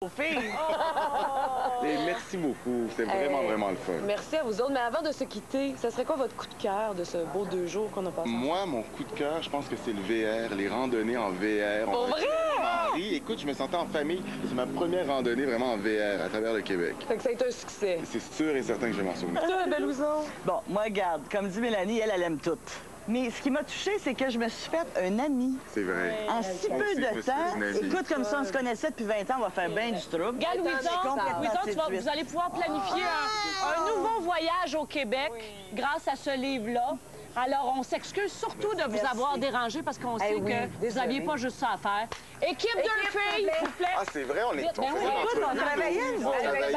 aux filles. Et merci beaucoup. C'est vraiment le fun. Merci à vous autres. Mais avant de se quitter, ça serait quoi votre coup de cœur de ce beau 2 jours qu'on a passé ensemble? Moi, mon coup de cœur, je pense que c'est le VR, les randonnées en VR. Pour vrai? Écoute, je me sentais en famille. C'est ma première randonnée vraiment en VR à travers le Québec. Fait que ça a été un succès. C'est sûr et certain que je vais m'en souvenir. Toi, belle Louison? Bon, moi, regarde, comme dit Mélanie, elle aime tout. Mais ce qui m'a touchée, c'est que je me suis fait un ami. C'est vrai. En si peu de temps. Écoute, comme ça, on se connaissait depuis 20 ans, on va faire bien du trouble. Regarde, Louison, vous allez pouvoir planifier un nouveau voyage au Québec grâce à ce livre-là. Alors, on s'excuse surtout de vous avoir dérangé parce qu'on sait que vous n'aviez pas juste ça à faire. Équipe de filles, s'il vous plaît. Ah, c'est vrai, on est Écoute, on travaillait, nous.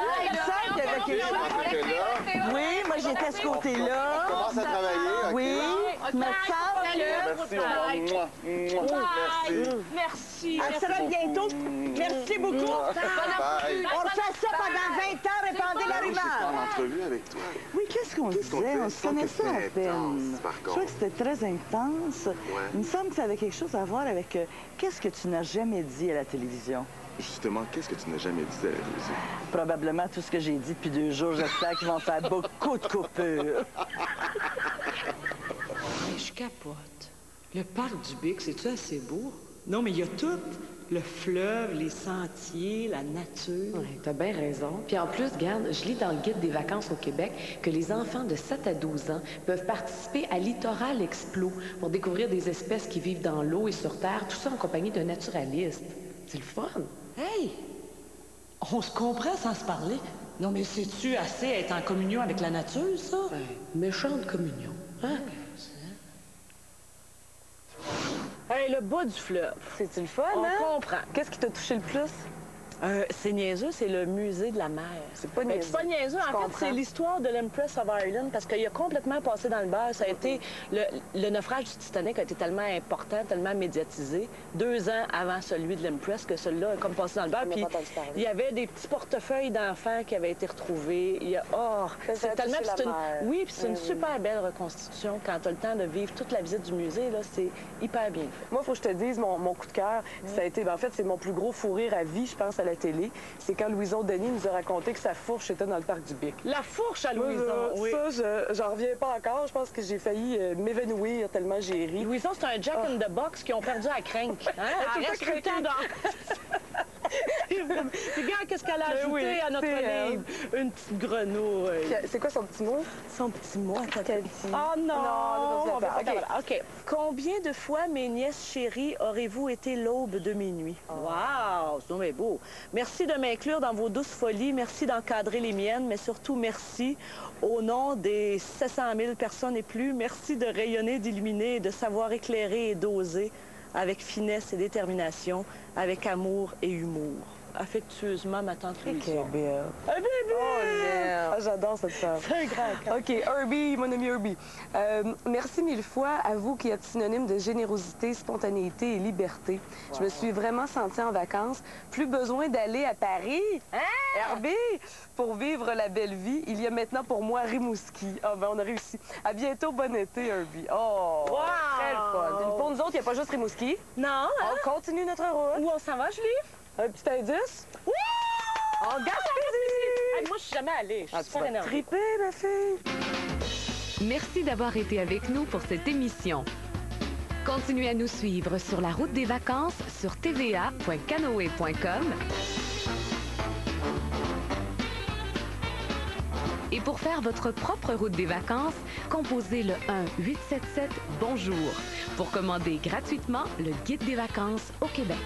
Oui, moi, j'étais à ce côté-là. On commence à travailler. Oui, me Merci, au revoir. Merci. À très bientôt. Merci beaucoup. Bye. On refait ça pendant 20 ans, répandez la J'étais en rumeur. entrevue avec toi. Oui, qu'est-ce qu'on disait? On se connaissait à peine. par Je crois que c'était très intense. Il me semble que ça avait quelque chose à voir avec qu'est-ce que tu n'as jamais dit à la télévision. Justement, qu'est-ce que tu n'as jamais dit à la télévision? Probablement tout ce que j'ai dit depuis 2 jours. J'espère qu'ils vont faire beaucoup de coupures. Mais je capote. Le parc du Bic, c'est-tu assez beau? Non, mais il y a tout. Le fleuve, les sentiers, la nature. Oui, t'as bien raison. Puis en plus, regarde, je lis dans le guide des vacances au Québec que les enfants de 7 à 12 ans peuvent participer à Littoral Explo pour découvrir des espèces qui vivent dans l'eau et sur Terre, tout ça en compagnie d'un naturaliste. C'est le fun. Hey! On se comprend sans se parler. Non, mais sais-tu assez être en communion avec la nature, ça? Méchante communion. Hein? Hey, le bas du fleuve. C'est-tu le fun, On hein? comprend. Qu'est-ce qui t'a touché le plus? C'est niaiseux, c'est le musée de la mer. C'est pas Ben, niaiseux. c'est pas niaiseux. En fait, c'est l'histoire de l'Empress of Ireland parce qu'il a complètement passé dans le beurre. Ça a été... Le naufrage du Titanic a été tellement important, tellement médiatisé, 2 ans avant celui de l'Empress, que celui-là a comme passé dans le beurre. Puis il y avait des petits portefeuilles d'enfants qui avaient été retrouvés. Il y a... Oh, c'est tellement... Oui, puis c'est une super belle reconstitution. Quand tu as le temps de vivre toute la visite du musée, là, c'est hyper bien fait. Moi, il faut que je te dise, mon coup de cœur, ça a été... Ben, en fait, c'est mon plus gros fou rire à vie, je pense, à la télé. C'est quand Louison Denis nous a raconté que sa fourche était dans le parc du Bic. La fourche à Louison, oui. Ça, j'en reviens pas encore. Je pense que j'ai failli m'évanouir tellement j'ai ri. Louison, c'est un Jack in the Box qui ont perdu à crank. Hein? Elle reste tout le temps dans... Regarde qu'est-ce qu'elle a ajouté à notre livre. Une petite grenouille. C'est quoi son petit mot? Son petit mot à ta Oh non! OK. Combien de fois, mes nièces chéries, aurez-vous été l'aube de minuit? Wow! C'est donc beau. Merci de m'inclure dans vos douces folies. Merci d'encadrer les miennes, mais surtout merci au nom des 700 000 personnes et plus. Merci de rayonner, d'illuminer, de savoir éclairer et doser avec finesse et détermination, avec amour et humour. Affectueusement, ma tante Louison. Un bébé! Oh, Ah, j'adore cette femme. c'est un grand cœur. OK, Herbie, mon ami Herbie. Merci 1000 fois à vous qui êtes synonyme de générosité, spontanéité et liberté. Je me suis vraiment sentie en vacances. Plus besoin d'aller à Paris. Hein? Herbie, pour vivre la belle vie, il y a maintenant pour moi Rimouski. Ah, ben on a réussi. À bientôt, bon été, Herbie. Oh, Wow! très le fun. Puis pour nous autres, il n'y a pas juste Rimouski. Non, hein? On continue notre route. Où on s'en va, Julie? Un petit indice. Oui! En Gaspésie! Hey, moi, je suis jamais allée. Je suis super énervée. Triper, ma fille. Merci d'avoir été avec nous pour cette émission. Continuez à nous suivre sur la route des vacances sur tva.canoe.com. Et pour faire votre propre route des vacances, composez le 1-877-BONJOUR pour commander gratuitement le guide des vacances au Québec.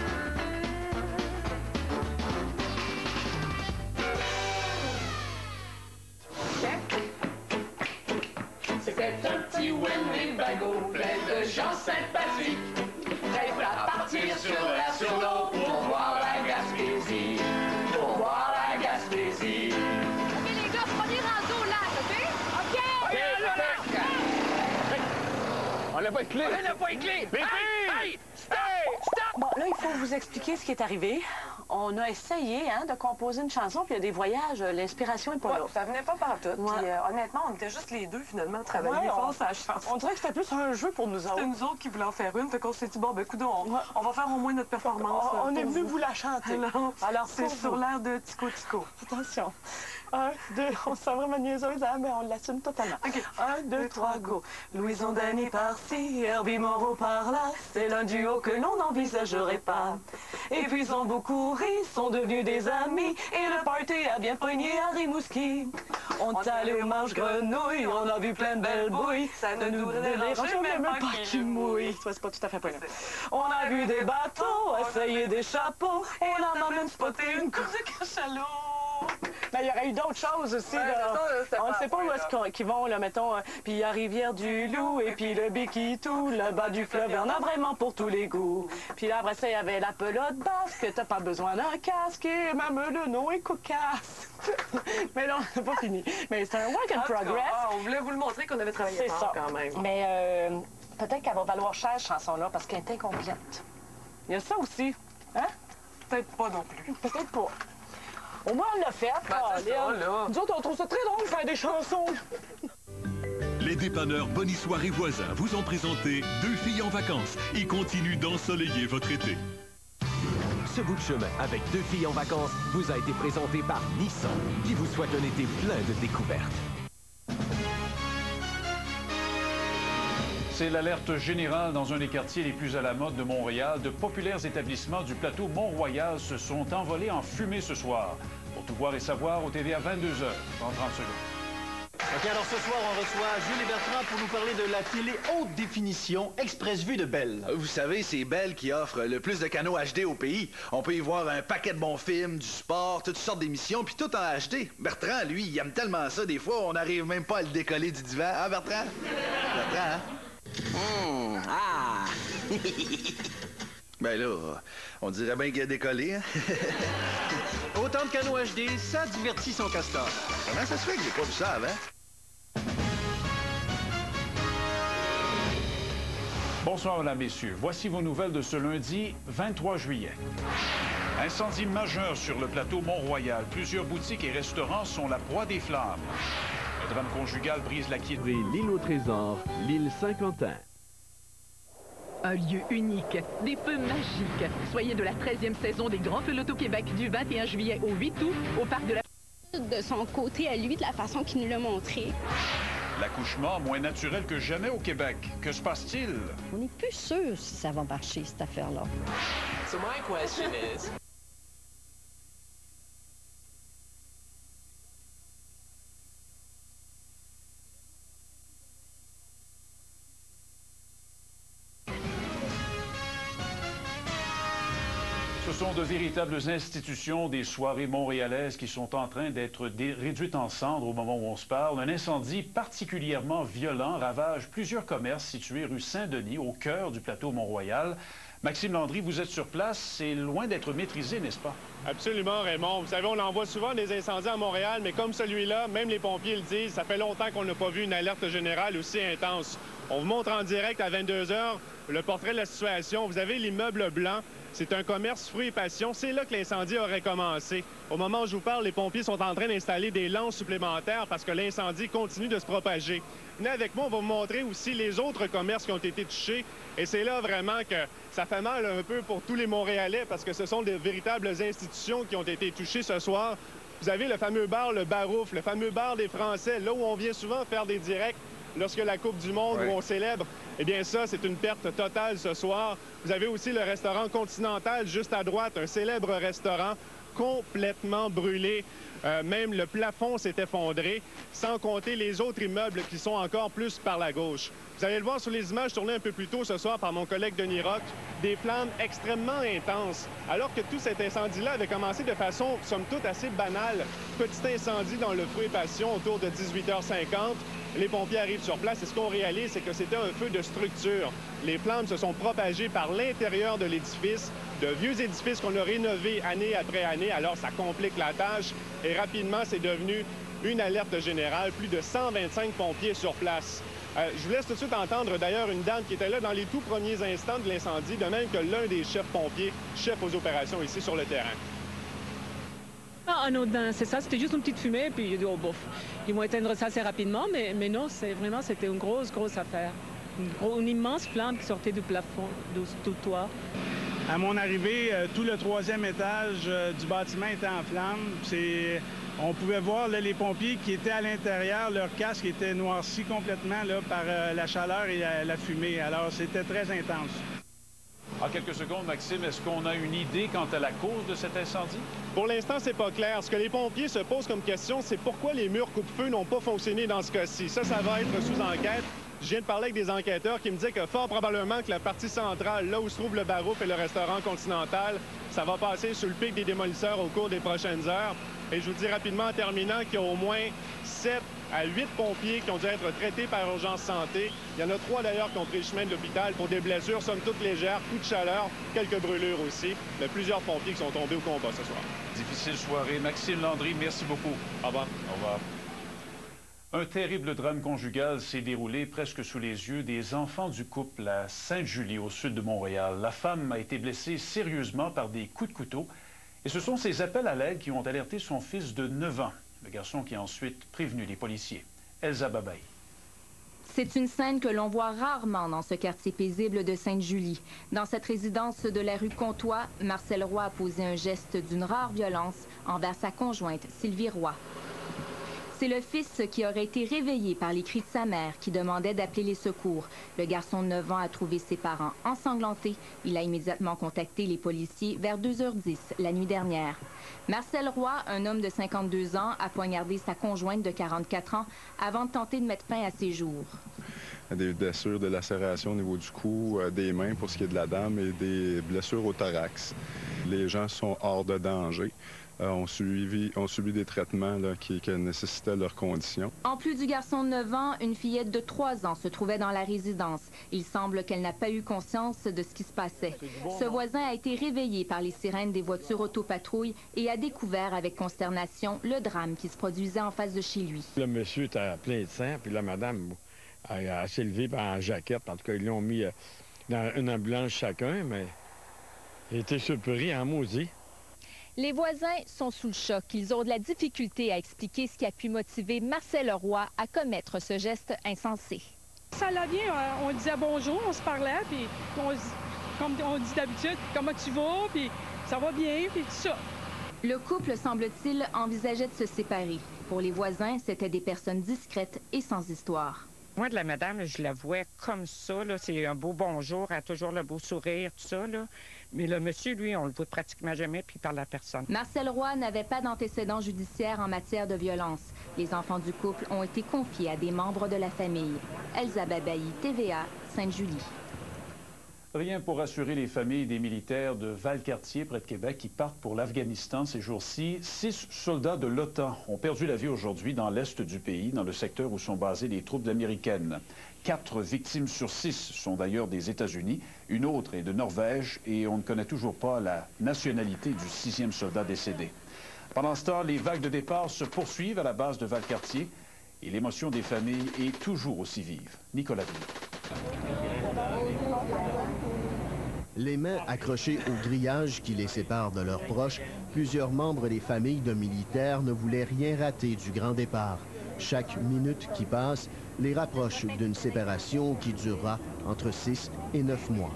C'est un petit Winnebago plein de gens sympathiques, prêt à partir sur l'eau pour voir la Gaspésie, pour voir la Gaspésie. OK, les gars, premier rando au lac, OK? OK! On n'a pas de clé! On n'a pas de clé! Les filles! Hey! Stop! Bon, là, il faut vous expliquer ce qui est arrivé. on a essayé de composer une chanson, puis il y a des voyages, l'inspiration n'est pas là. Ça venait pas partout. Ouais. Puis honnêtement, on était juste les deux, finalement, à travailler fort sur la chanson. On dirait que c'était plus un jeu pour nous autres. C'était nous autres qui voulions en faire une, fait qu'on s'est dit, bon, ben, coudonc, on va faire au moins notre performance. On est venu vous la chanter. Alors, c'est sur l'air de Tico Tico. Attention. 1, 2, on se sent vraiment niaiseuse, mais on l'assume totalement. OK. 1, 2, 3, go. Louison Danny par-ci, Herbie Moreau par-là. C'est l'un duo que l'on n'envisagerait pas. Et puis ils ont beaucoup ri, sont devenus des amis. Et le party a bien pogné à Rimouski. On est allé au manche-grenouille, on a vu plein de belles bouilles. Ça ne nous dérangeait même pas qui mouille. C'est pas tout à fait pas là. On a vu des bateaux, essayé des chapeaux. On en a même spoté une coupe de cachalot. Ben, il y aurait eu d'autres choses aussi. Là. On ne sait pas où est-ce qu'ils vont, là, mettons. Puis il y a Rivière-du-Loup et puis le Bikitou, le bas du fleuve. On a vraiment pour tous les goûts. Puis là, après ça, il y avait la pelote basse, que t'as pas besoin d'un casque et même le nom est cocasse. Mais là, on n'a pas fini. Mais c'est un work in progress. On voulait vous le montrer qu'on avait travaillé C'est fort ça. quand même. Mais peut-être qu'elle va valoir cher, cette chanson-là, parce qu'elle est incomplète. Il y a ça aussi. Hein? Peut-être pas non plus. Peut-être pas. Au moins, on l'a fait. C'est ça, là. Nous autres, on trouve ça très drôle de faire des chansons. Les dépanneurs Bonne Histoire et Voisins vous ont présenté 2 filles en vacances et continuent d'ensoleiller votre été. Ce bout de chemin avec 2 filles en vacances vous a été présenté par Nissan, qui vous souhaite un été plein de découvertes. C'est l'alerte générale dans un des quartiers les plus à la mode de Montréal. De populaires établissements du plateau Mont-Royal se sont envolés en fumée ce soir. Pour tout voir et savoir, au TV à 22h, dans 30 secondes. OK, alors ce soir, on reçoit Jules et Bertrand pour nous parler de la télé haute définition Express Vue de Bell. Vous savez, c'est Bell qui offre le plus de canaux HD au pays. On peut y voir un paquet de bons films, du sport, toutes sortes d'émissions, puis tout en HD. Bertrand, lui, il aime tellement ça, des fois, on n'arrive même pas à le décoller du divan. Hein, Bertrand? Bertrand, hein? Ben là, on dirait bien qu'il a décollé, hein? Autant de canaux HD, ça divertit son castor. Comment ça se fait que j'ai pas vu ça avant? Bonsoir, mesdames, messieurs. Voici vos nouvelles de ce lundi 23 juillet. Incendie majeur sur le plateau Mont-Royal. Plusieurs boutiques et restaurants sont la proie des flammes. Le drame conjugal brise la quiétude. L'île au trésor, l'île Saint-Quentin. Un lieu unique, des feux magiques. Soyez de la 13e saison des Grands Feux Loto-Québec du 21 juillet au 8 août au parc de la... De son côté à lui, de la façon qu'il nous l'a montré. L'accouchement moins naturel que jamais au Québec. Que se passe-t-il? On n'est plus sûr si ça va marcher, cette affaire-là. So my question is... Ce sont de véritables institutions des soirées montréalaises qui sont en train d'être réduites en cendres au moment où on se parle. Un incendie particulièrement violent ravage plusieurs commerces situés rue Saint-Denis, au cœur du plateau Mont-Royal. Maxime Landry, vous êtes sur place. C'est loin d'être maîtrisé, n'est-ce pas? Absolument, Raymond. Vous savez, on en voit souvent des incendies à Montréal, mais comme celui-là, même les pompiers le disent, ça fait longtemps qu'on n'a pas vu une alerte générale aussi intense. On vous montre en direct à 22 h le portrait de la situation. Vous avez l'immeuble blanc. C'est un commerce fruits et passion. C'est là que l'incendie aurait commencé. Au moment où je vous parle, les pompiers sont en train d'installer des lances supplémentaires parce que l'incendie continue de se propager. Venez avec moi, on va vous montrer aussi les autres commerces qui ont été touchés. Et c'est là vraiment que ça fait mal un peu pour tous les Montréalais parce que ce sont des véritables institutions qui ont été touchées ce soir. Vous avez le fameux bar, le Barouf, le fameux bar des Français, là où on vient souvent faire des directs lorsque la Coupe du Monde, où on célèbre. Eh bien ça, c'est une perte totale ce soir. Vous avez aussi le restaurant Continental juste à droite, un célèbre restaurant complètement brûlé. Même le plafond s'est effondré, sans compter les autres immeubles qui sont encore plus par la gauche. Vous allez le voir sur les images tournées un peu plus tôt ce soir par mon collègue Denis Roch, des flammes extrêmement intenses. Alors que tout cet incendie-là avait commencé de façon, somme toute, assez banale. Petit incendie dans le Fruits et Passion autour de 18h50. Les pompiers arrivent sur place et ce qu'on réalise, c'est que c'était un feu de structure. Les flammes se sont propagées par l'intérieur de l'édifice, de vieux édifices qu'on a rénovés année après année, alors ça complique la tâche. Et rapidement, c'est devenu une alerte générale, plus de 125 pompiers sur place. Je vous laisse tout de suite entendre d'ailleurs une dame qui était là dans les tout premiers instants de l'incendie, de même que l'un des chefs pompiers, chef aux opérations ici sur le terrain. Ah non, c'est ça, c'était juste une petite fumée, puis j'ai dit, oh bof. Ils vont éteindre ça assez rapidement, mais non, c'était une grosse affaire. Une immense flamme qui sortait du plafond, du toit. À mon arrivée, tout le 3e étage du bâtiment était en flammes. On pouvait voir là, les pompiers qui étaient à l'intérieur, leur casque était noirci complètement là, par la chaleur et la fumée. Alors, c'était très intense. En quelques secondes, Maxime, est-ce qu'on a une idée quant à la cause de cet incendie? Pour l'instant, c'est pas clair. Ce que les pompiers se posent comme question, c'est pourquoi les murs coupe-feu n'ont pas fonctionné dans ce cas-ci. Ça va être sous enquête. Je viens de parler avec des enquêteurs qui me disaient que fort probablement que la partie centrale, là où se trouve le Barouf et le restaurant Continental, ça va passer sous le pic des démolisseurs au cours des prochaines heures. Et je vous dis rapidement en terminant qu'il y a au moins 7 à 8 pompiers qui ont dû être traités par Urgence Santé. Il y en a 3 d'ailleurs qui ont pris le chemin de l'hôpital pour des blessures, somme toute légères, coups de chaleur, quelques brûlures aussi. Mais plusieurs pompiers qui sont tombés au combat ce soir. Difficile soirée. Maxime Landry, merci beaucoup. Au revoir. Au revoir. Un terrible drame conjugal s'est déroulé presque sous les yeux des enfants du couple à Sainte-Julie, au sud de Montréal. La femme a été blessée sérieusement par des coups de couteau et ce sont ces appels à l'aide qui ont alerté son fils de 9 ans, le garçon qui a ensuite prévenu les policiers. Elsa Babaye. C'est une scène que l'on voit rarement dans ce quartier paisible de Sainte-Julie. Dans cette résidence de la rue Comtois, Marcel Roy a posé un geste d'une rare violence envers sa conjointe, Sylvie Roy. C'est le fils qui aurait été réveillé par les cris de sa mère qui demandait d'appeler les secours. Le garçon de 9 ans a trouvé ses parents ensanglantés. Il a immédiatement contacté les policiers vers 2h10 la nuit dernière. Marcel Roy, un homme de 52 ans, a poignardé sa conjointe de 44 ans avant de tenter de mettre fin à ses jours. Des blessures de lacération au niveau du cou, des mains pour ce qui est de la dame et des blessures au thorax. Les gens sont hors de danger. Ont subi des traitements là, qui nécessitaient leurs conditions. En plus du garçon de 9 ans, une fillette de 3 ans se trouvait dans la résidence. Il semble qu'elle n'a pas eu conscience de ce qui se passait. Ce voisin a été réveillé par les sirènes des voitures autopatrouilles et a découvert avec consternation le drame qui se produisait en face de chez lui. Le monsieur était plein de sang, puis la madame s'est levée en jaquette. En tout cas, ils l'ont mis dans une ambulance chacun, mais il était surpris en maudit. Les voisins sont sous le choc. Ils ont de la difficulté à expliquer ce qui a pu motiver Marcel Roy à commettre ce geste insensé. Ça allait bien, on disait bonjour, on se parlait, puis comme on dit d'habitude, comment tu vas, puis ça va bien, puis tout ça. Le couple, semble-t-il, envisageait de se séparer. Pour les voisins, c'étaient des personnes discrètes et sans histoire. Moi, de la madame, je la vois comme ça, là. C'est un beau bonjour, elle a toujours le beau sourire, tout ça, là. Mais le monsieur, lui, on le voit pratiquement jamais, puis il parle à personne. Marcel Roy n'avait pas d'antécédents judiciaires en matière de violence. Les enfants du couple ont été confiés à des membres de la famille. Elsa Babayi, TVA, Sainte-Julie. Rien pour rassurer les familles des militaires de Valcartier, près de Québec, qui partent pour l'Afghanistan ces jours-ci. 6 soldats de l'OTAN ont perdu la vie aujourd'hui dans l'est du pays, dans le secteur où sont basées les troupes américaines. 4 victimes sur 6 sont d'ailleurs des États-Unis. Une autre est de Norvège et on ne connaît toujours pas la nationalité du 6e soldat décédé. Pendant ce temps, les vagues de départ se poursuivent à la base de Valcartier et l'émotion des familles est toujours aussi vive. Nicolas Ville. Les mains accrochées au grillage qui les sépare de leurs proches, plusieurs membres des familles de militaires ne voulaient rien rater du grand départ. Chaque minute qui passe les rapproche d'une séparation qui durera entre 6 et 9 mois.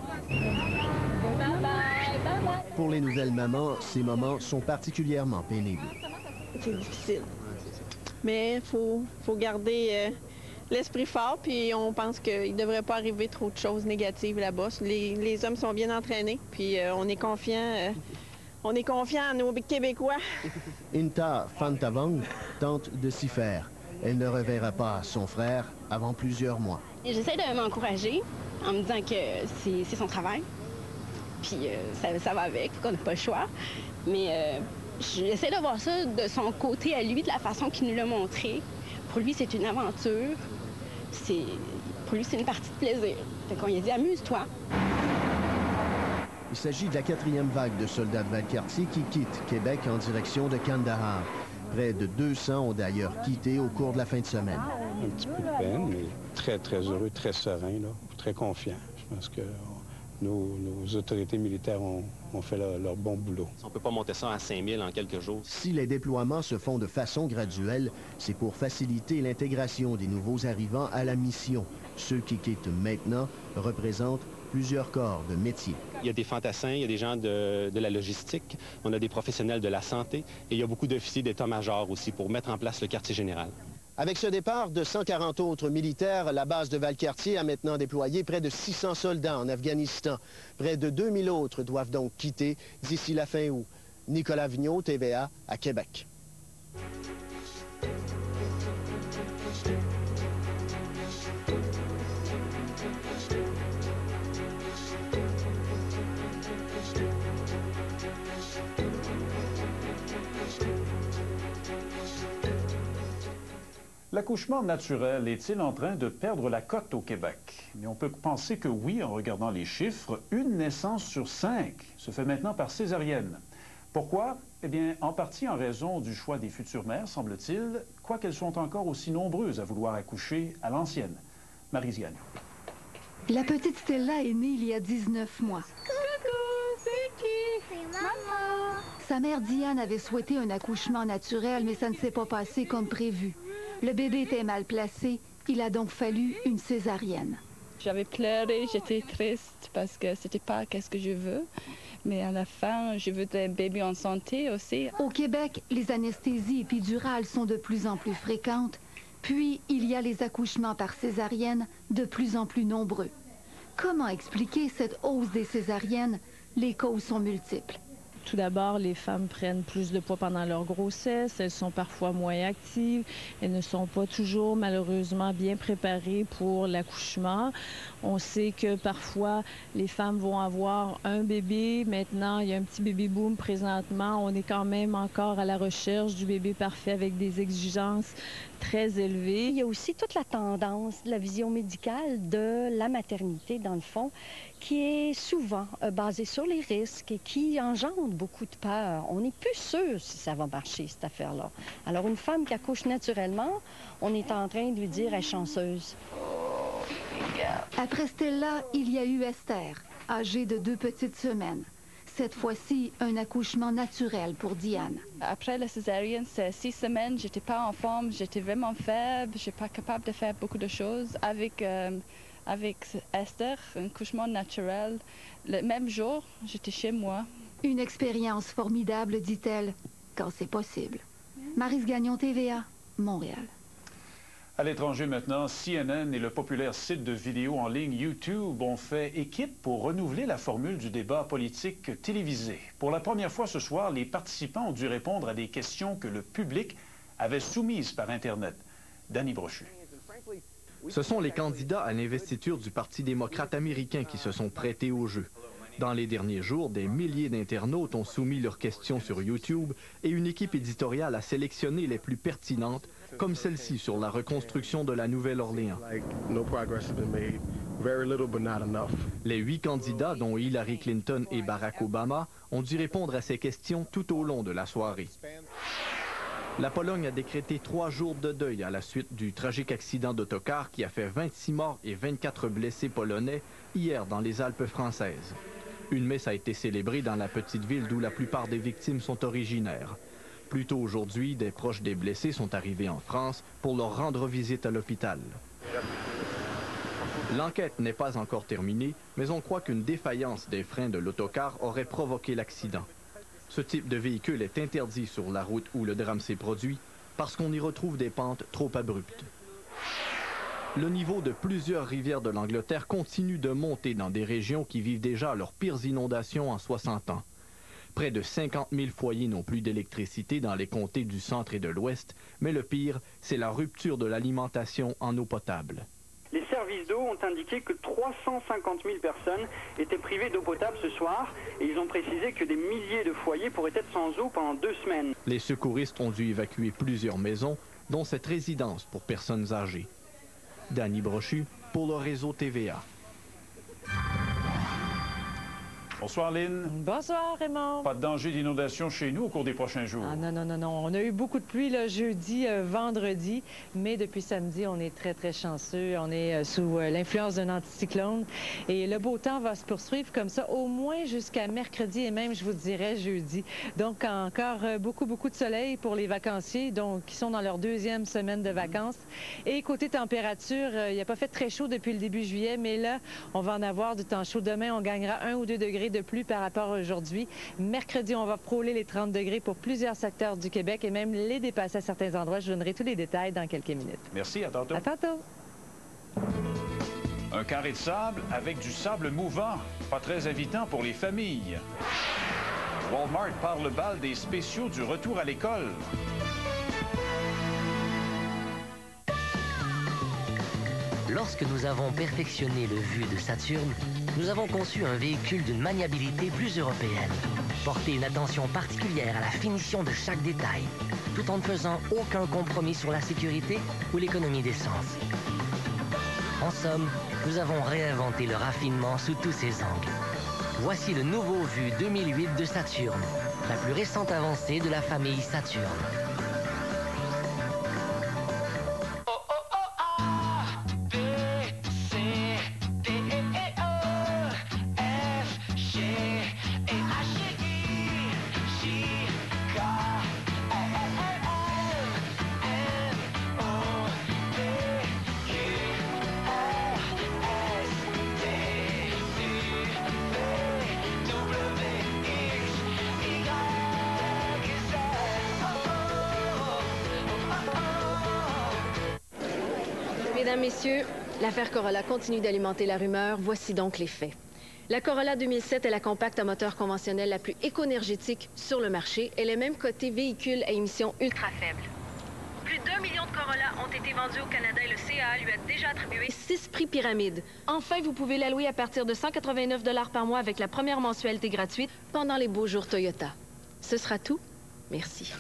Pour les nouvelles mamans, ces moments sont particulièrement pénibles. C'est difficile. Mais il faut garder l'esprit fort, puis on pense qu'il ne devrait pas arriver trop de choses négatives là-bas. Les hommes sont bien entraînés, puis on est confiants. On est confiants à nos Québécois. Inta Fantavong tente de s'y faire. Elle ne reverra pas son frère avant plusieurs mois. J'essaie de m'encourager en me disant que c'est son travail. Puis ça va avec, qu'on n'a pas le choix. Mais j'essaie de voir ça de son côté à lui, de la façon qu'il nous l'a montré. Pour lui, c'est une aventure. Pour lui, c'est une partie de plaisir. Fait qu'on lui a dit « amuse-toi ». Il s'agit de la 4e vague de soldats de Valcartier qui quittent Québec en direction de Kandahar. Près de 200 ont d'ailleurs quitté au cours de la fin de semaine. Un petit peu de peine, mais très, très heureux, très serein, là, très confiant. Je pense que nos autorités militaires ont fait leur bon boulot. On ne peut pas monter ça à 5000 en quelques jours. Si les déploiements se font de façon graduelle, c'est pour faciliter l'intégration des nouveaux arrivants à la mission. Ceux qui quittent maintenant représentent plusieurs corps de métier. Il y a des fantassins, il y a des gens de la logistique, on a des professionnels de la santé et il y a beaucoup d'officiers d'état-major aussi pour mettre en place le quartier général. Avec ce départ de 140 autres militaires, la base de Valcartier a maintenant déployé près de 600 soldats en Afghanistan. Près de 2000 autres doivent donc quitter d'ici la fin août. Nicolas Vigneault, TVA, à Québec. L'accouchement naturel est-il en train de perdre la cote au Québec? Mais on peut penser que oui en regardant les chiffres. Une naissance sur 5 se fait maintenant par césarienne. Pourquoi? Eh bien, en partie en raison du choix des futures mères, semble-t-il, quoiqu'elles sont encore aussi nombreuses à vouloir accoucher à l'ancienne. Maryse Gagnon. La petite Stella est née il y a 19 mois. Coucou, c'est qui? C'est maman. Sa mère Diane avait souhaité un accouchement naturel, mais ça ne s'est pas passé comme prévu. Le bébé était mal placé, il a donc fallu une césarienne. J'avais pleuré, j'étais triste parce que c'était pas qu'est-ce que je veux. Mais à la fin, je veux un bébé en santé aussi. Au Québec, les anesthésies épidurales sont de plus en plus fréquentes. Puis, il y a les accouchements par césarienne de plus en plus nombreux. Comment expliquer cette hausse des césariennes? Les causes sont multiples. Tout d'abord, les femmes prennent plus de poids pendant leur grossesse. Elles sont parfois moins actives. Elles ne sont pas toujours, malheureusement, bien préparées pour l'accouchement. On sait que parfois, les femmes vont avoir un bébé. Maintenant, il y a un petit bébé-boom présentement. On est quand même encore à la recherche du bébé parfait avec des exigences très élevées. Il y a aussi toute la tendance de la vision médicale de la maternité, dans le fond, qui est souvent basée sur les risques et qui engendre beaucoup de peur. On n'est plus sûr si ça va marcher, cette affaire-là. Alors, une femme qui accouche naturellement, on est en train de lui dire « elle est chanceuse ». Après Stella, il y a eu Esther, âgée de 2 petites semaines. Cette fois-ci, un accouchement naturel pour Diane. Après la césarienne, c'est 6 semaines, j'étais pas en forme, j'étais vraiment faible, je n'étais pas capable de faire beaucoup de choses. Avec Esther, un accouchement naturel, le même jour, j'étais chez moi. Une expérience formidable, dit-elle, quand c'est possible. Maryse Gagnon, TVA, Montréal. À l'étranger maintenant, CNN et le populaire site de vidéos en ligne YouTube ont fait équipe pour renouveler la formule du débat politique télévisé. Pour la première fois ce soir, les participants ont dû répondre à des questions que le public avait soumises par Internet. Danny Brochu. Ce sont les candidats à l'investiture du Parti démocrate américain qui se sont prêtés au jeu. Dans les derniers jours, des milliers d'internautes ont soumis leurs questions sur YouTube et une équipe éditoriale a sélectionné les plus pertinentes, comme celle-ci sur la reconstruction de la Nouvelle-Orléans. Les 8 candidats, dont Hillary Clinton et Barack Obama, ont dû répondre à ces questions tout au long de la soirée. La Pologne a décrété 3 jours de deuil à la suite du tragique accident d'autocar qui a fait 26 morts et 24 blessés polonais hier dans les Alpes françaises. Une messe a été célébrée dans la petite ville d'où la plupart des victimes sont originaires. Plus tôt aujourd'hui, des proches des blessés sont arrivés en France pour leur rendre visite à l'hôpital. L'enquête n'est pas encore terminée, mais on croit qu'une défaillance des freins de l'autocar aurait provoqué l'accident. Ce type de véhicule est interdit sur la route où le drame s'est produit parce qu'on y retrouve des pentes trop abruptes. Le niveau de plusieurs rivières de l'Angleterre continue de monter dans des régions qui vivent déjà leurs pires inondations en 60 ans. Près de 50 000 foyers n'ont plus d'électricité dans les comtés du centre et de l'ouest, mais le pire, c'est la rupture de l'alimentation en eau potable. Les services d'eau ont indiqué que 350 000 personnes étaient privées d'eau potable ce soir et ils ont précisé que des milliers de foyers pourraient être sans eau pendant 2 semaines. Les secouristes ont dû évacuer plusieurs maisons, dont cette résidence pour personnes âgées. Danny Brochu pour le réseau TVA. Bonsoir, Lynn. Bonsoir, Raymond. Pas de danger d'inondation chez nous au cours des prochains jours? Ah, non, non, non, non. On a eu beaucoup de pluie là, jeudi, vendredi, mais depuis samedi, on est très, très chanceux. On est sous l'influence d'un anticyclone et le beau temps va se poursuivre comme ça, au moins jusqu'à mercredi et même, je vous dirais, jeudi. Donc, encore beaucoup, beaucoup de soleil pour les vacanciers, donc qui sont dans leur deuxième semaine de vacances. Et côté température, il n'a pas fait très chaud depuis le début juillet, mais là, on va en avoir du temps chaud. Demain, on gagnera 1 ou 2 degrés de plus par rapport à aujourd'hui. Mercredi, on va frôler les 30 degrés pour plusieurs secteurs du Québec et même les dépasser à certains endroits. Je vous donnerai tous les détails dans quelques minutes. Merci, à tantôt. À tantôt. Un carré de sable avec du sable mouvant. Pas très invitant pour les familles. Walmart part le bal des spéciaux du retour à l'école. Lorsque nous avons perfectionné le VU de Saturne, nous avons conçu un véhicule d'une maniabilité plus européenne. Porter une attention particulière à la finition de chaque détail, tout en ne faisant aucun compromis sur la sécurité ou l'économie d'essence. En somme, nous avons réinventé le raffinement sous tous ses angles. Voici le nouveau VU 2008 de Saturne, la plus récente avancée de la famille Saturne. Mesdames, Messieurs, l'affaire Corolla continue d'alimenter la rumeur. Voici donc les faits. La Corolla 2007 est la compacte à moteur conventionnel la plus écoénergétique sur le marché. Elle est même cotée véhicule à émissions ultra faibles. Plus d'1 million de Corolla ont été vendus au Canada et le CA lui a déjà attribué 6 prix pyramides. Enfin, vous pouvez la louer à partir de 189 $ par mois avec la première mensualité gratuite pendant les beaux jours Toyota. Ce sera tout. Merci.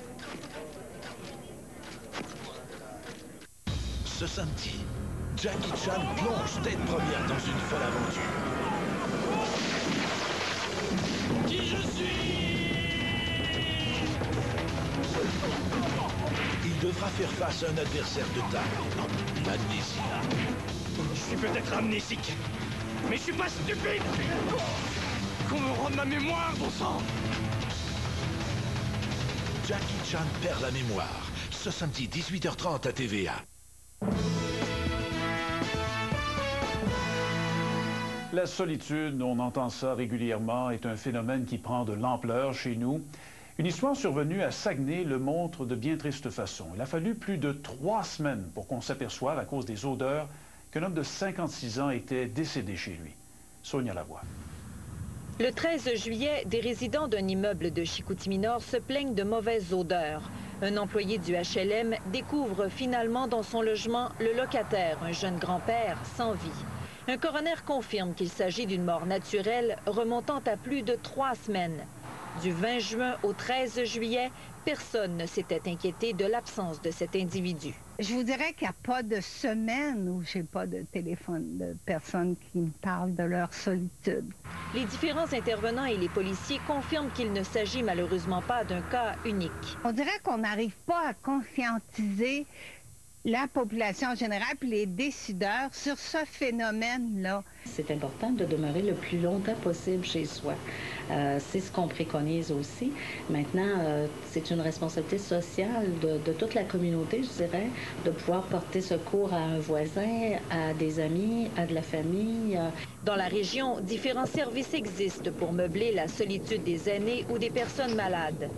Ce samedi, Jackie Chan plonge tête première dans une folle aventure. Qui je suis? Il devra faire face à un adversaire de taille, l'amnésia. Je suis peut-être amnésique, mais je suis pas stupide. Qu'on me rende ma mémoire, bon sang. Jackie Chan perd la mémoire. Ce samedi, 18h30 à TVA. La solitude, on entend ça régulièrement, est un phénomène qui prend de l'ampleur chez nous. Une histoire survenue à Saguenay le montre de bien triste façon. Il a fallu plus de 3 semaines pour qu'on s'aperçoive, à cause des odeurs, qu'un homme de 56 ans était décédé chez lui. Sonia Lavoie. Le 13 juillet, des résidents d'un immeuble de Chicoutimi-Nord se plaignent de mauvaises odeurs. Un employé du HLM découvre finalement dans son logement le locataire, un jeune grand-père sans vie. Un coroner confirme qu'il s'agit d'une mort naturelle remontant à plus de 3 semaines. Du 20 juin au 13 juillet, personne ne s'était inquiété de l'absence de cet individu. Je vous dirais qu'il n'y a pas de semaine où je n'ai pas de téléphone de personnes qui me parlent de leur solitude. Les différents intervenants et les policiers confirment qu'il ne s'agit malheureusement pas d'un cas unique. On dirait qu'on n'arrive pas à conscientiser la population en général puis les décideurs sur ce phénomène-là. C'est important de demeurer le plus longtemps possible chez soi. C'est ce qu'on préconise aussi. Maintenant, c'est une responsabilité sociale de toute la communauté, je dirais, de pouvoir porter secours à un voisin, à des amis, à de la famille. Dans la région, différents services existent pour meubler la solitude des aînés ou des personnes malades.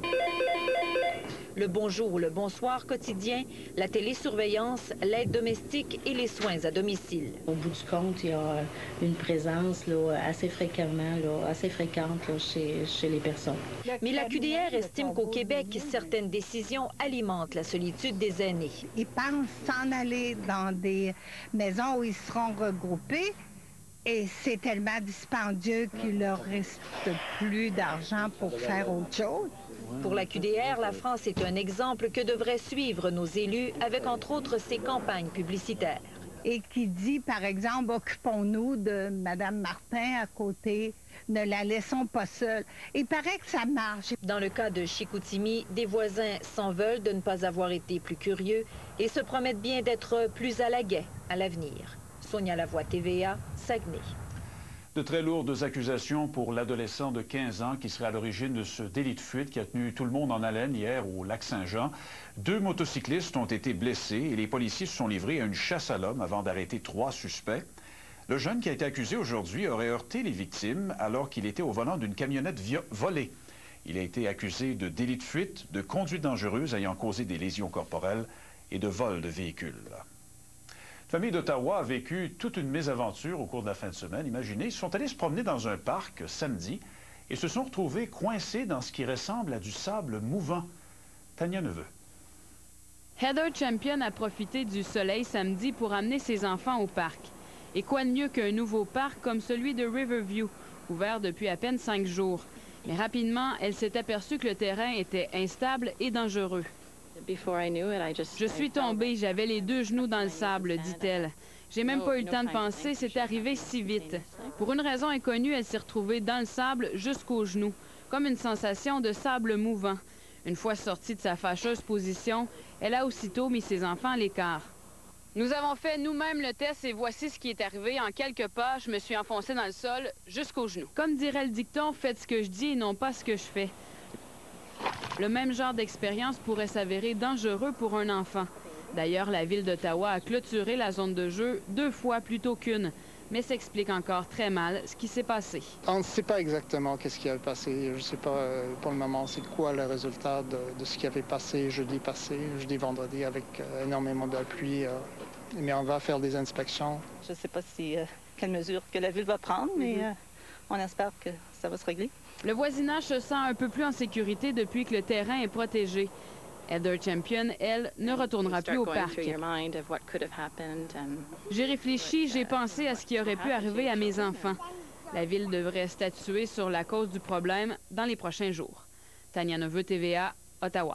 Le bonjour ou le bonsoir quotidien, la télésurveillance, l'aide domestique et les soins à domicile. Au bout du compte, il y a une présence là, assez fréquente là, chez les personnes. Mais la QDR estime qu'au Québec, certaines décisions alimentent la solitude des aînés. Ils pensent s'en aller dans des maisons où ils seront regroupés. Et c'est tellement dispendieux qu'il leur reste plus d'argent pour faire autre chose. Pour la QDR, la France est un exemple que devraient suivre nos élus avec, entre autres, ses campagnes publicitaires. et qui dit, par exemple, occupons-nous de Mme Martin à côté, ne la laissons pas seule. Il paraît que ça marche. Dans le cas de Chicoutimi, des voisins s'en veulent de ne pas avoir été plus curieux et se promettent bien d'être plus à l'aguet à l'avenir. Sonia Lavoie, TVA, Saguenay. De très lourdes accusations pour l'adolescent de 15 ans qui serait à l'origine de ce délit de fuite qui a tenu tout le monde en haleine hier au Lac-Saint-Jean. 2 motocyclistes ont été blessés et les policiers se sont livrés à une chasse à l'homme avant d'arrêter 3 suspects. Le jeune qui a été accusé aujourd'hui aurait heurté les victimes alors qu'il était au volant d'une camionnette volée. Il a été accusé de délit de fuite, de conduite dangereuse ayant causé des lésions corporelles et de vol de véhicules. La famille d'Ottawa a vécu toute une mésaventure au cours de la fin de semaine. Imaginez, ils sont allés se promener dans un parc samedi et se sont retrouvés coincés dans ce qui ressemble à du sable mouvant. Tania Neveu. Heather Champion a profité du soleil samedi pour amener ses enfants au parc. Et quoi de mieux qu'un nouveau parc comme celui de Riverview, ouvert depuis à peine 5 jours. Mais rapidement, elle s'est aperçue que le terrain était instable et dangereux. Je suis tombée, j'avais les 2 genoux dans le sable, dit-elle. J'ai même pas eu le temps de penser, c'est arrivé si vite. Pour une raison inconnue, elle s'est retrouvée dans le sable jusqu'aux genoux, comme une sensation de sable mouvant. Une fois sortie de sa fâcheuse position, elle a aussitôt mis ses enfants à l'écart. Nous avons fait nous-mêmes le test et voici ce qui est arrivé. En quelques pas, je me suis enfoncée dans le sol jusqu'aux genoux. Comme dirait le dicton, faites ce que je dis et non pas ce que je fais. Le même genre d'expérience pourrait s'avérer dangereux pour un enfant. D'ailleurs, la Ville d'Ottawa a clôturé la zone de jeu 2 fois plutôt qu'une, mais s'explique encore très mal ce qui s'est passé. On ne sait pas exactement qu'est-ce qui avait passé. Je ne sais pas pour le moment c'est quoi le résultat de ce qui avait passé, jeudi, vendredi, avec énormément de pluie. Mais on va faire des inspections. Je ne sais pas quelle mesure que la Ville va prendre, mais on espère que ça va se régler. Le voisinage se sent un peu plus en sécurité depuis que le terrain est protégé. Heather Champion, elle, ne retournera plus au parc. J'ai réfléchi, j'ai pensé à ce qui aurait pu arriver à mes enfants. La Ville devrait statuer sur la cause du problème dans les prochains jours. Tania Neveu, TVA, Ottawa.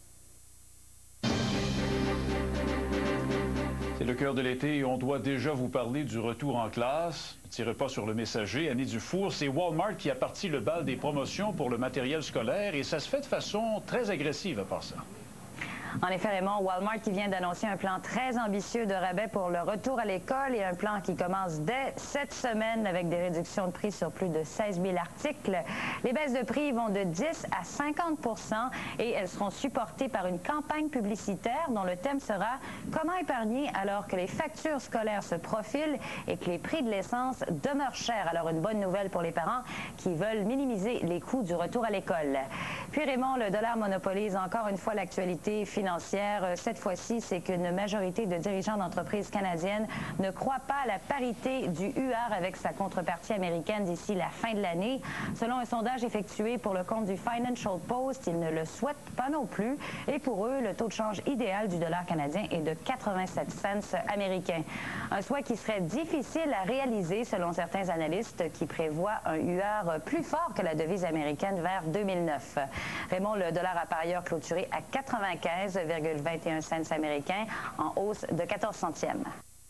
C'est le cœur de l'été et on doit déjà vous parler du retour en classe. Ne tirez pas sur le messager. Annie Dufour, c'est Walmart qui a parti le bal des promotions pour le matériel scolaire et ça se fait de façon très agressive à part ça. En effet, Raymond, Walmart qui vient d'annoncer un plan très ambitieux de rabais pour le retour à l'école et un plan qui commence dès cette semaine avec des réductions de prix sur plus de 16 000 articles. Les baisses de prix vont de 10 à 50 % et elles seront supportées par une campagne publicitaire dont le thème sera « Comment épargner alors que les factures scolaires se profilent et que les prix de l'essence demeurent chers ». Alors, une bonne nouvelle pour les parents qui veulent minimiser les coûts du retour à l'école. Puis, Raymond, le dollar monopolise encore une fois l'actualité financière. Cette fois-ci, c'est qu'une majorité de dirigeants d'entreprises canadiennes ne croient pas à la parité du UR avec sa contrepartie américaine d'ici la fin de l'année. Selon un sondage effectué pour le compte du Financial Post, ils ne le souhaitent pas non plus. Et pour eux, le taux de change idéal du dollar canadien est de 87 cents américains. Un souhait qui serait difficile à réaliser selon certains analystes qui prévoient un UR plus fort que la devise américaine vers 2009. Raymond, le dollar a par ailleurs clôturé à 95,21 cents américains, en hausse de 14 centièmes.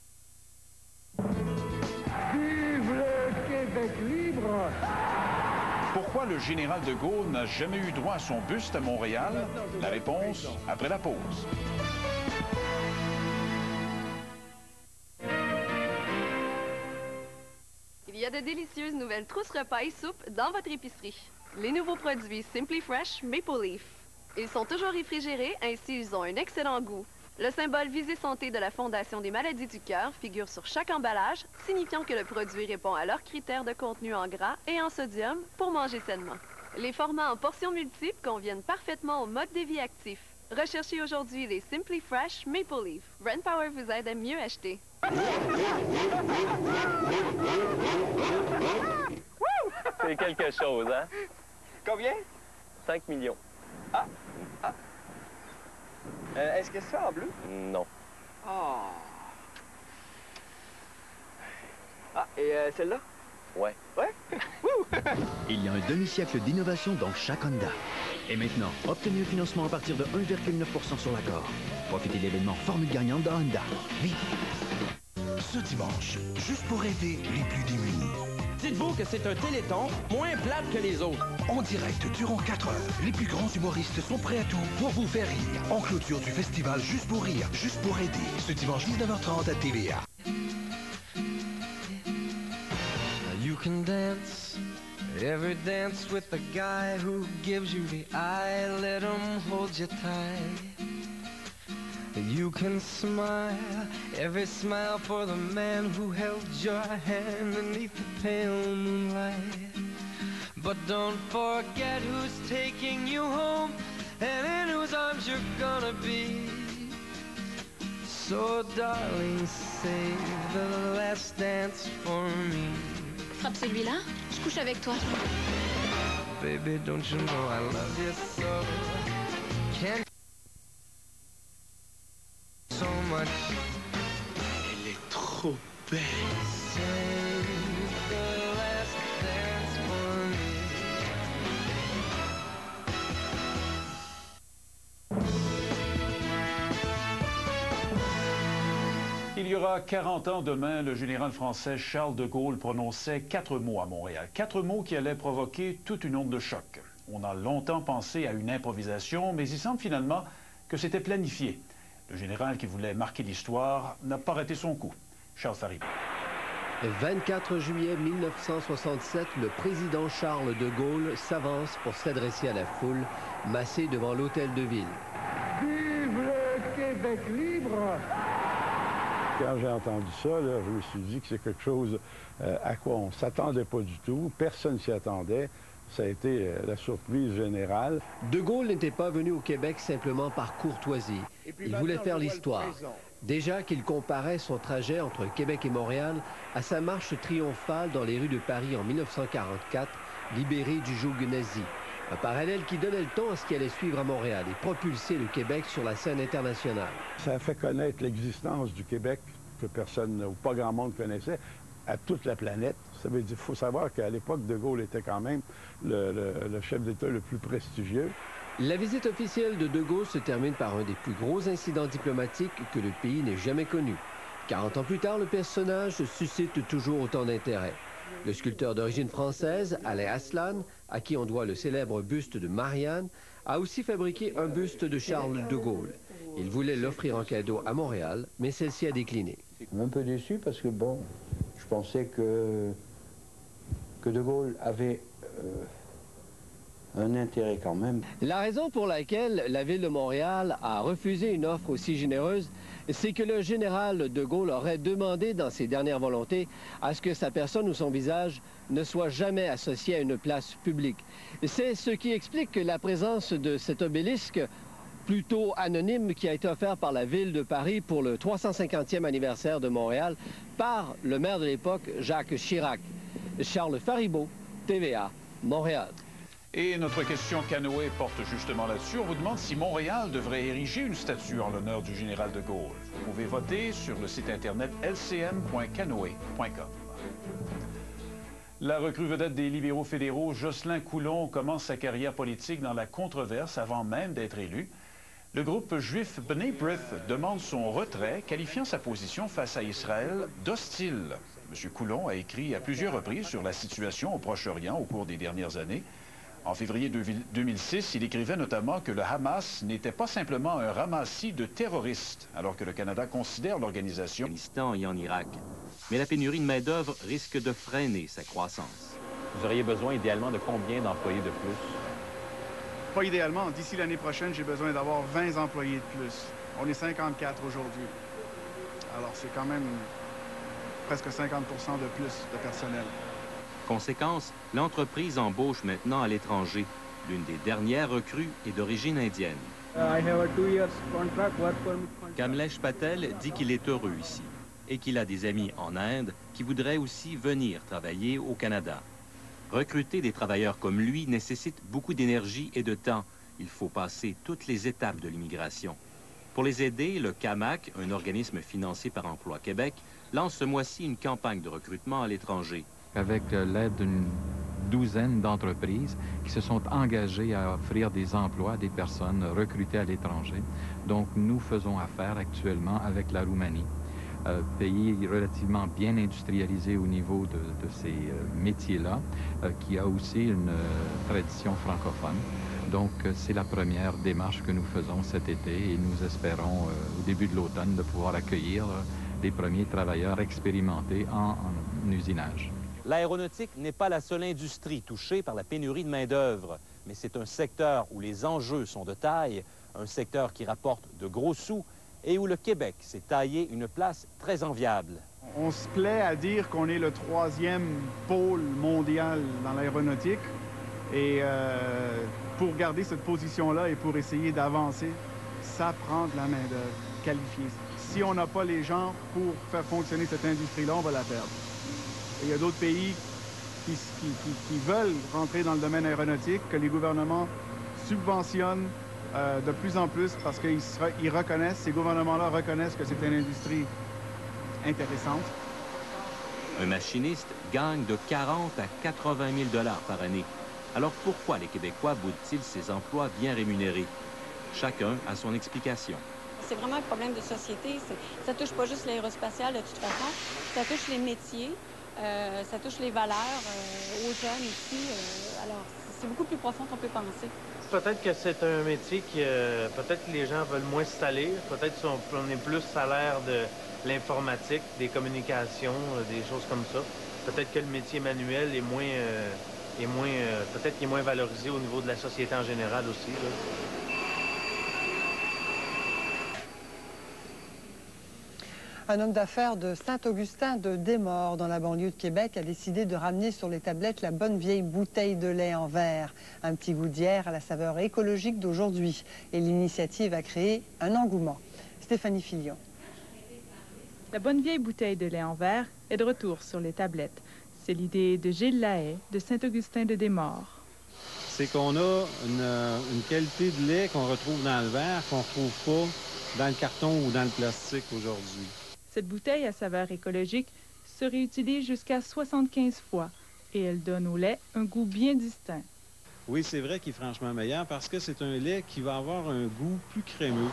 Vive le Québec libre! Pourquoi le général de Gaulle n'a jamais eu droit à son buste à Montréal? La réponse après la pause. Il y a de délicieuses nouvelles trousses repas et soupes dans votre épicerie. Les nouveaux produits Simply Fresh Maple Leaf. Ils sont toujours réfrigérés, ainsi ils ont un excellent goût. Le symbole Visée Santé de la Fondation des maladies du cœur figure sur chaque emballage, signifiant que le produit répond à leurs critères de contenu en gras et en sodium pour manger sainement. Les formats en portions multiples conviennent parfaitement au mode de vie actif. Recherchez aujourd'hui les Simply Fresh Maple Leaf. Brand Power vous aide à mieux acheter. C'est quelque chose, hein? Combien? 5 millions. Ah! Ah. Est-ce que c'est en bleu? Non. Oh. Ah, et celle-là? Ouais. Ouais? Il y a un demi-siècle d'innovation dans chaque Honda. Et maintenant, obtenez un financement à partir de 1,9 % sur l'accord. Profitez de l'événement Formule gagnante de Honda. Vite! ce dimanche, juste pour aider les plus démunis. Dites-vous que c'est un téléthon moins plate que les autres. En direct durant 4 heures, les plus grands humoristes sont prêts à tout pour vous faire rire. En clôture du festival Juste pour rire, juste pour aider, ce dimanche 19h30 à TVA. You can dance, every dance with the guy who gives you the eye, let him hold you tight. You can smile, every smile for the man who held your hand beneath the pale moonlight. But don't forget who's taking you home and in whose arms you're gonna be. So darling, save the last dance for me. Frappe celui-là, je couche avec toi. Baby, don't you know I love you so? Can't so much. Elle est trop belle. Save the last dance for me. Il y aura 40 ans demain, le général français Charles de Gaulle prononçait 4 mots à Montréal. 4 mots qui allaient provoquer toute une onde de choc. On a longtemps pensé à une improvisation, mais il semble finalement que c'était planifié. Le général qui voulait marquer l'histoire n'a pas raté son coup. Charles Faribault. 24 juillet 1967, le président Charles de Gaulle s'avance pour s'adresser à la foule massée devant l'Hôtel de Ville. Vive le Québec libre! Quand j'ai entendu ça, là, je me suis dit que c'est quelque chose à quoi on ne s'attendait pas du tout. Personne ne s'y attendait. Ça a été la surprise générale. De Gaulle n'était pas venu au Québec simplement par courtoisie. Il voulait faire l'histoire. Déjà qu'il comparait son trajet entre Québec et Montréal à sa marche triomphale dans les rues de Paris en 1944, libéré du joug nazi. Un parallèle qui donnait le ton à ce qui allait suivre à Montréal et propulser le Québec sur la scène internationale. Ça a fait connaître l'existence du Québec que personne ou pas grand monde connaissait à toute la planète. Ça veut dire qu'il faut savoir qu'à l'époque, De Gaulle était quand même le chef d'État le plus prestigieux. La visite officielle de Gaulle se termine par un des plus gros incidents diplomatiques que le pays n'ait jamais connu. 40 ans plus tard, le personnage suscite toujours autant d'intérêt. Le sculpteur d'origine française, Alain Aslan, à qui on doit le célèbre buste de Marianne, a aussi fabriqué un buste de Charles de Gaulle. Il voulait l'offrir en cadeau à Montréal, mais celle-ci a décliné. Un peu déçu parce que, bon, je pensais que De Gaulle avait un intérêt quand même. La raison pour laquelle la Ville de Montréal a refusé une offre aussi généreuse, c'est que le général de Gaulle aurait demandé dans ses dernières volontés à ce que sa personne ou son visage ne soit jamais associé à une place publique. C'est ce qui explique la présence de cet obélisque plutôt anonyme qui a été offert par la Ville de Paris pour le 350e anniversaire de Montréal par le maire de l'époque, Jacques Chirac. Charles Faribault, TVA, Montréal. Et notre question canoë porte justement là-dessus. On vous demande si Montréal devrait ériger une statue en l'honneur du général de Gaulle. Vous pouvez voter sur le site internet lcm.canoë.com. La recrue vedette des libéraux fédéraux, Jocelyn Coulon, commence sa carrière politique dans la controverse avant même d'être élu. Le groupe juif B'nai B'rith demande son retrait, qualifiant sa position face à Israël d'hostile. M. Coulon a écrit à plusieurs reprises sur la situation au Proche-Orient au cours des dernières années. En février 2006, il écrivait notamment que le Hamas n'était pas simplement un ramassis de terroristes, alors que le Canada considère l'organisation... En Afghanistan et en Irak. Mais la pénurie de main-d'œuvre risque de freiner sa croissance. Vous auriez besoin idéalement de combien d'employés de plus? Pas idéalement. D'ici l'année prochaine, j'ai besoin d'avoir 20 employés de plus. On est 54 aujourd'hui. Alors, c'est quand même presque 50% de plus de personnel. Conséquence, l'entreprise embauche maintenant à l'étranger. L'une des dernières recrues est d'origine indienne. Kamlesh Patel dit qu'il est heureux ici et qu'il a des amis en Inde qui voudraient aussi venir travailler au Canada. Recruter des travailleurs comme lui nécessite beaucoup d'énergie et de temps. Il faut passer toutes les étapes de l'immigration. Pour les aider, le CAMAC, un organisme financé par Emploi Québec, lance ce mois-ci une campagne de recrutement à l'étranger. Avec l'aide d'une douzaine d'entreprises qui se sont engagées à offrir des emplois à des personnes recrutées à l'étranger. Donc, nous faisons affaire actuellement avec la Roumanie pays relativement bien industrialisé au niveau de ces métiers-là, qui a aussi une tradition francophone. Donc, c'est la première démarche que nous faisons cet été et nous espérons, au début de l'automne, de pouvoir accueillir les premiers travailleurs expérimentés en usinage. L'aéronautique n'est pas la seule industrie touchée par la pénurie de main-d'œuvre, mais c'est un secteur où les enjeux sont de taille, un secteur qui rapporte de gros sous et où le Québec s'est taillé une place très enviable. On se plaît à dire qu'on est le 3e pôle mondial dans l'aéronautique. Et pour garder cette position-là et pour essayer d'avancer, ça prend de la main-d'œuvre qualifiée. Si on n'a pas les gens pour faire fonctionner cette industrie-là, on va la perdre. Et il y a d'autres pays qui veulent rentrer dans le domaine aéronautique, que les gouvernements subventionnent de plus en plus parce qu'ils reconnaissent, ces gouvernements-là reconnaissent que c'est une industrie intéressante. Un machiniste gagne de 40 à 80 000 $ par année. Alors pourquoi les Québécois boudent-ils ces emplois bien rémunérés? Chacun a son explication. C'est vraiment un problème de société. Ça touche pas juste l'aérospatiale de toute façon, ça touche les métiers, ça touche les valeurs aux jeunes ici. Alors, c'est beaucoup plus profond qu'on peut penser. Peut-être que c'est un métier qui, peut-être que les gens veulent moins se salir. Peut-être qu'on est plus salaire de l'informatique, des communications, des choses comme ça. Peut-être que le métier manuel est moins, peut-être qu'il est moins valorisé au niveau de la société en général aussi, là. Un homme d'affaires de Saint-Augustin-de-Desmaures, dans la banlieue de Québec, a décidé de ramener sur les tablettes la bonne vieille bouteille de lait en verre. Un petit goût d'hier à la saveur écologique d'aujourd'hui. Et l'initiative a créé un engouement. Stéphanie Filion. La bonne vieille bouteille de lait en verre est de retour sur les tablettes. C'est l'idée de Gilles Lahaye de Saint-Augustin-de-Desmaures. C'est qu'on a une qualité de lait qu'on retrouve dans le verre, qu'on ne retrouve pas dans le carton ou dans le plastique aujourd'hui. Cette bouteille à saveur écologique se réutilise jusqu'à 75 fois et elle donne au lait un goût bien distinct. Oui, c'est vrai qu'il est franchement meilleur parce que c'est un lait qui va avoir un goût plus crémeux.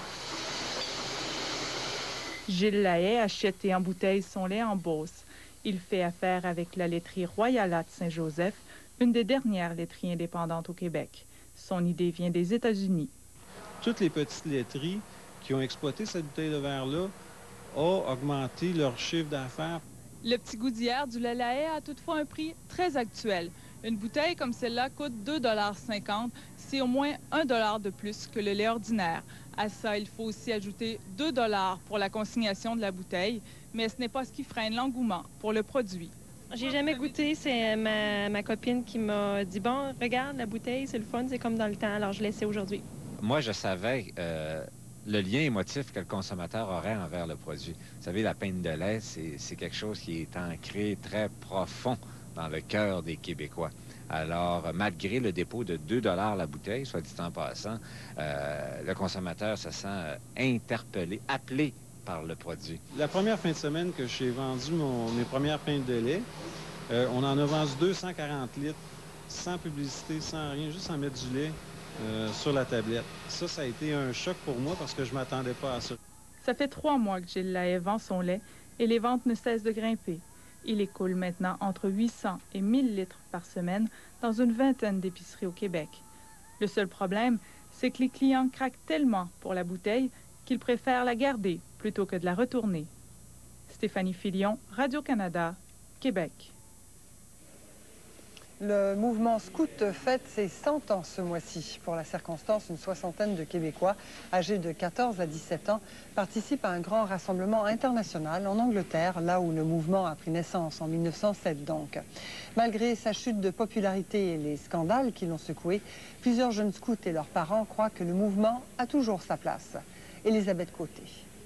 Gilles Lahaye achète et embouteille son lait en Beauce. Il fait affaire avec la laiterie Royala de Saint-Joseph, une des dernières laiteries indépendantes au Québec. Son idée vient des États-Unis. Toutes les petites laiteries qui ont exploité cette bouteille de verre-là ont augmenté leur chiffre d'affaires. Le petit goût d'hier du lait Lahaye a toutefois un prix très actuel. Une bouteille comme celle-là coûte 2,50 $. C'est au moins 1 $ de plus que le lait ordinaire. À ça, il faut aussi ajouter 2 $ pour la consignation de la bouteille, mais ce n'est pas ce qui freine l'engouement pour le produit. J'ai jamais goûté, c'est ma copine qui m'a dit « Bon, regarde, la bouteille, c'est le fun, c'est comme dans le temps, alors je l'essaie aujourd'hui. » Moi, je savais le lien émotif que le consommateur aurait envers le produit. Vous savez, la pinte de lait, c'est quelque chose qui est ancré très profond dans le cœur des Québécois. Alors, malgré le dépôt de 2 $ la bouteille, soit dit en passant, le consommateur se sent interpellé, appelé par le produit. La première fin de semaine que j'ai vendu mes premières pintes de lait, on en a vendu 240 litres, sans publicité, sans rien, juste en mettre du lait sur la tablette. Ça a été un choc pour moi parce que je ne m'attendais pas à ça. Ça fait 3 mois que Gilles Lahaye vend son lait et les ventes ne cessent de grimper. Il écoule maintenant entre 800 et 1000 litres par semaine dans une vingtaine d'épiceries au Québec. Le seul problème, c'est que les clients craquent tellement pour la bouteille qu'ils préfèrent la garder plutôt que de la retourner. Stéphanie Filion, Radio-Canada, Québec. Le mouvement scout fête ses 100 ans ce mois-ci. Pour la circonstance, une soixantaine de Québécois âgés de 14 à 17 ans participent à un grand rassemblement international en Angleterre, là où le mouvement a pris naissance, en 1907 donc. Malgré sa chute de popularité et les scandales qui l'ont secoué, plusieurs jeunes scouts et leurs parents croient que le mouvement a toujours sa place. Élisabeth Côté.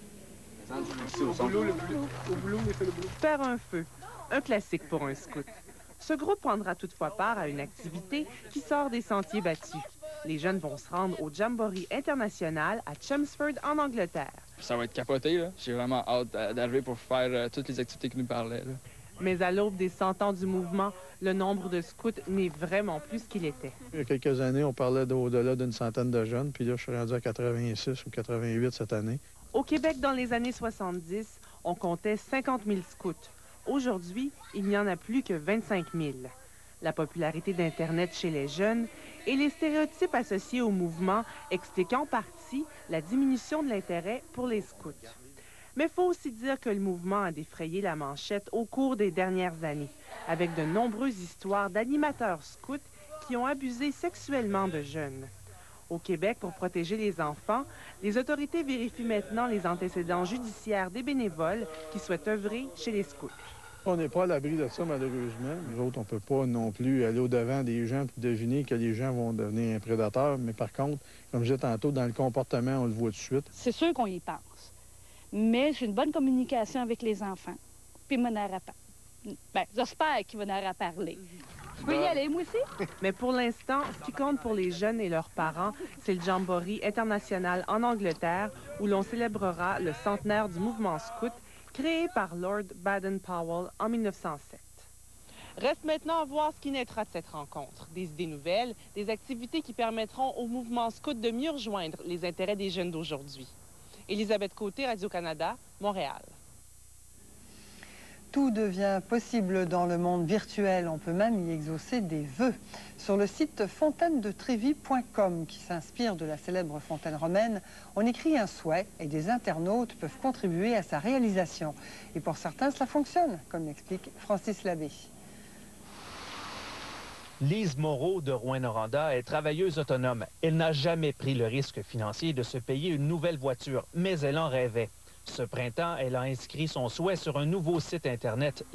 Faire un feu, un classique pour un scout. Ce groupe prendra toutefois part à une activité qui sort des sentiers battus. Les jeunes vont se rendre au Jamboree international à Chelmsford, en Angleterre. Ça va être capoté, là. J'ai vraiment hâte d'arriver pour faire toutes les activités qui nous parlaient, là. Mais à l'aube des 100 ans du mouvement, le nombre de scouts n'est vraiment plus ce qu'il était. Il y a quelques années, on parlait d'au-delà d'une centaine de jeunes, puis là, je suis rendu à 86 ou 88 cette année. Au Québec, dans les années 70, On comptait 50 000 scouts. Aujourd'hui, il n'y en a plus que 25 000. La popularité d'Internet chez les jeunes et les stéréotypes associés au mouvement expliquent en partie la diminution de l'intérêt pour les scouts. Mais il faut aussi dire que le mouvement a défrayé la manchette au cours des dernières années, avec de nombreuses histoires d'animateurs scouts qui ont abusé sexuellement de jeunes. Au Québec, pour protéger les enfants, les autorités vérifient maintenant les antécédents judiciaires des bénévoles qui souhaitent œuvrer chez les scouts. On n'est pas à l'abri de ça, malheureusement. Nous autres, on ne peut pas non plus aller au-devant des gens et deviner que les gens vont devenir un prédateur. Mais par contre, comme je disais tantôt, dans le comportement, on le voit tout de suite. C'est sûr qu'on y pense. Mais j'ai une bonne communication avec les enfants. Puis j'espère qu'il va en parler. Je peux y aller, moi aussi? Mais pour l'instant, ce qui compte pour les jeunes et leurs parents, c'est le Jamboree international en Angleterre, où l'on célébrera le centenaire du mouvement scout, créé par Lord Baden-Powell en 1907. Reste maintenant à voir ce qui naîtra de cette rencontre. Des idées nouvelles, des activités qui permettront au mouvement scout de mieux rejoindre les intérêts des jeunes d'aujourd'hui. Élisabeth Côté, Radio-Canada, Montréal. Tout devient possible dans le monde virtuel. On peut même y exaucer des vœux. Sur le site fontainedetrevi.com, qui s'inspire de la célèbre fontaine romaine, on écrit un souhait et des internautes peuvent contribuer à sa réalisation. Et pour certains, cela fonctionne, comme l'explique Francis Labbé. Lise Moreau de Rouyn-Noranda est travailleuse autonome. Elle n'a jamais pris le risque financier de se payer une nouvelle voiture, mais elle en rêvait. Ce printemps, elle a inscrit son souhait sur un nouveau site Internet,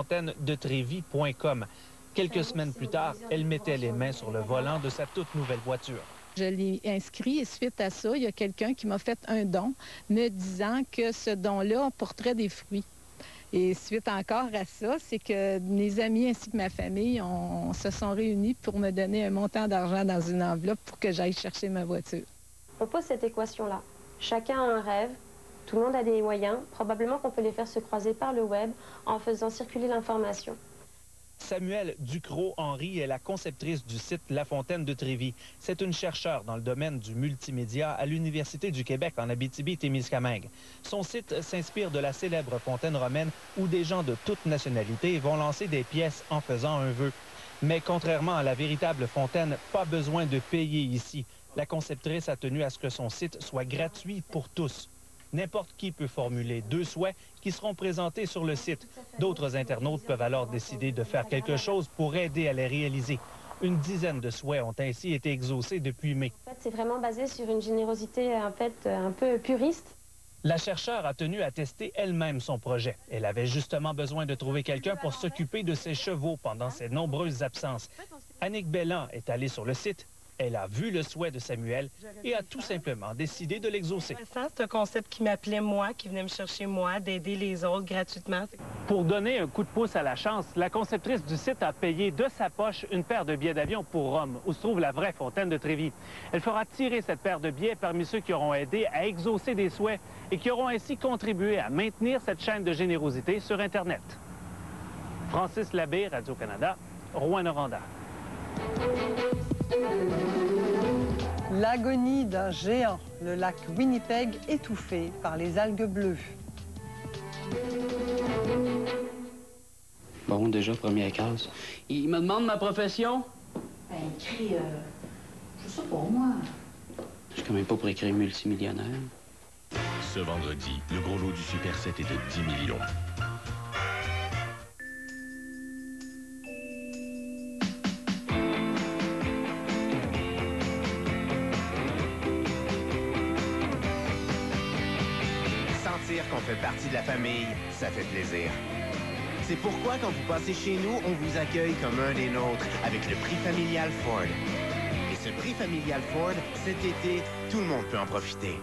lafontainedetrevi.com. Quelques semaines plus tard, elle mettait les mains sur le volant de sa toute nouvelle voiture. Je l'ai inscrit et suite à ça, il y a quelqu'un qui m'a fait un don me disant que ce don-là porterait des fruits. Et suite encore à ça, c'est que mes amis ainsi que ma famille se sont réunis pour me donner un montant d'argent dans une enveloppe pour que j'aille chercher ma voiture. On pose cette équation-là. Chacun a un rêve, tout le monde a des moyens. Probablement qu'on peut les faire se croiser par le web en faisant circuler l'information. Samuelle Ducrot-Henry est la conceptrice du site La Fontaine de Trévi. C'est une chercheure dans le domaine du multimédia à l'Université du Québec en Abitibi-Témiscamingue. Son site s'inspire de la célèbre fontaine romaine où des gens de toute nationalité vont lancer des pièces en faisant un vœu. Mais contrairement à la véritable fontaine, pas besoin de payer ici. La conceptrice a tenu à ce que son site soit gratuit pour tous. N'importe qui peut formuler 2 souhaits qui seront présentés sur le site. D'autres internautes peuvent alors décider de faire quelque chose pour aider à les réaliser. Une dizaine de souhaits ont ainsi été exaucés depuis mai. En fait, c'est vraiment basé sur une générosité un peu puriste. La chercheure a tenu à tester elle-même son projet. Elle avait justement besoin de trouver quelqu'un pour s'occuper de ses chevaux pendant ses nombreuses absences. Annick Bellan est allée sur le site. Elle a vu le souhait de Samuel et a tout simplement décidé de l'exaucer. C'est un concept qui m'appelait moi, qui venait me chercher moi, d'aider les autres gratuitement. Pour donner un coup de pouce à la chance, la conceptrice du site a payé de sa poche une paire de billets d'avion pour Rome, où se trouve la vraie fontaine de Trévi. Elle fera tirer cette paire de billets parmi ceux qui auront aidé à exaucer des souhaits et qui auront ainsi contribué à maintenir cette chaîne de générosité sur Internet. Francis Labbé, Radio-Canada, Rouyn-Noranda. L'agonie d'un géant, le lac Winnipeg étouffé par les algues bleues. Bon, déjà, première case. Il me demande ma profession. Ben, écrit, je sais pas, moi. Je suis quand même pas pour écrire multimillionnaire. Ce vendredi, le gros lot du Super 7 est de 10 millions. Qu'on fait partie de la famille, ça fait plaisir. C'est pourquoi quand vous passez chez nous, on vous accueille comme un des nôtres avec le prix familial Ford. Et ce prix familial Ford, cet été, tout le monde peut en profiter.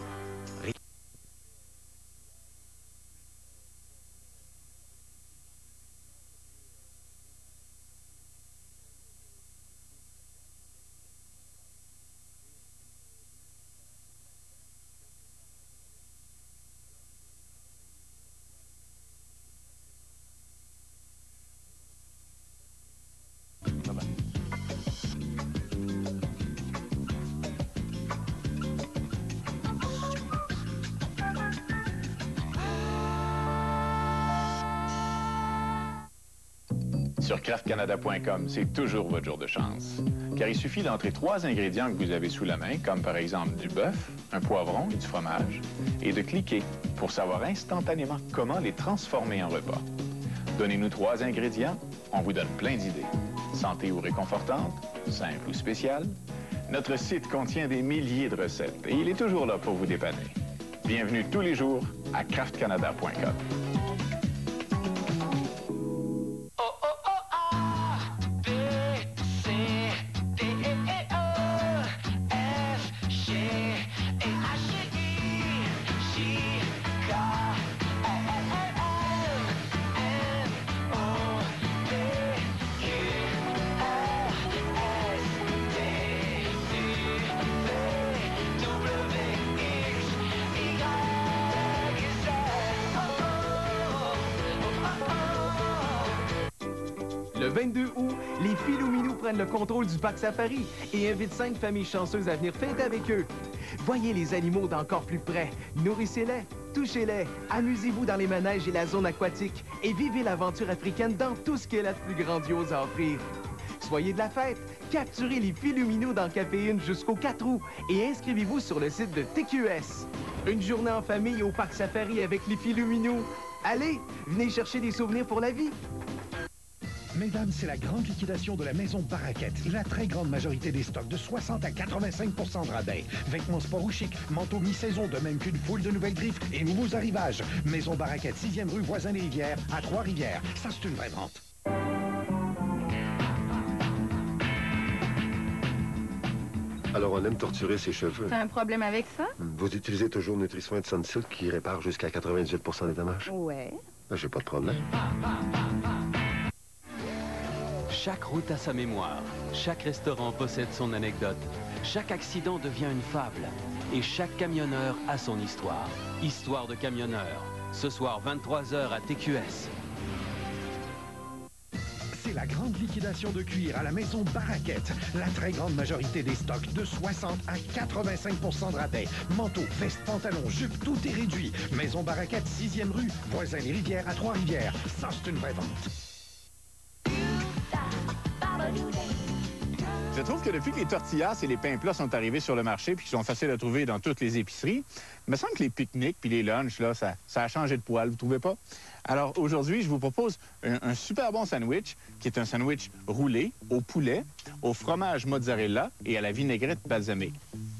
Sur craftcanada.com, c'est toujours votre jour de chance. Car il suffit d'entrer 3 ingrédients que vous avez sous la main, comme par exemple du bœuf, un poivron et du fromage, et de cliquer pour savoir instantanément comment les transformer en repas. Donnez-nous 3 ingrédients, on vous donne plein d'idées. Santé ou réconfortante, simple ou spéciale, notre site contient des milliers de recettes et il est toujours là pour vous dépanner. Bienvenue tous les jours à craftcanada.com. Le 22 août, les Filouminous prennent le contrôle du parc Safari et invitent 5 familles chanceuses à venir fêter avec eux. Voyez les animaux d'encore plus près, nourrissez-les, touchez-les, amusez-vous dans les manèges et la zone aquatique et vivez l'aventure africaine dans tout ce qu'elle a de plus grandiose à offrir. Soyez de la fête, capturez les Filouminous dans Caféine jusqu'au 4 août et inscrivez-vous sur le site de TQS. Une journée en famille au parc Safari avec les Filouminous. Allez, venez chercher des souvenirs pour la vie. Mesdames, c'est la grande liquidation de la maison Barraquette. La très grande majorité des stocks de 60 à 85 % de rabais. Vêtements sport ou chic, manteaux mi-saison, de même qu'une foule de nouvelles griffes et nouveaux arrivages. Maison Barraquette, 6e rue voisin des Rivières, à Trois-Rivières. Ça, c'est une vraie vente. Alors, on aime torturer ses cheveux. T'as un problème avec ça? Vous utilisez toujours Nutri-Soin de Sunsilk qui répare jusqu'à 98 % des dommages? Ouais. J'ai pas de problème. Chaque route a sa mémoire, chaque restaurant possède son anecdote, chaque accident devient une fable et chaque camionneur a son histoire. Histoire de camionneur, ce soir 23h à TQS. C'est la grande liquidation de cuir à la maison Barraquette. La très grande majorité des stocks de 60 à 85 % de rabais. Manteaux, vestes, pantalons, jupes, tout est réduit. Maison Barraquette, 6e rue, voisin les Rivières à Trois-Rivières. Ça, c'est une vraie vente. Je trouve que depuis que les tortillas et les pains plats sont arrivés sur le marché puis qu'ils sont faciles à trouver dans toutes les épiceries, il me semble que les pique-niques puis les lunchs, là, ça a changé de poil, vous trouvez pas? Alors aujourd'hui, je vous propose un super bon sandwich qui est un sandwich roulé au poulet, au fromage mozzarella et à la vinaigrette balsamique.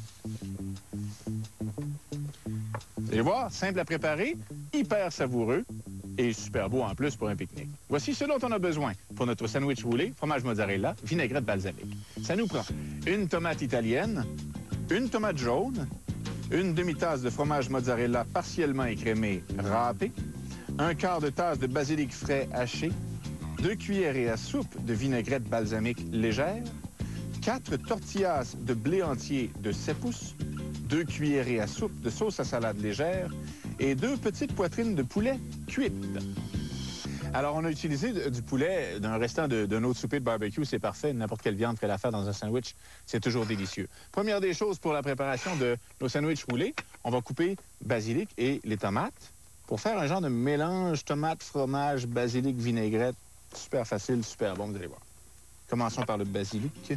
Vous allez voir, simple à préparer, hyper savoureux et super beau en plus pour un pique-nique. Voici ce dont on a besoin pour notre sandwich roulé, fromage mozzarella, vinaigrette balsamique. Ça nous prend une tomate italienne, une tomate jaune, une demi-tasse de fromage mozzarella partiellement écrémé râpé, un quart de tasse de basilic frais haché, 2 cuillerées à soupe de vinaigrette balsamique légère, 4 tortillas de blé entier de 7 pouces, 2 cuillerées à soupe de sauce à salade légère et 2 petites poitrines de poulet cuites. Alors, on a utilisé du poulet d'un restant d'un autre souper de barbecue. C'est parfait. N'importe quelle viande qu'elle a fait dans un sandwich, c'est toujours délicieux. Première des choses pour la préparation de nos sandwichs roulés, on va couper basilic et les tomates pour faire un genre de mélange tomate, fromage, basilic, vinaigrette. Super facile, super bon, vous allez voir. Commençons par le basilic.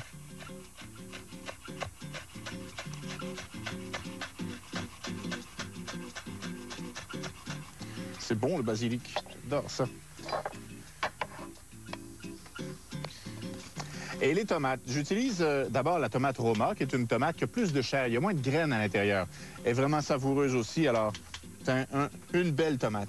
C'est bon, le basilic. J'adore ça. Et les tomates. J'utilise d'abord la tomate Roma, qui est une tomate qui a plus de chair. Il y a moins de graines à l'intérieur. Elle est vraiment savoureuse aussi. Alors, c'est une belle tomate.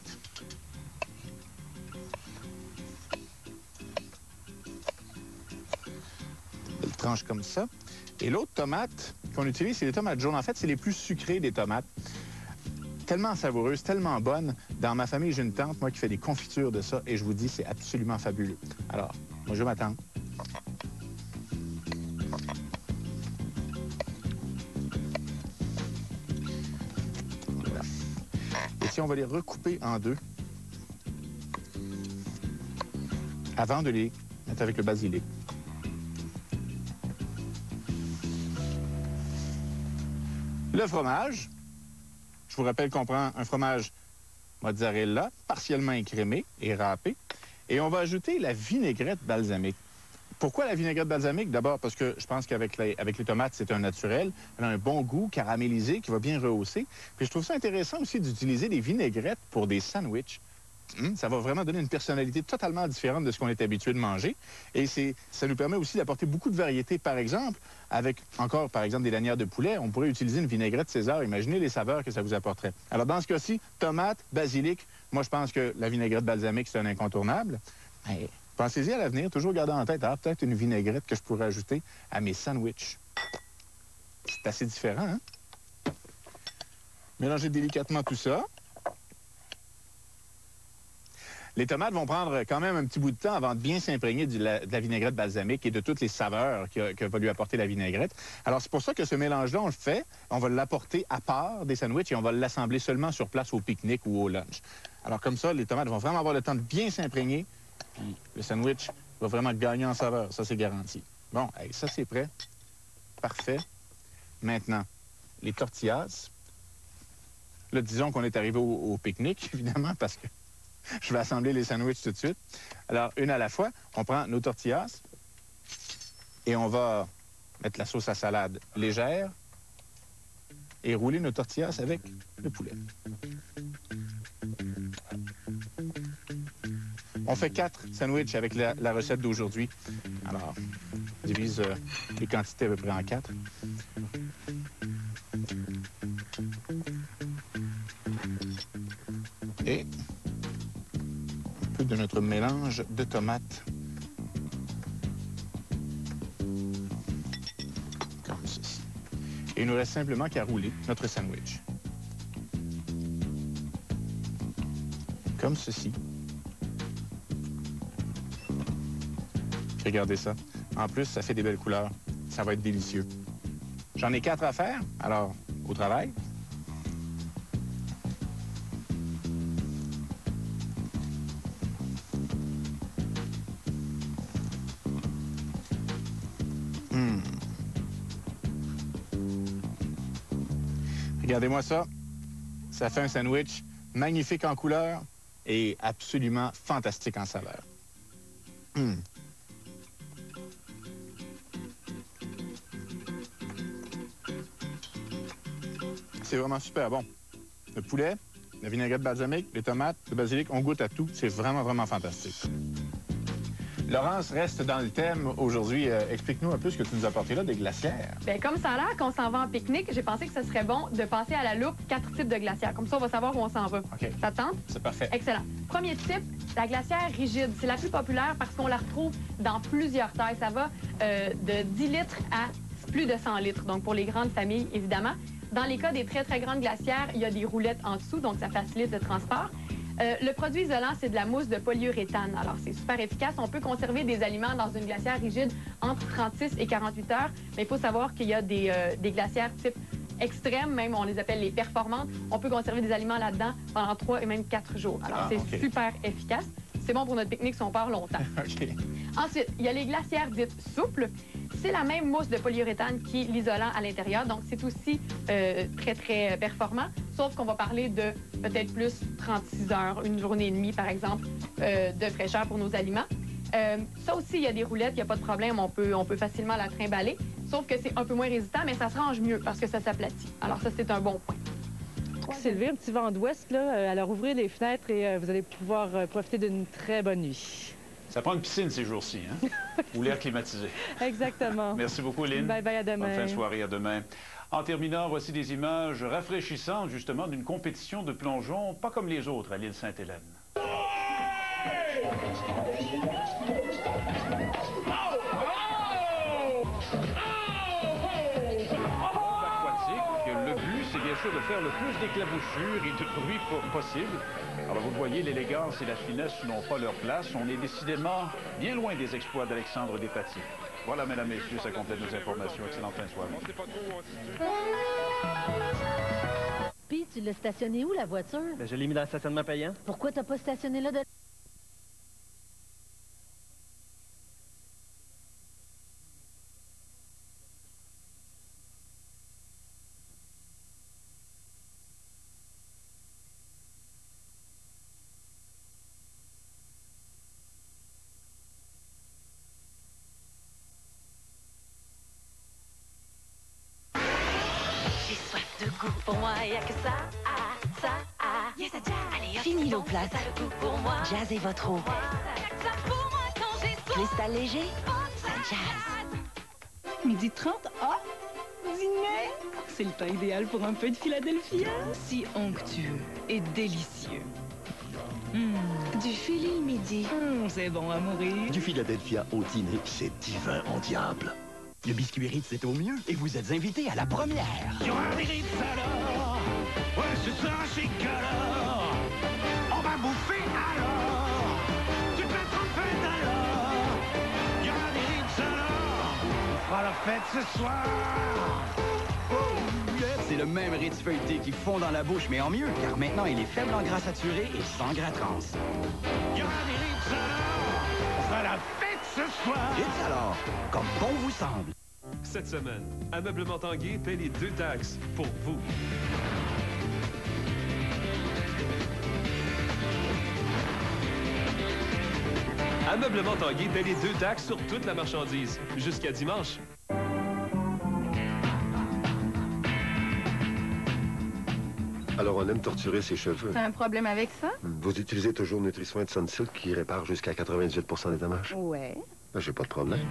Elle tranche comme ça. Et l'autre tomate qu'on utilise, c'est les tomates jaunes. En fait, c'est les plus sucrées des tomates. Tellement savoureuse, tellement bonne. Dans ma famille, j'ai une tante, moi, qui fait des confitures de ça, et je vous dis, c'est absolument fabuleux. Alors, moi, je m'attends. Voilà. Et si on va les recouper en deux, avant de les mettre avec le basilic. Le fromage. Je vous rappelle qu'on prend un fromage mozzarella partiellement écrémé et râpé Et on va ajouter la vinaigrette balsamique. Pourquoi la vinaigrette balsamique? D'abord parce que je pense qu'avec les tomates, c'est un naturel. Elle a un bon goût caramélisé qui va bien rehausser. Puis je trouve ça intéressant aussi d'utiliser des vinaigrettes pour des sandwichs. Ça va vraiment donner une personnalité totalement différente de ce qu'on est habitué de manger. Et ça nous permet aussi d'apporter beaucoup de variété. Par exemple, avec encore, par exemple, des lanières de poulet, on pourrait utiliser une vinaigrette César. Imaginez les saveurs que ça vous apporterait. Alors, dans ce cas-ci, tomate, basilic. Moi, je pense que la vinaigrette balsamique, c'est un incontournable. Mais pensez-y à l'avenir, toujours garder en tête, peut-être une vinaigrette que je pourrais ajouter à mes sandwichs. C'est assez différent, hein? Mélangez délicatement tout ça. Les tomates vont prendre quand même un petit bout de temps avant de bien s'imprégner de la vinaigrette balsamique et de toutes les saveurs que va lui apporter la vinaigrette. Alors, c'est pour ça que ce mélange-là, on le fait. On va l'apporter à part des sandwichs et on va l'assembler seulement sur place au pique-nique ou au lunch. Alors, comme ça, les tomates vont vraiment avoir le temps de bien s'imprégner. Puis, le sandwich va vraiment gagner en saveur. Ça, c'est garanti. Bon, hey, ça, c'est prêt. Parfait. Maintenant, les tortillas. Là, disons qu'on est arrivé au pique-nique, évidemment, parce que je vais assembler les sandwichs tout de suite. Alors, une à la fois, on prend nos tortillas et on va mettre la sauce à salade légère et rouler nos tortillas avec le poulet. On fait 4 sandwichs avec la recette d'aujourd'hui. Alors, on divise les quantités à peu près en 4. Et un peu de notre mélange de tomates. Comme ceci. Et il nous reste simplement qu'à rouler notre sandwich. Comme ceci. Puis regardez ça. En plus, ça fait des belles couleurs. Ça va être délicieux. J'en ai 4 à faire, alors au travail. Regardez-moi ça. Ça fait un sandwich magnifique en couleur et absolument fantastique en saveur. C'est vraiment super bon. Le poulet, la vinaigrette balsamique, les tomates, le basilic, on goûte à tout. C'est vraiment, vraiment fantastique. Laurence reste dans le thème aujourd'hui. Explique-nous un peu ce que tu nous as apporté là, des glacières. Bien, comme ça a l'air qu'on s'en va en pique-nique, j'ai pensé que ce serait bon de passer à la loupe 4 types de glacières. Comme ça, on va savoir où on s'en va. OK. Ça te tente? C'est parfait. Excellent. Premier type, la glacière rigide. C'est la plus populaire parce qu'on la retrouve dans plusieurs tailles. Ça va de 10 litres à plus de 100 litres. Donc, pour les grandes familles, évidemment. Dans les cas des très, très grandes glacières, il y a des roulettes en dessous, donc ça facilite le transport. Le produit isolant, c'est de la mousse de polyuréthane. Alors, c'est super efficace. On peut conserver des aliments dans une glacière rigide entre 36 et 48 heures. Mais il faut savoir qu'il y a des glacières type extrêmes, même on les appelle les performantes. On peut conserver des aliments là-dedans pendant 3 et même 4 jours. Alors, c'est super efficace. C'est bon pour notre pique-nique si on part longtemps. Ensuite, il y a les glacières dites souples. C'est la même mousse de polyuréthane qui est l'isolant à l'intérieur, donc c'est aussi très, très performant, sauf qu'on va parler de peut-être plus 36 heures, une journée et demie, par exemple, de fraîcheur pour nos aliments. Ça aussi, il y a des roulettes, il n'y a pas de problème, on peut facilement la trimballer, sauf que c'est un peu moins résistant, mais ça se range mieux parce que ça s'aplatit. Alors ça, c'est un bon point. C'est levé un petit vent d'ouest, là. Alors ouvrez les fenêtres et vous allez pouvoir profiter d'une très bonne nuit. Ça prend une piscine ces jours-ci, hein? Ou l'air climatisé. Exactement. Merci beaucoup, Lynn. Bye-bye, à demain. Bonne fin de soirée, à demain. En terminant, voici des images rafraîchissantes, justement, d'une compétition de plongeon pas comme les autres à l'île Sainte-Hélène. Le but, c'est bien sûr de faire le plus d'éclaboussures et de bruit possible. Alors, vous voyez, l'élégance et la finesse n'ont pas leur place. On est décidément bien loin des exploits d'Alexandre Despatie. Voilà, mesdames, messieurs, ça complète nos informations. Excellente fin de soirée. Puis, tu l'as stationné où, la voiture? Ben, je l'ai mis dans le stationnement payant. Pourquoi t'as pas stationné là de... y a que ça, ça, yes, ça jazz. Allez, fini l'eau plate. Jazz et votre eau. Cristal léger, ça jazz. Midi 30, dîner. C'est le temps idéal pour un peu de Philadelphia. Si onctueux et délicieux. Du filet le midi. C'est bon à mourir. Du Philadelphia au dîner, c'est divin en diable. Le biscuit Ritz, c'est au mieux et vous êtes invités à la première. Il y aura des Ritz alors. Ouais, ce sera chic alors. On va bouffer alors. Tu peux être en fête alors. Il y aura des Ritz alors. On fera la fête ce soir. C'est le même Ritz feuilleté qui fond dans la bouche, mais en mieux, car maintenant il est faible en gras saturé et sans gras trans. Il y aura des Ritz alors. On fera la fête ce soir. Ritz alors, comme bon vous semble. Cette semaine, Ameublement Tanguay paie les 2 taxes pour vous. Ameublement Tanguay paie les 2 taxes sur toute la marchandise. Jusqu'à dimanche. Alors, on aime torturer ses cheveux. T'as un problème avec ça? Vous utilisez toujours Nutri-Soin de Sunsilk qui répare jusqu'à 98 des dommages? Ouais. J'ai pas de problème.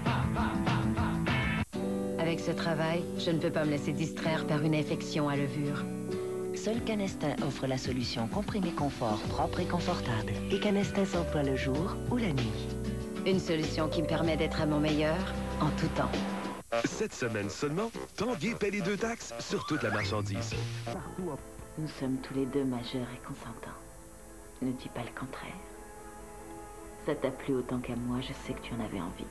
Avec ce travail, je ne peux pas me laisser distraire par une infection à levure. Seul Canestin offre la solution comprimé confort propre et confortable. Et Canestin s'emploie le jour ou la nuit. Une solution qui me permet d'être à mon meilleur en tout temps. Cette semaine seulement, Tanguay paie les 2 taxes sur toute la marchandise. Nous sommes tous les deux majeurs et consentants. Ne dis pas le contraire. Ça t'a plu autant qu'à moi, je sais que tu en avais envie.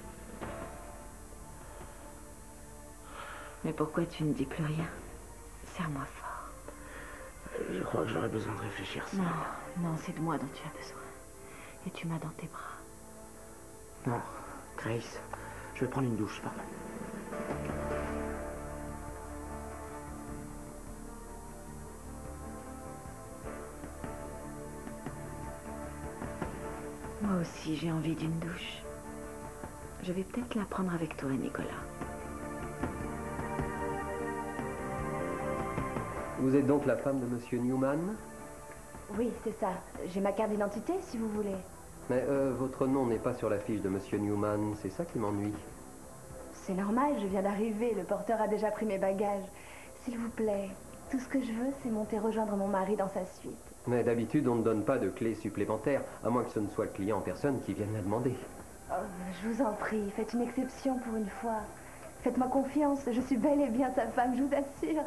Mais pourquoi tu ne dis plus rien? Serre-moi fort. Je crois que j'aurais besoin de réfléchir ça. Non, c'est de moi dont tu as besoin. Et tu m'as dans tes bras. Non, Grace, je vais prendre une douche, pardon. Moi aussi, j'ai envie d'une douche. Je vais peut-être la prendre avec toi, Nicolas. Vous êtes donc la femme de Monsieur Newman? Oui, c'est ça. J'ai ma carte d'identité, si vous voulez. Mais votre nom n'est pas sur la fiche de Monsieur Newman, c'est ça qui m'ennuie. C'est normal, je viens d'arriver, le porteur a déjà pris mes bagages. S'il vous plaît, tout ce que je veux, c'est monter rejoindre mon mari dans sa suite. Mais d'habitude, on ne donne pas de clés supplémentaires, à moins que ce ne soit le client en personne qui vienne la demander. Oh, je vous en prie, faites une exception pour une fois. Faites-moi confiance, je suis bel et bien sa femme, je vous assure.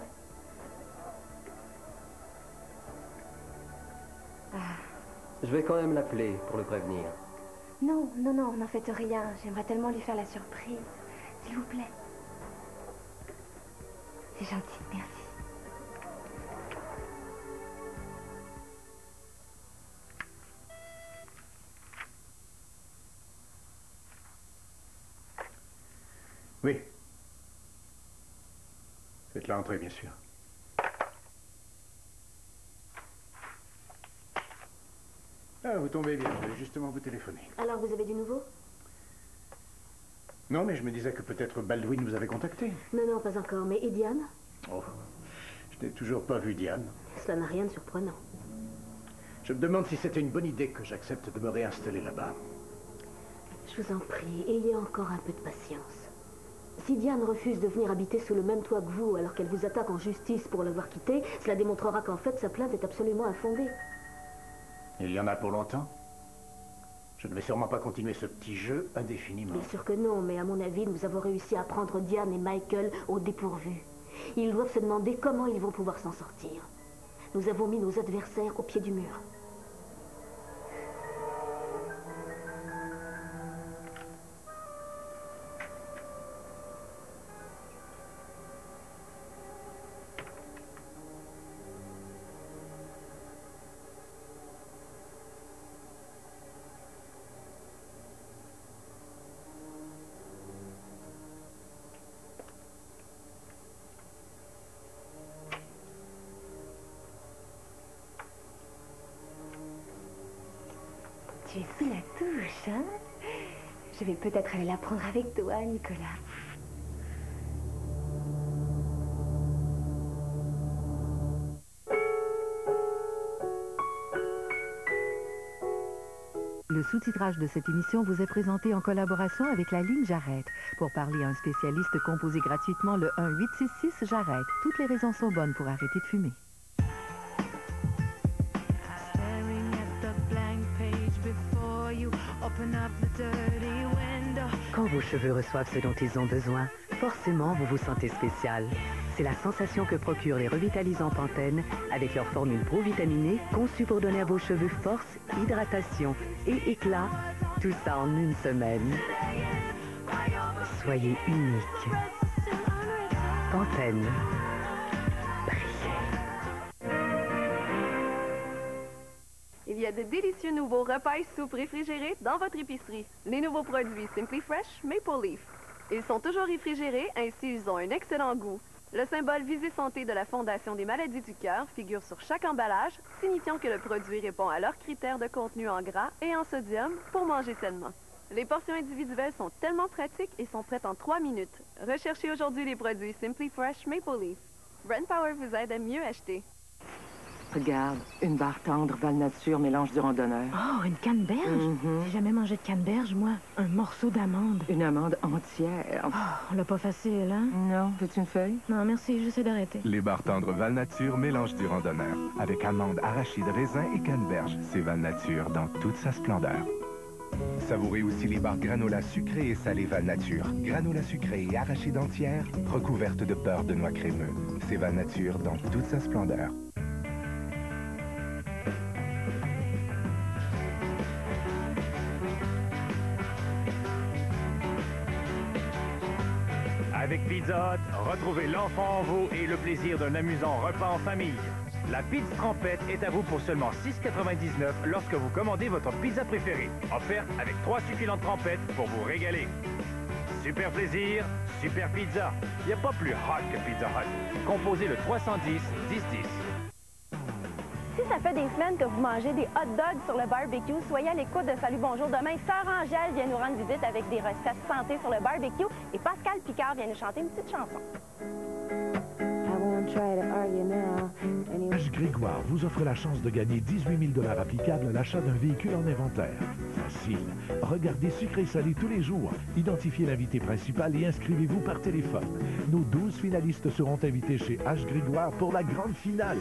Je vais quand même l'appeler pour le prévenir. Non, n'en faites rien. J'aimerais tellement lui faire la surprise. S'il vous plaît. C'est gentil, merci. Oui. Faites-la entrer, bien sûr. Ah, vous tombez bien, je vais justement vous téléphoner. Alors, vous avez du nouveau? Non, mais je me disais que peut-être Baldwin vous avait contacté. Non, pas encore. Mais et Diane? Oh, je n'ai toujours pas vu Diane. Cela n'a rien de surprenant. Je me demande si c'était une bonne idée que j'accepte de me réinstaller là-bas. Je vous en prie, ayez encore un peu de patience. Si Diane refuse de venir habiter sous le même toit que vous, alors qu'elle vous attaque en justice pour l'avoir quitté, cela démontrera qu'en fait, sa plainte est absolument infondée. Il y en a pour longtemps? Je ne vais sûrement pas continuer ce petit jeu indéfiniment. Bien sûr que non, mais à mon avis, nous avons réussi à prendre Diane et Michael au dépourvu. Ils doivent se demander comment ils vont pouvoir s'en sortir. Nous avons mis nos adversaires au pied du mur. Tu es sous la touche, hein? Je vais peut-être aller la prendre avec toi, Nicolas. sous-titrage de cette émission vous est présenté en collaboration avec la ligne J'arrête. Pour parler à un spécialiste, composez gratuitement le 1-866-JARRêTE. Toutes les raisons sont bonnes pour arrêter de fumer. Quand vos cheveux reçoivent ce dont ils ont besoin, forcément vous vous sentez spécial. C'est la sensation que procurent les revitalisants Pantene avec leur formule pro-vitaminée conçue pour donner à vos cheveux force, hydratation et éclat. Tout ça en une semaine. Soyez unique. Pantene. Il y a de délicieux nouveaux repas et soupes réfrigérés dans votre épicerie. Les nouveaux produits Simply Fresh Maple Leaf. Ils sont toujours réfrigérés, ainsi ils ont un excellent goût. Le symbole Visée Santé de la Fondation des maladies du cœur figure sur chaque emballage, signifiant que le produit répond à leurs critères de contenu en gras et en sodium pour manger sainement. Les portions individuelles sont tellement pratiques et sont prêtes en 3 minutes. Recherchez aujourd'hui les produits Simply Fresh Maple Leaf. Brain Power vous aide à mieux acheter. Regarde, une barre tendre, Val-Nature, mélange du randonneur. Oh, une canneberge? J'ai jamais mangé de canneberge, moi. Un morceau d'amande. Une amande entière. Oh, on l'a pas facile, hein? Non. Veux-tu une feuille? Non, merci, j'essaie d'arrêter. Les barres tendres Val-Nature, mélange du randonneur. Avec amandes, arachides, raisins et canneberge. C'est Val-Nature dans toute sa splendeur. Savourez aussi les barres granola sucrées et salées Val-Nature. Granola sucrée et arachides entières, recouvertes de beurre de noix crémeux. C'est Val-Nature dans toute sa splendeur. Avec Pizza Hut, retrouvez l'enfant en vous et le plaisir d'un amusant repas en famille. La pizza trempette est à vous pour seulement $6,99 lorsque vous commandez votre pizza préférée. Offerte avec 3 succulentes trempettes pour vous régaler. Super plaisir, super pizza. Il n'y a pas plus hot que Pizza Hut. Composez le 310 1010. Si ça fait des semaines que vous mangez des hot dogs sur le barbecue, soyez à l'écoute de Salut Bonjour. Demain, Sœur Angèle vient nous rendre visite avec des recettes santé sur le barbecue et Pascal Picard vient nous chanter une petite chanson. H. Grégoire vous offre la chance de gagner 18 000 $ applicables à l'achat d'un véhicule en inventaire. Facile. Regardez Sucré Salé tous les jours. Identifiez l'invité principal et inscrivez-vous par téléphone. Nos 12 finalistes seront invités chez H. Grégoire pour la grande finale.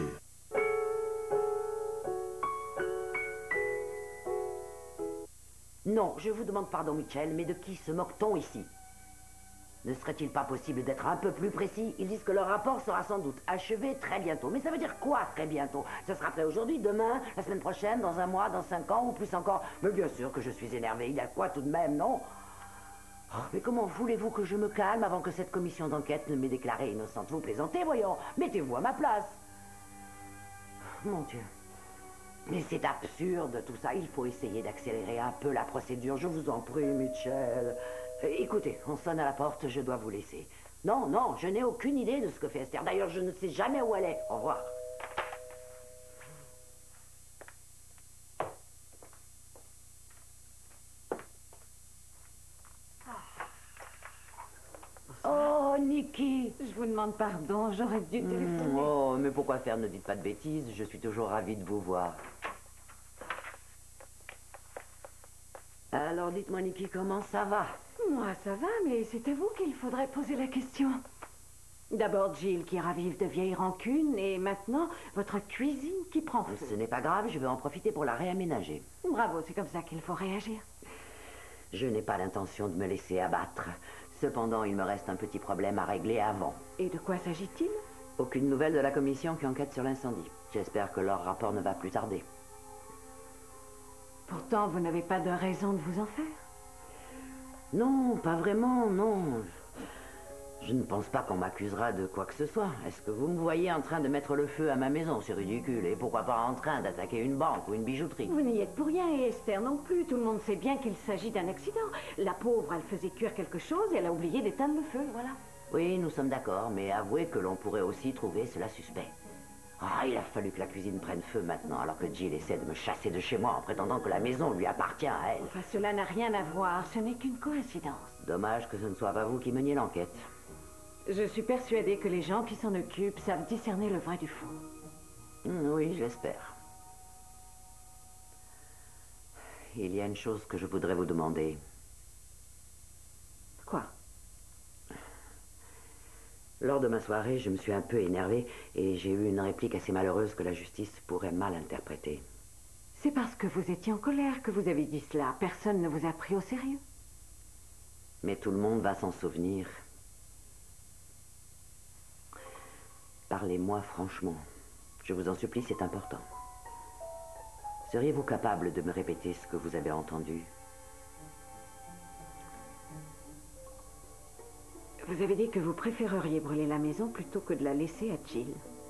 Non, je vous demande pardon, Mitchell, mais de qui se moque-t-on ici? Ne serait-il pas possible d'être un peu plus précis? Ils disent que leur rapport sera sans doute achevé très bientôt. Mais ça veut dire quoi, très bientôt? Ça sera prêt aujourd'hui, demain, la semaine prochaine, dans 1 mois, dans 5 ans, ou plus encore? Mais bien sûr que je suis énervé. Il y a quoi tout de même, non? Oh, mais comment voulez-vous que je me calme avant que cette commission d'enquête ne m'ait déclarée innocente? Vous plaisantez, voyons. Mettez-vous à ma place. Mon Dieu. Mais c'est absurde tout ça. Il faut essayer d'accélérer un peu la procédure. Je vous en prie, Mitchell. Écoutez, on sonne à la porte, je dois vous laisser. Non, non, je n'ai aucune idée de ce que fait Esther. D'ailleurs, je ne sais jamais où elle est. Au revoir. Oh, Nikki! Je vous demande pardon, j'aurais dû téléphoner. Oh, mais pourquoi faire? Ne dites pas de bêtises, je suis toujours ravie de vous voir. Alors, dites-moi, Nikki, comment ça va? Moi, ça va, mais c'est à vous qu'il faudrait poser la question. D'abord, Jill qui ravive de vieilles rancunes, et maintenant, votre cuisine qui prend feu. Ce n'est pas grave, je vais en profiter pour la réaménager. Bravo, c'est comme ça qu'il faut réagir. Je n'ai pas l'intention de me laisser abattre. Cependant, il me reste un petit problème à régler avant. Et de quoi s'agit-il? Aucune nouvelle de la commission qui enquête sur l'incendie. J'espère que leur rapport ne va plus tarder. Pourtant, vous n'avez pas de raison de vous en faire. Non, pas vraiment, non. Je ne pense pas qu'on m'accusera de quoi que ce soit. Est-ce que vous me voyez en train de mettre le feu à ma maison? C'est ridicule. Et pourquoi pas en train d'attaquer une banque ou une bijouterie? Vous n'y êtes pour rien, et Esther non plus. Tout le monde sait bien qu'il s'agit d'un accident. La pauvre, elle faisait cuire quelque chose et elle a oublié d'éteindre le feu, voilà. Oui, nous sommes d'accord, mais avouez que l'on pourrait aussi trouver cela suspect. Ah, il a fallu que la cuisine prenne feu maintenant, alors que Jill essaie de me chasser de chez moi en prétendant que la maison lui appartient à elle. Enfin, cela n'a rien à voir. Ce n'est qu'une coïncidence. Dommage que ce ne soit pas vous qui meniez l'enquête. Je suis persuadée que les gens qui s'en occupent savent discerner le vrai du faux. Oui, j'espère. il y a une chose que je voudrais vous demander. Quoi? Lors de ma soirée, je me suis un peu énervé et j'ai eu une réplique assez malheureuse que la justice pourrait mal interpréter. C'est parce que vous étiez en colère que vous avez dit cela. Personne ne vous a pris au sérieux. Mais tout le monde va s'en souvenir. Parlez-moi franchement. Je vous en supplie, c'est important. Seriez-vous capable de me répéter ce que vous avez entendu? Vous avez dit que vous préféreriez brûler la maison plutôt que de la laisser à Jill.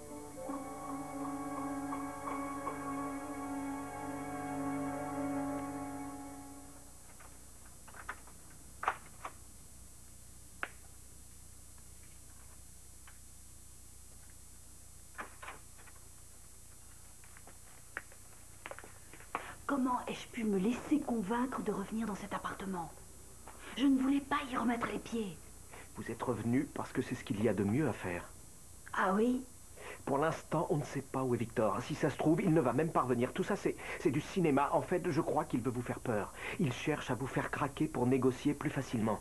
Comment ai-je pu me laisser convaincre de revenir dans cet appartement? Je ne voulais pas y remettre les pieds. Vous êtes revenu parce que c'est ce qu'il y a de mieux à faire. Ah oui? Pour l'instant, on ne sait pas où est Victor. Si ça se trouve, il ne va même pas revenir. Tout ça, c'est du cinéma. En fait, je crois qu'il veut vous faire peur. Il cherche à vous faire craquer pour négocier plus facilement.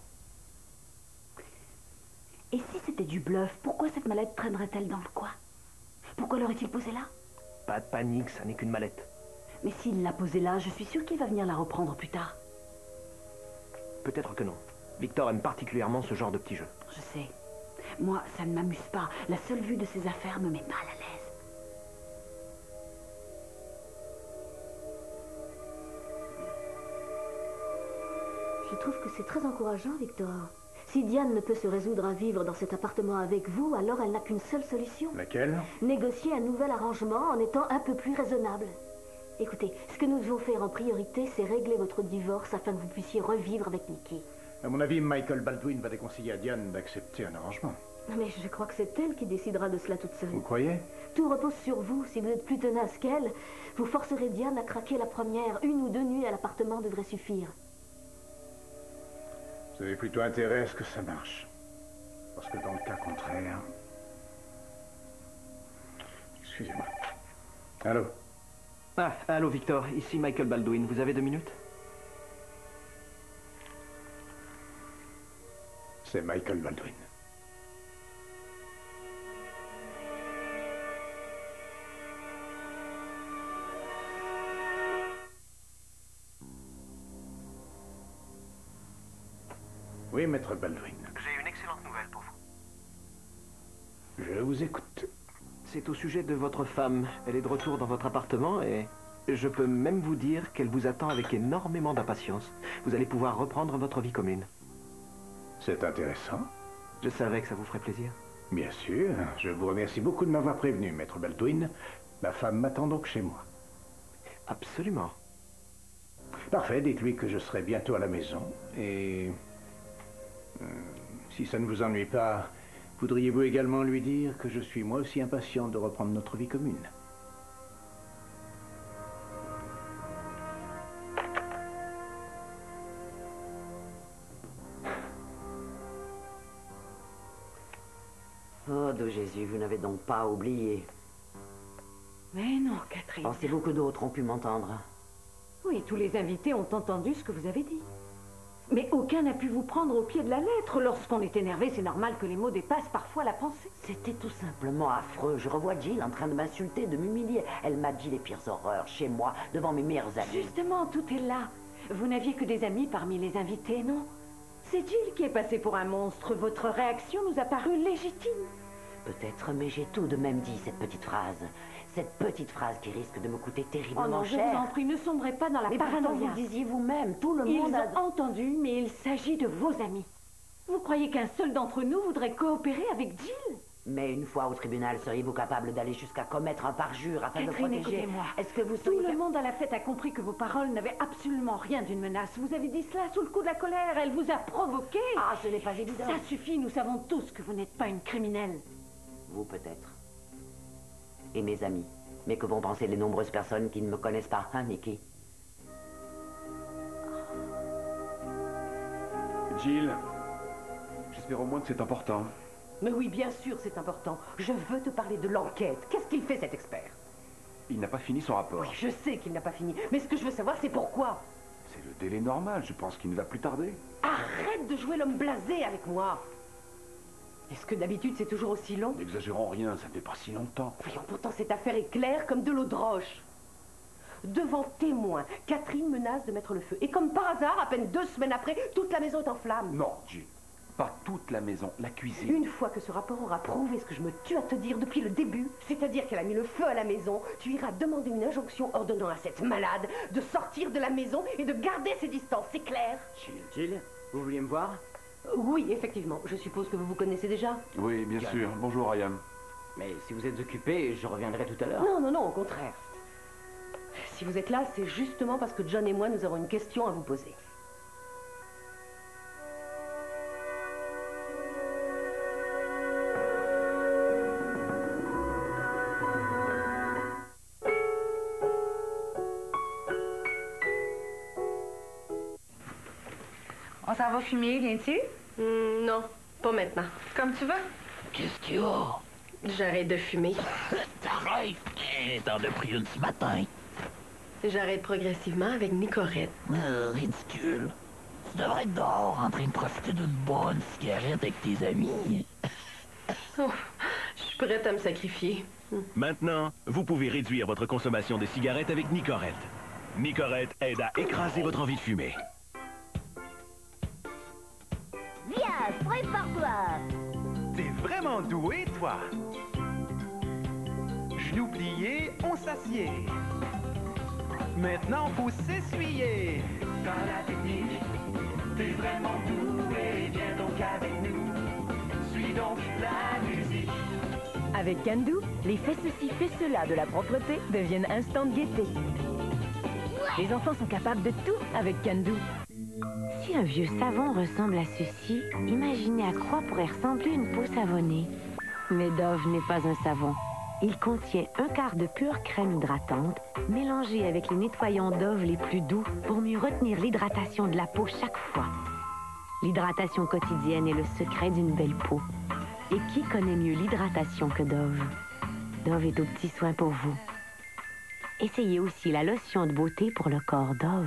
Et si c'était du bluff, pourquoi cette mallette traînerait-elle dans le coin? Pourquoi l'aurait-il posée là? Pas de panique, ça n'est qu'une mallette. Mais s'il l'a posée là, je suis sûre qu'il va venir la reprendre plus tard. Peut-être que non. Victor aime particulièrement ce genre de petits jeux. Je sais. Moi, ça ne m'amuse pas. La seule vue de ses affaires me met mal à l'aise. Je trouve que c'est très encourageant, Victor. Si Diane ne peut se résoudre à vivre dans cet appartement avec vous, alors elle n'a qu'une seule solution. Laquelle? Négocier un nouvel arrangement en étant un peu plus raisonnable. Écoutez, ce que nous devons faire en priorité, c'est régler votre divorce afin que vous puissiez revivre avec Nikki. À mon avis, Michael Baldwin va déconseiller à Diane d'accepter un arrangement. Mais je crois que c'est elle qui décidera de cela toute seule. Vous croyez? Tout repose sur vous. Si vous êtes plus tenace qu'elle, vous forcerez Diane à craquer la première. 1 ou 2 nuits à l'appartement devrait suffire. Vous avez plutôt intérêt à ce que ça marche. Parce que dans le cas contraire... Excusez-moi. Allô? Ah, allô Victor, ici Michael Baldwin. Vous avez 2 minutes? C'est Michael Baldwin. Oui, maître Baldwin. J'ai une excellente nouvelle pour vous. Je vous écoute. C'est au sujet de votre femme. Elle est de retour dans votre appartement et je peux même vous dire qu'elle vous attend avec énormément d'impatience. Vous allez pouvoir reprendre votre vie commune. C'est intéressant. Je savais que ça vous ferait plaisir. Bien sûr. Je vous remercie beaucoup de m'avoir prévenu, maître Baldwin. Ma femme m'attend donc chez moi. Absolument. Parfait. Dites-lui que je serai bientôt à la maison. Et... si ça ne vous ennuie pas, voudriez-vous également lui dire que je suis moi aussi impatient de reprendre notre vie commune? Oh, de Jésus, vous n'avez donc pas oublié. Mais non, Catherine. Pensez-vous que d'autres ont pu m'entendre? Oui, tous les invités ont entendu ce que vous avez dit. Mais aucun n'a pu vous prendre au pied de la lettre. Lorsqu'on est énervé, c'est normal que les mots dépassent parfois la pensée. C'était tout simplement affreux. Je revois Jill en train de m'insulter, de m'humilier. Elle m'a dit les pires horreurs chez moi, devant mes meilleurs amis. Justement, tout est là. Vous n'aviez que des amis parmi les invités, non? C'est Jill qui est passée pour un monstre. Votre réaction nous a paru légitime. Peut-être, mais j'ai tout de même dit cette petite phrase. Cette petite phrase qui risque de me coûter terriblement cher. Oh non, je vous en prie, ne sombrez pas dans la paranoïa. Mais pourtant, vous disiez vous-même, tout le monde a entendu, mais il s'agit de vos amis. Vous croyez qu'un seul d'entre nous voudrait coopérer avec Jill? Mais une fois au tribunal, seriez-vous capable d'aller jusqu'à commettre un parjure afin Catherine, de protéger... écoutez-moi. Est-ce que vous Tout le monde à la fête a compris que vos paroles n'avaient absolument rien d'une menace. Vous avez dit cela sous le coup de la colère. Elle vous a provoqué. Ah, ce n'est pas évident. Ça suffit, nous savons tous que vous n'êtes pas une criminelle. Vous peut-être. Et mes amis. Mais que vont penser les nombreuses personnes qui ne me connaissent pas, hein, Nikki? Jill, j'espère au moins que c'est important. Mais oui, bien sûr, c'est important. Je veux te parler de l'enquête. Qu'est-ce qu'il fait, cet expert? Il n'a pas fini son rapport. Oui, je sais qu'il n'a pas fini. Mais ce que je veux savoir, c'est pourquoi. c'est le délai normal. Je pense qu'il ne va plus tarder. Arrête de jouer l'homme blasé avec moi. Est-ce que d'habitude c'est toujours aussi long? N'exagérons rien, ça ne fait pas si longtemps. Voyons, pourtant cette affaire est claire comme de l'eau de roche. Devant témoin, Catherine menace de mettre le feu. Et comme par hasard, à peine 2 semaines après, toute la maison est en flammes. Non, Jill. Pas toute la maison, la cuisine. Une fois que ce rapport aura prouvé ce que je me tue à te dire depuis le début, c'est-à-dire qu'elle a mis le feu à la maison, tu iras demander une injonction ordonnant à cette malade de sortir de la maison et de garder ses distances, c'est clair? Jill, vous vouliez me voir? Oui, effectivement. Je suppose que vous vous connaissez déjà? Oui, bien sûr. Bonjour, Ryan. Mais si vous êtes occupé, je reviendrai tout à l'heure. Non, non, non, au contraire. Si vous êtes là, c'est justement parce que John et moi, nous avons une question à vous poser. On s'en va fumer, viens-tu? Non, pas maintenant. Comme tu veux. Qu'est-ce qu'il y a? J'arrête de fumer. T'arrêtes! T'en as pris une ce matin. J'arrête progressivement avec Nicorette. Ridicule. Tu devrais être dehors en train de profiter d'une bonne cigarette avec tes amis. Oh, je suis prête à me sacrifier. Maintenant, vous pouvez réduire votre consommation de cigarettes avec Nicorette. Nicorette aide à écraser votre envie de fumer. Viens, prépare-toi. T'es vraiment doué, toi. Genoux pliés, on s'assied. Maintenant, faut s'essuyer. Dans la technique, t'es vraiment doué. Viens donc avec nous. Suis donc la musique. Avec Can-Do, les fais ceci, fais cela de la propreté deviennent instant gaieté. Les enfants sont capables de tout avec Can-Do. Si un vieux savon ressemble à ceci, imaginez à quoi pourrait ressembler une peau savonnée. Mais Dove n'est pas un savon. Il contient 1/4 de pure crème hydratante, mélangée avec les nettoyants Dove les plus doux pour mieux retenir l'hydratation de la peau chaque fois. L'hydratation quotidienne est le secret d'une belle peau. Et qui connaît mieux l'hydratation que Dove? Dove est aux petits soins pour vous. Essayez aussi la lotion de beauté pour le corps Dove.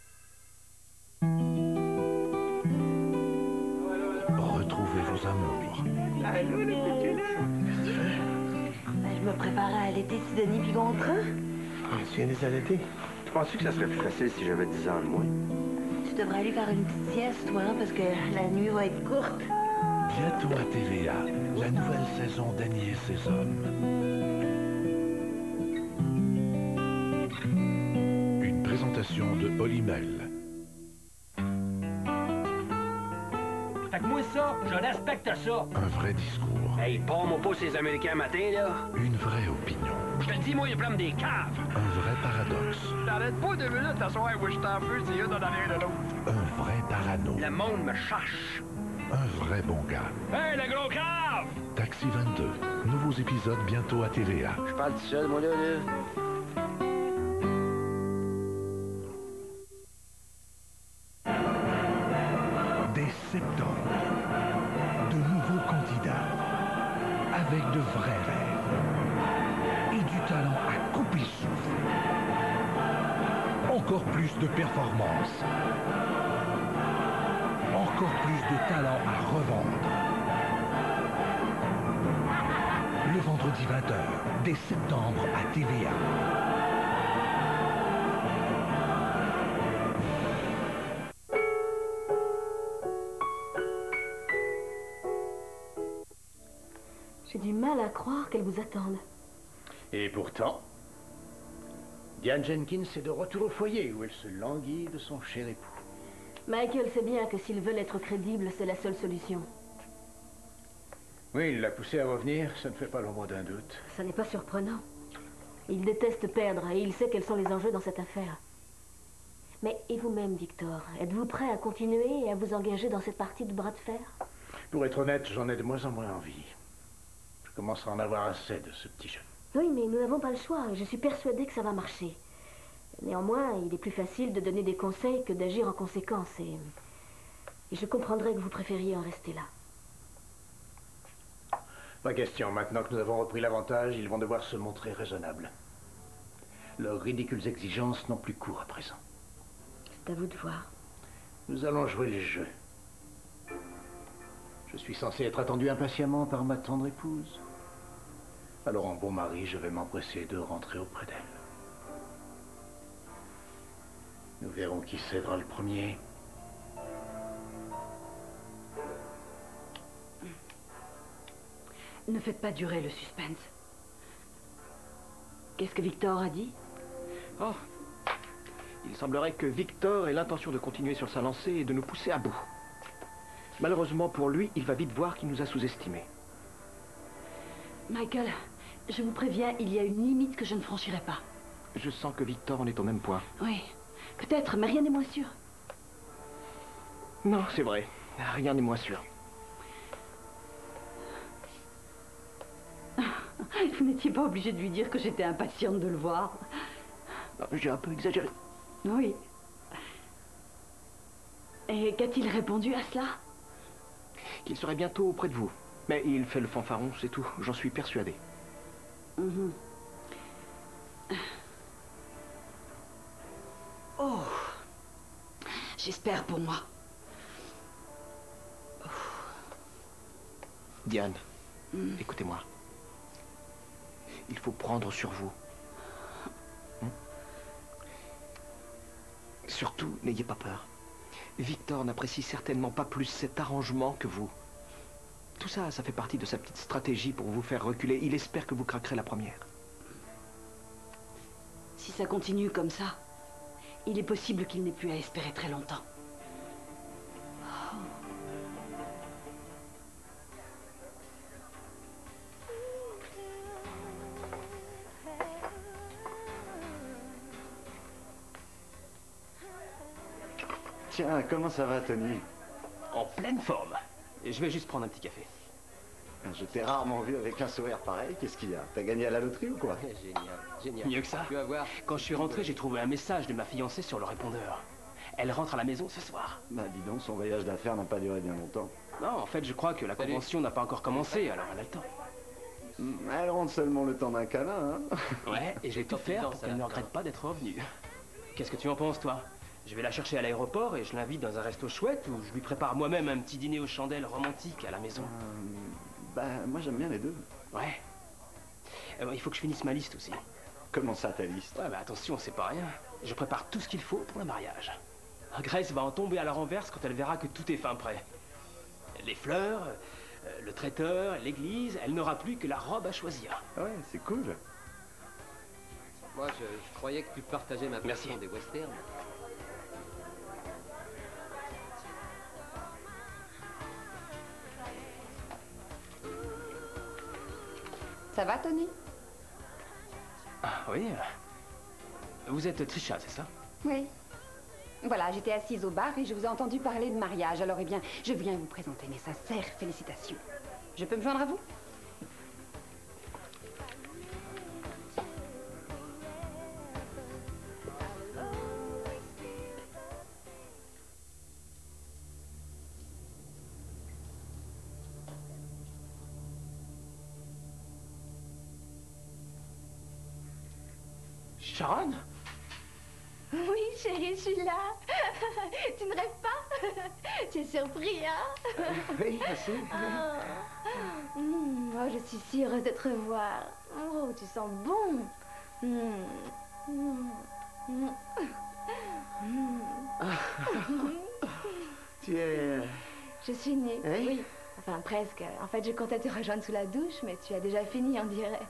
Retrouvez vos amours. Allô, le petit là? Je me préparais à allaiter Sidonie puis Gontran. Tu viens de les allaiter? Tu penses que ça serait plus facile si j'avais 10 ans de moins? Tu devrais aller faire une petite sieste, toi, hein, parce que la nuit va être courte. Bientôt à TVA, la nouvelle saison d'Annie et ses hommes. Une présentation de Polymel. Fait que moi, ça, je respecte ça. Un vrai discours. Hey, pars-moi pas ces Américains matin, là. Une vraie opinion. Je te le dis, moi, il plein des caves. Un vrai paradoxe. T'arrêtes pas 2 minutes à soir où je t'en veux, c'est une en arrière de l'autre. Un vrai parano. Le monde me cherche. Un vrai bon gars. Hey, le gros cave! Taxi 22. Nouveaux épisodes bientôt à TVA. Je parle tout seul, moi, là. Dès septembre, de nouveaux candidats avec de vrais rêves et du talent à couper le souffle. Encore plus de performances. Encore plus de talent à revendre. Le vendredi 20h, dès septembre à TVA. J'ai du mal à croire qu'elle vous attende. Et pourtant, Diane Jenkins est de retour au foyer où elle se languit de son cher époux. Michael sait bien que s'ils veulent être crédibles, c'est la seule solution. Oui, il l'a poussé à revenir, ça ne fait pas l'ombre d'un doute. Ça n'est pas surprenant. Il déteste perdre et il sait quels sont les enjeux dans cette affaire. Mais et vous-même, Victor, êtes-vous prêt à continuer et à vous engager dans cette partie de bras de fer? Pour être honnête, j'en ai de moins en moins envie. Je commence à en avoir assez de ce petit jeune. Oui, mais nous n'avons pas le choix et je suis persuadée que ça va marcher. Néanmoins, il est plus facile de donner des conseils que d'agir en conséquence et je comprendrais que vous préfériez en rester là. Pas question. Maintenant que nous avons repris l'avantage, ils vont devoir se montrer raisonnables. Leurs ridicules exigences n'ont plus cours à présent. C'est à vous de voir. Nous allons jouer le jeu. Je suis censé être attendu impatiemment par ma tendre épouse. Alors en bon mari, je vais m'empresser de rentrer auprès d'elle. Nous verrons qui cédera le premier. Ne faites pas durer le suspense. Qu'est-ce que Victor a dit? Oh, il semblerait que Victor ait l'intention de continuer sur sa lancée et de nous pousser à bout. Malheureusement pour lui, il va vite voir qu'il nous a sous-estimés. Michael, je vous préviens, il y a une limite que je ne franchirai pas. Je sens que Victor en est au même point. Oui, peut-être, mais rien n'est moins sûr. Non, c'est vrai. Rien n'est moins sûr. Vous n'étiez pas obligé de lui dire que j'étais impatiente de le voir. J'ai un peu exagéré. Oui. Et qu'a-t-il répondu à cela? Qu'il serait bientôt auprès de vous. Mais il fait le fanfaron, c'est tout. J'en suis persuadé. Mhm. Oh. J'espère pour moi. Diane, écoutez-moi. Il faut prendre sur vous. Surtout, n'ayez pas peur. Victor n'apprécie certainement pas plus cet arrangement que vous. Tout ça, ça fait partie de sa petite stratégie pour vous faire reculer. Il espère que vous craquerez la première. Si ça continue comme ça, il est possible qu'il n'ait plus à espérer très longtemps. Tiens, comment ça va, Tony? En pleine forme. Et je vais juste prendre un petit café. Je t'ai rarement vu avec un sourire pareil. Qu'est-ce qu'il y a? T'as gagné à la loterie ou quoi? Génial, génial. Mieux que ça. Tu vas voir. Quand je suis rentré, j'ai trouvé un message de ma fiancée sur le répondeur. Elle rentre à la maison ce soir. Bah dis donc, son voyage d'affaires n'a pas duré bien longtemps. Non, en fait, je crois que la convention n'a pas encore commencé, alors elle a le temps. Elle rentre seulement le temps d'un câlin, hein? Ouais, et je vais tout faire pour qu'elle ne regrette pas d'être revenue. Qu'est-ce que tu en penses, toi? Je vais la chercher à l'aéroport et je l'invite dans un resto chouette où je lui prépare moi-même un petit dîner aux chandelles romantique à la maison. Bah, moi j'aime bien les deux. Ouais. Il faut que je finisse ma liste aussi. Comment ça, ta liste? Ouais, bah attention, c'est pas rien. Je prépare tout ce qu'il faut pour le mariage. Grace va en tomber à la renverse quand elle verra que tout est fin prêt. Les fleurs, le traiteur, l'église, elle n'aura plus que la robe à choisir. Ouais, c'est cool. Moi, je croyais que tu partageais ma passion des westerns. Ça va, Tony? Ah oui. Vous êtes Trisha, c'est ça? Oui. Voilà, j'étais assise au bar et je vous ai entendu parler de mariage. Alors, eh bien, je viens vous présenter mes sincères félicitations. Je peux me joindre à vous? Sharon? Oui, chérie, je suis là. Tu ne rêves pas? Tu es surpris, hein? Oui, assez. Oh, je suis si heureuse de te revoir. Oh, tu sens bon. Tu es... Je suis née, Hein? oui. Enfin, presque. En fait, je comptais te rejoindre sous la douche, mais tu as déjà fini, on dirait.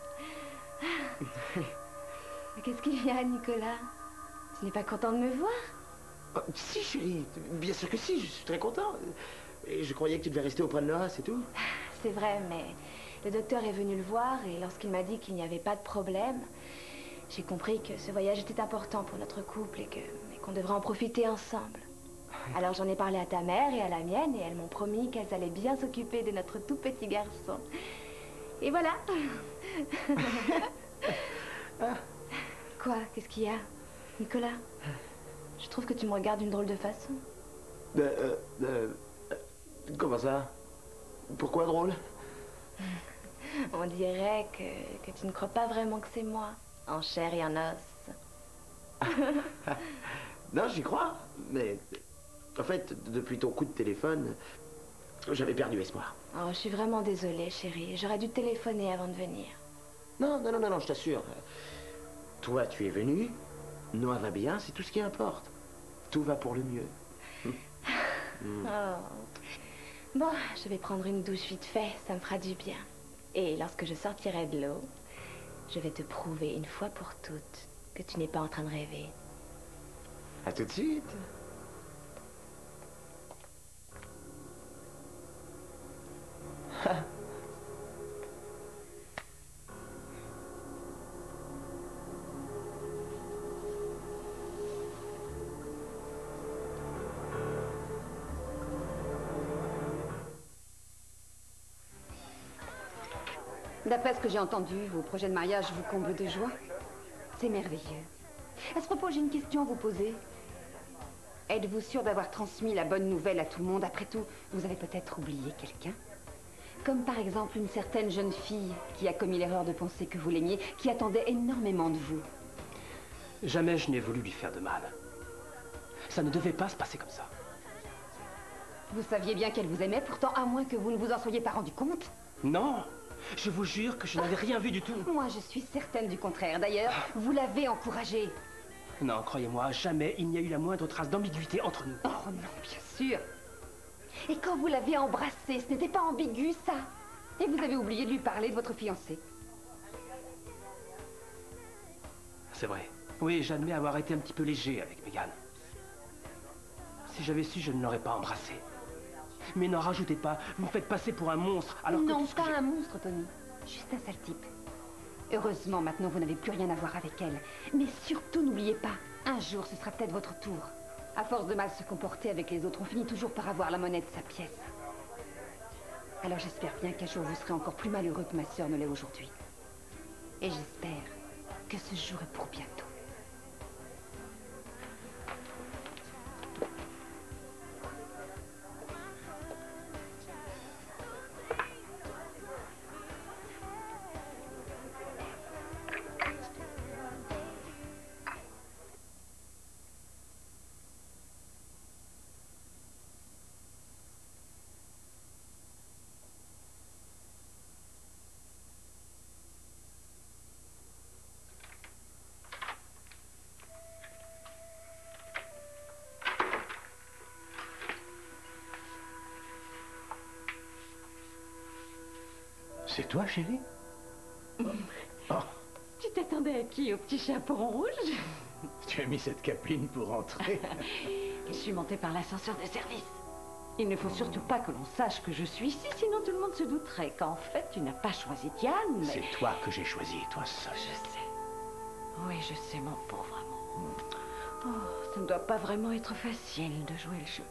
Mais qu'est-ce qu'il y a, Nicolas? Tu n'es pas content de me voir? Si, chérie. Bien sûr que si, je suis très content. Et je croyais que tu devais rester auprès de Laura, c'est tout. C'est vrai, mais le docteur est venu le voir et lorsqu'il m'a dit qu'il n'y avait pas de problème, j'ai compris que ce voyage était important pour notre couple et qu'on devrait en profiter ensemble. Alors j'en ai parlé à ta mère et à la mienne et elles m'ont promis qu'elles allaient bien s'occuper de notre tout petit garçon. Et voilà. Quoi? Qu'est-ce qu'il y a? Nicolas? Je trouve que tu me regardes d'une drôle de façon. Comment ça? Pourquoi drôle? On dirait que tu ne crois pas vraiment que c'est moi, en chair et en os. Non, j'y crois, mais... En fait, depuis ton coup de téléphone, j'avais perdu espoir. Oh, je suis vraiment désolée, chérie. J'aurais dû téléphoner avant de venir. Non, je t'assure. Toi, tu es venu, Noah va bien, c'est tout ce qui importe. Tout va pour le mieux. Oh. Bon, je vais prendre une douche vite fait, ça me fera du bien. Et lorsque je sortirai de l'eau, je vais te prouver une fois pour toutes que tu n'es pas en train de rêver. À tout de suite. D'après ce que j'ai entendu, vos projets de mariage vous comblent de joie. C'est merveilleux. À ce propos, j'ai une question à vous poser. Êtes-vous sûr d'avoir transmis la bonne nouvelle à tout le monde? Après tout, vous avez peut-être oublié quelqu'un. Comme par exemple une certaine jeune fille qui a commis l'erreur de penser que vous l'aimiez, qui attendait énormément de vous. Jamais je n'ai voulu lui faire de mal. Ça ne devait pas se passer comme ça. Vous saviez bien qu'elle vous aimait, pourtant à moins que vous ne vous en soyez pas rendu compte. Non, je vous jure que je n'avais rien vu du tout. Moi, je suis certaine du contraire. D'ailleurs, vous l'avez encouragée. Non, croyez-moi, jamais il n'y a eu la moindre trace d'ambiguïté entre nous. Oh non, bien sûr. Et quand vous l'avez embrassée, ce n'était pas ambigu, ça. Et vous avez oublié de lui parler de votre fiancé. C'est vrai. Oui, j'admets avoir été un petit peu léger avec Megan. Si j'avais su, je ne l'aurais pas embrassée. Mais n'en rajoutez pas, vous me faites passer pour un monstre alors non, que... pas un monstre, Tony. Juste un sale type. Heureusement, maintenant, vous n'avez plus rien à voir avec elle. Mais surtout, n'oubliez pas, un jour, ce sera peut-être votre tour. À force de mal se comporter avec les autres, on finit toujours par avoir la monnaie de sa pièce. Alors j'espère bien qu'un jour, vous serez encore plus malheureux que ma sœur ne l'est aujourd'hui. Et j'espère que ce jour est pour bientôt. C'est toi, chérie? Oh. Tu t'attendais à qui? Au petit chaperon rouge? Tu as mis cette capeline pour entrer. Je suis montée par l'ascenseur de service. Il ne faut surtout pas que l'on sache que je suis ici, sinon tout le monde se douterait qu'en fait, tu n'as pas choisi Diane, mais... C'est toi que j'ai choisi, toi seul. Je sais. Oui, je sais, mon pauvre amour. Oh, ça ne doit pas vraiment être facile de jouer le jeu.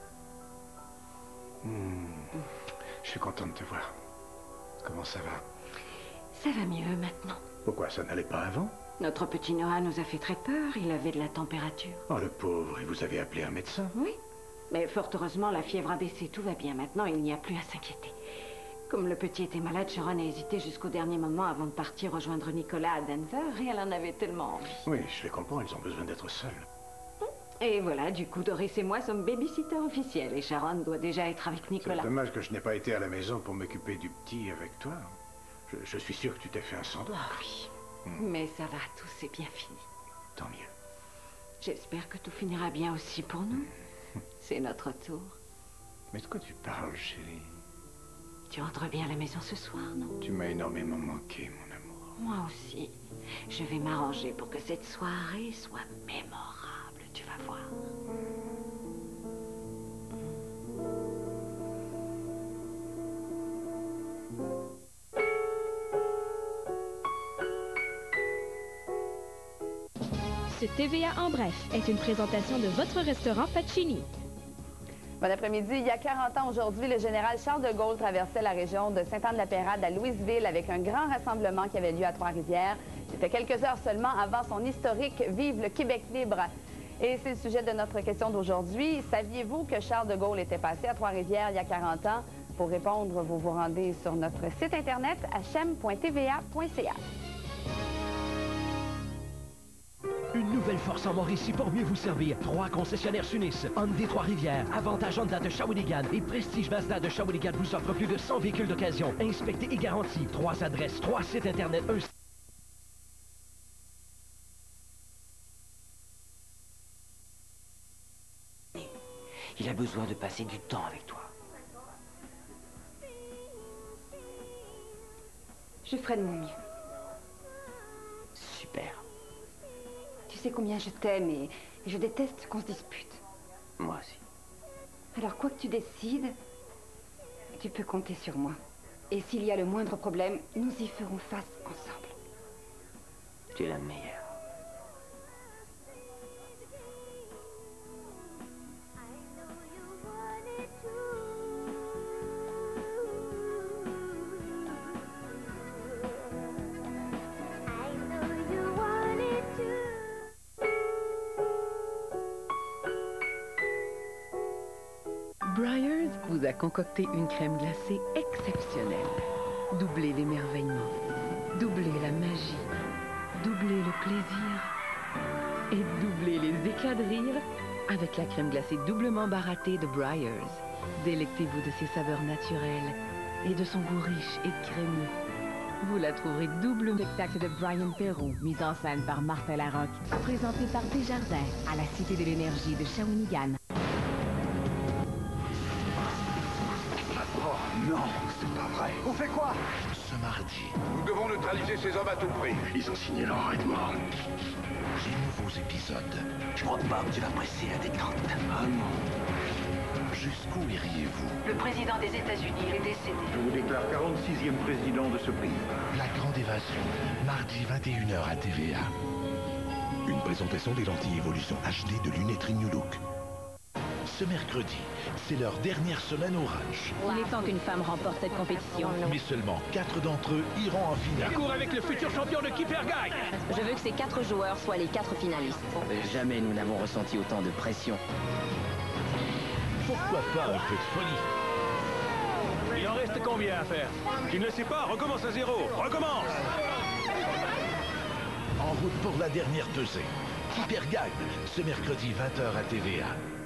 Je suis content de te voir. Comment ça va? Ça va mieux maintenant. Pourquoi ça n'allait pas avant? Notre petit Noah nous a fait très peur. Il avait de la température. Oh, le pauvre. Et vous avez appelé un médecin? Oui. Mais fort heureusement, la fièvre a baissé. Tout va bien maintenant. Il n'y a plus à s'inquiéter. Comme le petit était malade, Sharon a hésité jusqu'au dernier moment avant de partir rejoindre Nicolas à Denver. Et elle en avait tellement envie. Oui, je les comprends. Ils ont besoin d'être seuls. Et voilà, du coup, Doris et moi sommes babysitters officiels. Et Sharon doit déjà être avec Nicolas. C'est dommage que je n'ai pas été à la maison pour m'occuper du petit avec toi. Je suis sûr que tu t'es fait un sandwich. Ah oui. Mais ça va, tout c'est bien fini. Tant mieux. J'espère que tout finira bien aussi pour nous. C'est notre tour. Mais de quoi tu parles, chérie? Tu rentres bien à la maison ce soir, non? Tu m'as énormément manqué, mon amour. Moi aussi. Je vais m'arranger pour que cette soirée soit mémorable, tu vas voir. Ce TVA en bref est une présentation de votre restaurant Pacini. Bon après-midi. Il y a 40 ans aujourd'hui, le général Charles de Gaulle traversait la région de Sainte-Anne-de-la-Pérade à Louisville avec un grand rassemblement qui avait lieu à Trois-Rivières. C'était quelques heures seulement avant son historique « Vive le Québec libre ». Et c'est le sujet de notre question d'aujourd'hui. Saviez-vous que Charles de Gaulle était passé à Trois-Rivières il y a 40 ans? Pour répondre, vous vous rendez sur notre site internet hm.tva.ca. Une nouvelle nouvelle force en Mauricie pour mieux vous servir. 3 concessionnaires s'unissent. Hyundai Trois-Rivières, Avantage Honda de Shawinigan et Prestige Mazda de Shawinigan vous offrent plus de 100 véhicules d'occasion. Inspectés et garantis. 3 adresses, 3 sites Internet, Il a besoin de passer du temps avec toi. Je ferai de mon mieux. Super. Tu sais combien je t'aime et je déteste qu'on se dispute. Moi aussi. Alors quoi que tu décides, tu peux compter sur moi. Et s'il y a le moindre problème, nous y ferons face ensemble. Tu es la meilleure. Breyers vous a concocté une crème glacée exceptionnelle. Doublez l'émerveillement, doublez la magie, doublez le plaisir et doublez les éclats de rire avec la crème glacée doublement baratée de Breyers. Délectez-vous de ses saveurs naturelles et de son goût riche et crémeux. Vous la trouverez double. Spectacle de Brian Perrault, mise en scène par Martin Larocque, présenté par Desjardins à la Cité de l'Énergie de Shawinigan. Oh non, c'est pas vrai. On fait quoi? Ce mardi, nous devons neutraliser ces hommes à tout prix. Ils ont signé leur arrêtement. Les nouveaux épisodes. Je crois pas que tu vas presser la détente. Ah non. Jusqu'où iriez-vous? Le président des États-Unis est décédé. Je vous déclare 46e président de ce pays. La Grande Évasion, mardi 21h à TVA. Une présentation des lentilles Évolution HD de Lunetterie New Look. Ce mercredi, c'est leur dernière semaine au ranch. Il est temps qu'une femme remporte cette compétition. Mais seulement 4 d'entre eux iront en finale. Cours avec le futur champion de Kipper Guy. Je veux que ces 4 joueurs soient les 4 finalistes. Jamais nous n'avons ressenti autant de pression. Pourquoi pas un peu de folie? Il en reste combien à faire? Tu ne le sais pas, recommence à zéro. Recommence! En route pour la dernière pesée. Kipper Guy, ce mercredi 20h à TVA.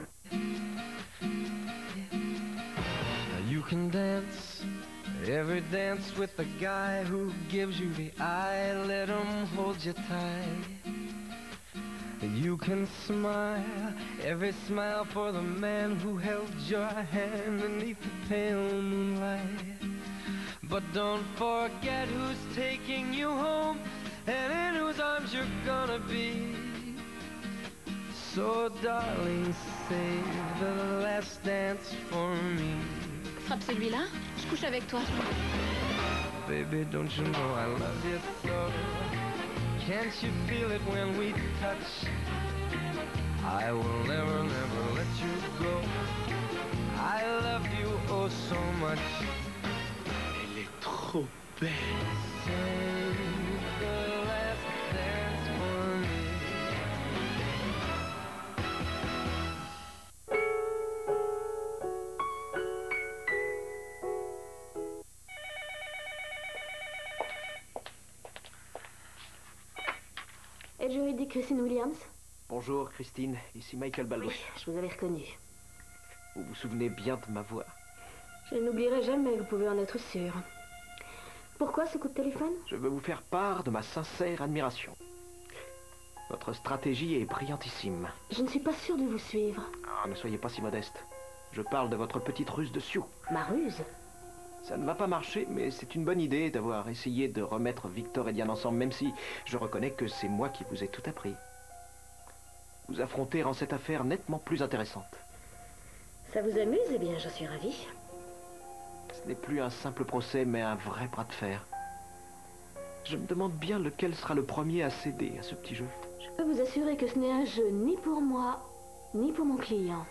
You can dance every dance with the guy who gives you the eye. Let him hold you tight. You can smile every smile for the man who held your hand beneath the pale moonlight. But don't forget who's taking you home and in whose arms you're gonna be. So darling, save the last dance for me. Frappe celui-là, je couche avec toi. Baby, don't you know I love you so? Can't you feel it when we touch? I will never, never let you go. I love you oh so much. Elle est trop belle. Save the last dance for me. Aide juridique Christine Williams? Bonjour, Christine. Ici Michael Baldwin. Oui, je vous avais reconnu. Vous vous souvenez bien de ma voix. Je n'oublierai jamais, vous pouvez en être sûr. Pourquoi ce coup de téléphone? Je veux vous faire part de ma sincère admiration. Votre stratégie est brillantissime. Je ne suis pas sûre de vous suivre. Ah, ne soyez pas si modeste. Je parle de votre petite ruse de Sioux. Ma ruse? Ça ne va pas marcher, mais c'est une bonne idée d'avoir essayé de remettre Victor et Diane ensemble, même si je reconnais que c'est moi qui vous ai tout appris. Vous affronter rend cette affaire nettement plus intéressante. Ça vous amuse? Eh bien, je suis ravie. Ce n'est plus un simple procès, mais un vrai bras de fer. Je me demande bien lequel sera le premier à céder à ce petit jeu. Je peux vous assurer que ce n'est un jeu ni pour moi, ni pour mon client.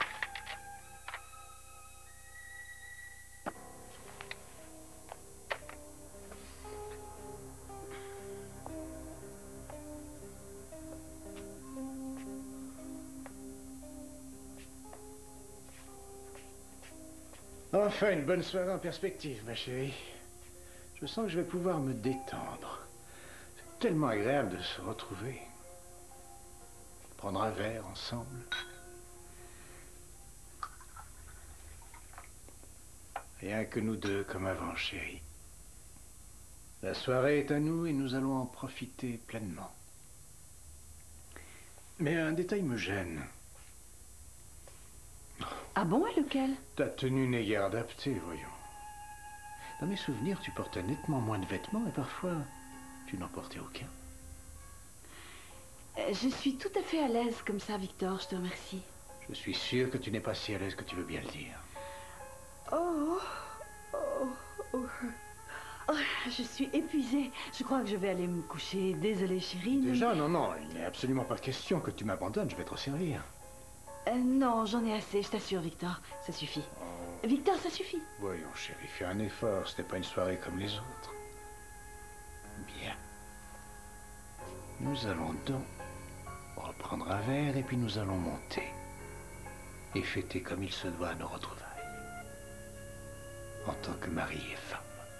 Enfin, une bonne soirée en perspective, ma chérie. Je sens que je vais pouvoir me détendre. C'est tellement agréable de se retrouver. Prendre un verre ensemble. Rien que nous deux comme avant, chérie. La soirée est à nous et nous allons en profiter pleinement. Mais un détail me gêne. Ah bon, et lequel? Ta tenue n'est guère adaptée, voyons. Dans mes souvenirs, tu portais nettement moins de vêtements et parfois, tu n'en portais aucun. Je suis tout à fait à l'aise comme ça, Victor, je te remercie. Je suis sûr que tu n'es pas si à l'aise que tu veux bien le dire. Oh, je suis épuisée. Je crois que je vais aller me coucher. Désolée, chérie. Déjà, non, il n'est absolument pas question que tu m'abandonnes, je vais te resservir. Non, j'en ai assez, je t'assure, Victor. Ça suffit. Victor, ça suffit. Voyons, chérie, fais un effort. Ce n'est pas une soirée comme les autres. Bien. Nous allons donc reprendre un verre et puis nous allons monter. Et fêter comme il se doit nos retrouvailles. En tant que mari et femme.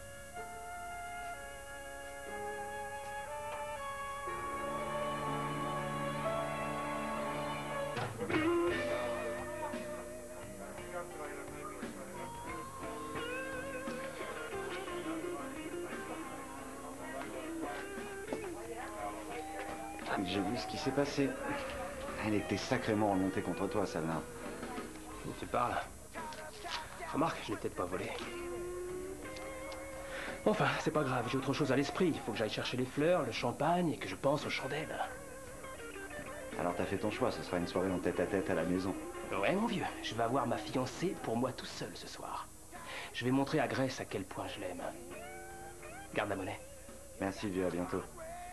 J'ai vu ce qui s'est passé. Elle était sacrément remontée contre toi, celle-là. Tu parles. Remarque, je l'ai peut-être pas volé. Enfin, c'est pas grave, j'ai autre chose à l'esprit. Il faut que j'aille chercher les fleurs, le champagne et que je pense aux chandelles. Alors t'as fait ton choix, ce sera une soirée en tête-à-tête à la maison. Ouais, mon vieux, je vais avoir ma fiancée pour moi tout seul ce soir. Je vais montrer à Grace à quel point je l'aime. Garde la monnaie. Merci, vieux, à bientôt.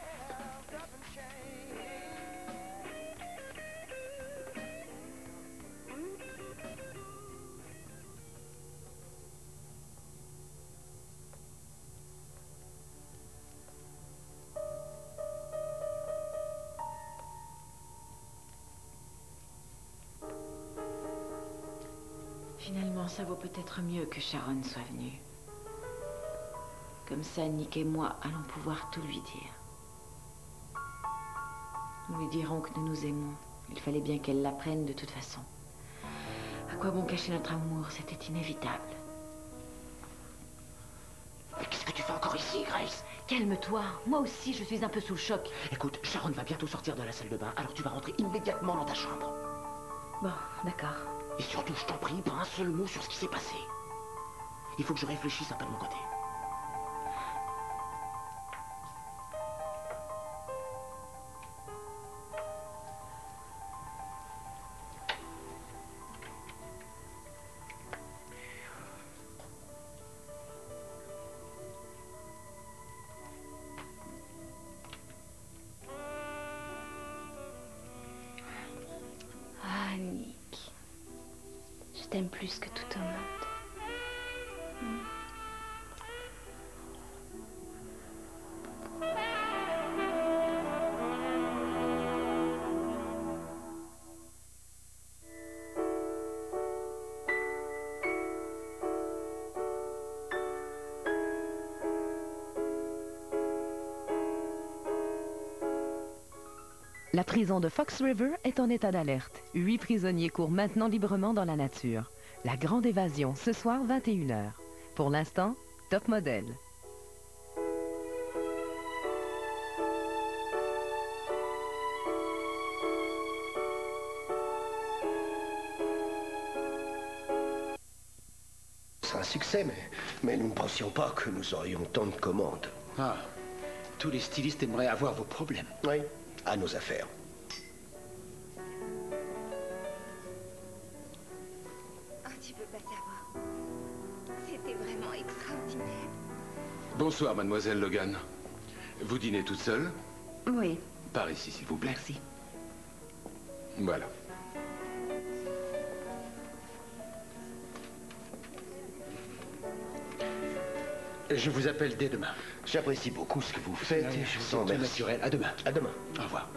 Finalement, ça vaut peut-être mieux que Sharon soit venue. Comme ça, Nick et moi allons pouvoir tout lui dire. Nous lui dirons que nous nous aimons. Il fallait bien qu'elle l'apprenne de toute façon. À quoi bon cacher notre amour? C'était inévitable. Mais qu'est-ce que tu fais encore ici, Grace? Calme-toi. Moi aussi, je suis un peu sous le choc. Écoute, Sharon va bientôt sortir de la salle de bain, alors tu vas rentrer immédiatement dans ta chambre. Bon, d'accord. Et surtout, je t'en prie, pas un seul mot sur ce qui s'est passé. Il faut que je réfléchisse un peu de mon côté. Ah, Nick. Je t'aime plus que tout au monde. La prison de Fox River est en état d'alerte. 8 prisonniers courent maintenant librement dans la nature. La grande évasion, ce soir, 21h. Pour l'instant, top modèle. C'est un succès, mais nous ne pensions pas que nous aurions tant de commandes. Ah, tous les stylistes aimeraient avoir vos problèmes. Oui, à nos affaires. Oh, tu peux pas savoir. C'était vraiment extraordinaire. Bonsoir, mademoiselle Logan. Vous dînez toute seule? Oui. Par ici, s'il vous plaît. Merci. Voilà. Je vous appelle dès demain. J'apprécie beaucoup ce que vous faites. Allez, je vous Sans dis tout merci. naturel. À demain. À demain. Au revoir.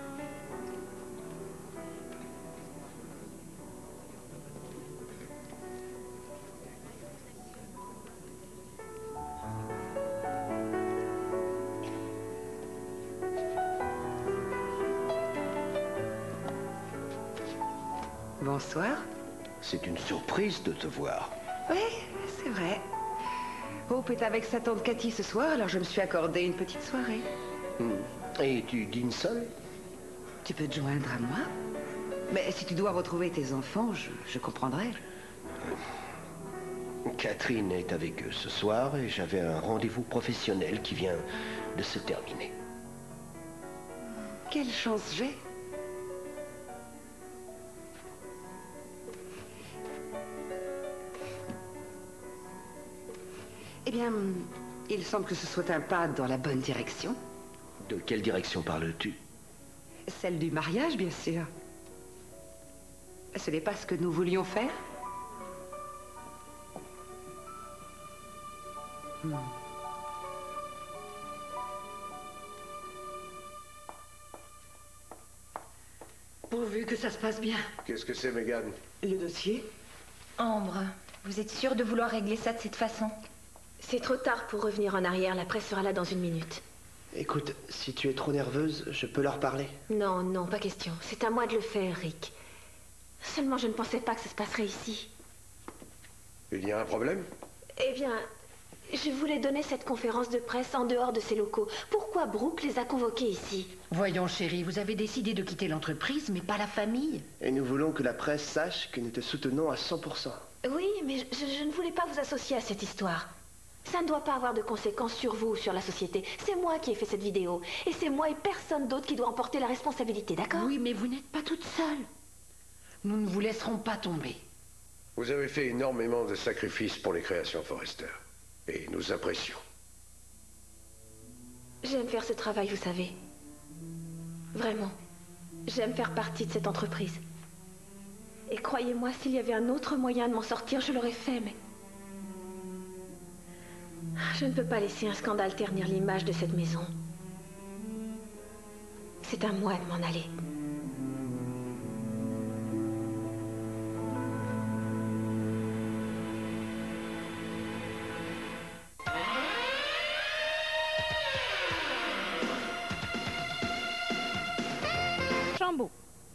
Bonsoir. C'est une surprise de te voir. Oui, c'est vrai. Hope est avec sa tante Cathy ce soir, alors je me suis accordé une petite soirée. Et tu dînes seule? Tu peux te joindre à moi? Mais si tu dois retrouver tes enfants, je comprendrai. Catherine est avec eux ce soir et j'avais un rendez-vous professionnel qui vient de se terminer. Quelle chance j'ai! Eh bien, il semble que ce soit un pas dans la bonne direction. De quelle direction parles-tu? Celle du mariage, bien sûr. Ce n'est pas ce que nous voulions faire? Pourvu que ça se passe bien. Qu'est-ce que c'est, Megan? Le dossier? Ambre, vous êtes sûre de vouloir régler ça de cette façon? C'est trop tard pour revenir en arrière, la presse sera là dans 1 minute. Écoute, si tu es trop nerveuse, je peux leur parler. Non, non, pas question. C'est à moi de le faire, Rick. Seulement, je ne pensais pas que ça se passerait ici. Il y a un problème? Eh bien, je voulais donner cette conférence de presse en dehors de ces locaux. Pourquoi Brooke les a convoqués ici? Voyons, chérie, vous avez décidé de quitter l'entreprise, mais pas la famille. Et nous voulons que la presse sache que nous te soutenons à 100%. Oui, mais je ne voulais pas vous associer à cette histoire. Ça ne doit pas avoir de conséquences sur vous ou sur la société. C'est moi qui ai fait cette vidéo. Et c'est moi et personne d'autre qui doit en porter la responsabilité, d'accord? Oui, mais vous n'êtes pas toute seule. Nous ne vous laisserons pas tomber. Vous avez fait énormément de sacrifices pour les créations Forrester. Et nous apprécions. J'aime faire ce travail, vous savez. Vraiment. J'aime faire partie de cette entreprise. Et croyez-moi, s'il y avait un autre moyen de m'en sortir, je l'aurais fait, mais... Je ne peux pas laisser un scandale ternir l'image de cette maison. C'est à moi de m'en aller. Chambaud.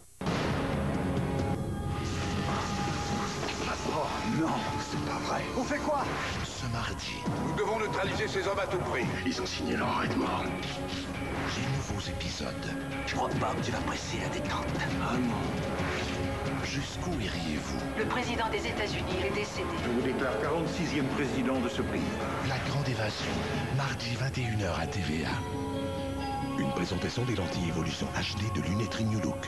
Oh non, c'est pas vrai. On fait quoi? Ce mardi, nous devons neutraliser ces hommes à tout prix. Ils ont signé leur arrêt de mort. Les nouveaux épisodes. Je crois pas que tu vas presser la détente. Ah non. Jusqu'où iriez-vous? Le président des États-Unis est décédé. Je vous déclare 46e président de ce pays. La Grande Évasion, mardi 21h à TVA. Une présentation des lentilles Évolution HD de Lunetterie New Look.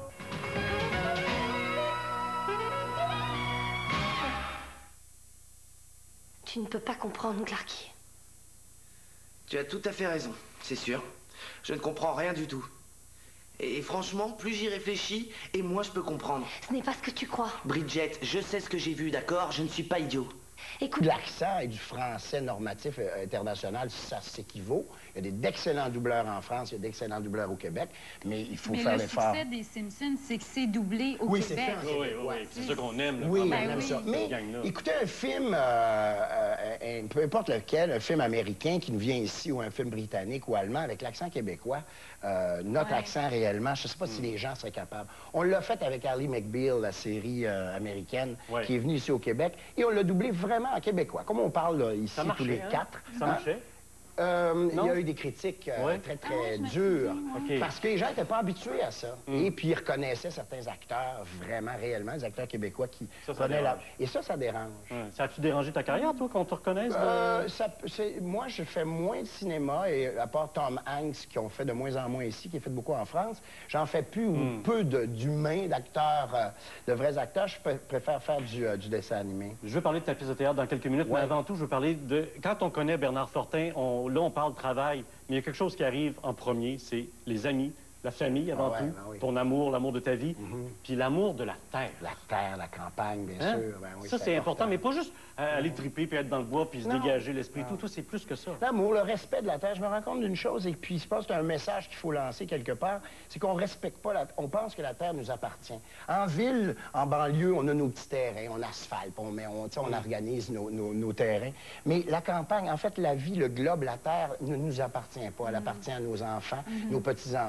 Tu ne peux pas comprendre, Clarky. Tu as tout à fait raison, c'est sûr. Je ne comprends rien du tout. Et franchement, plus j'y réfléchis, et moins je peux comprendre. Ce n'est pas ce que tu crois. Bridget, je sais ce que j'ai vu, d'accord? Je ne suis pas idiot. Écoute... L'accent et du français normatif international, ça s'équivaut. Il y a d'excellents doubleurs en France, il y a d'excellents doubleurs au Québec, mais il faut faire l'effort. Mais le succès des Simpsons, c'est que c'est doublé au oui, Québec. Oui, c'est ça qu'on aime. Là, oui, on ben aime oui. ça. Mais écoutez un film, peu importe lequel, un film américain qui nous vient ici, ou un film britannique ou allemand, avec l'accent québécois, notre accent réellement, je ne sais pas si les gens seraient capables. On l'a fait avec Ally McBeal, la série américaine, qui est venue ici au Québec, et on l'a doublé vraiment en québécois, comme on parle là, ici tous les quatre. Ça marchait? Il y a eu des critiques très dures, parce que les gens n'étaient pas habitués à ça. Et puis, ils reconnaissaient certains acteurs, vraiment, réellement, des acteurs québécois qui prenaient la... Et ça dérange. Ça a-tu dérangé ta carrière, toi, qu'on te reconnaisse? Moi, je fais moins de cinéma, et à part Tom Hanks, qui ont fait de moins en moins ici, qui a fait beaucoup en France, j'en fais plus ou peu d'humains, d'acteurs, de vrais acteurs. Je préfère faire du dessin animé. Je veux parler de ta pièce de théâtre dans quelques minutes, mais avant tout, je veux parler de... Quand on connaît Bernard Fortin, là, on parle de travail, mais il y a quelque chose qui arrive en premier, c'est les amis, la famille avant tout, ton amour, l'amour de ta vie, puis l'amour de la terre. La terre, la campagne, bien sûr. Ben oui, ça, c'est important, mais pas juste aller triper, puis être dans le bois, puis se dégager l'esprit. Tout, c'est plus que ça. L'amour, le respect de la terre. Je me rends compte d'une chose, et puis je pense que c'est un message qu'il faut lancer quelque part, c'est qu'on respecte pas la... On pense que la terre nous appartient. En ville, en banlieue, on a nos petits terrains, on asphalte, on organise nos terrains. Mais la campagne, en fait, la vie, le globe, la terre ne nous appartient pas. Elle appartient à nos enfants, nos petits-enfants, à ceux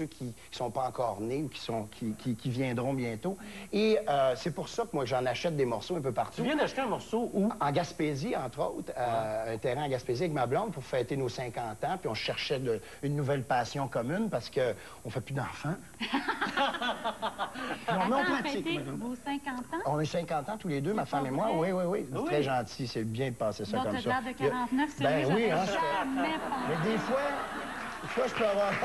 ceux qui ne sont pas encore nés ou qui viendront bientôt. Et c'est pour ça que moi, j'en achète des morceaux un peu partout. Tu viens d'acheter un morceau où? En Gaspésie, entre autres. Un terrain en Gaspésie avec ma blonde pour fêter nos 50 ans. Puis on cherchait une nouvelle passion commune parce qu'on ne fait plus d'enfants. On pratique. Vos 50 ans? On a 50 ans tous les deux, ma femme et moi. Oui, oui, oui. C'est très gentil. C'est bien de passer ça comme ça. L'air de 49, c'est ben oui, hein, jamais mais des fois, je peux avoir...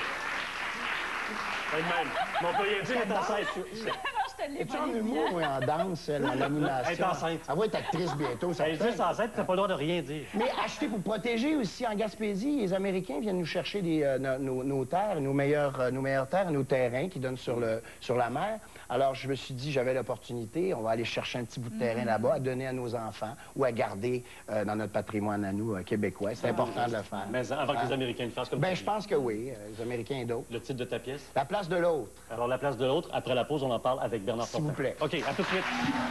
Mon poignet est enceinte. Es-tu en humour ou en danse, en animation? Elle est enceinte. Elle va être actrice bientôt, ça. Elle est juste enceinte, t'as pas le droit de rien dire. Mais acheter pour protéger aussi, en Gaspésie, les Américains viennent nous chercher nos terres, nos meilleures terres, nos terrains qui donnent sur la mer. Alors, je me suis dit, j'avais l'opportunité, on va aller chercher un petit bout de terrain là-bas, à donner à nos enfants ou à garder dans notre patrimoine à nous, québécois. C'est important de le faire. Mais avant que les Américains le fassent comme ben, je pense que oui, les Américains et d'autres. Le titre de ta pièce? La place de l'autre. Alors, la place de l'autre, après la pause, on en parle avec Bernard Fortin. S'il vous plaît. OK, à tout de suite.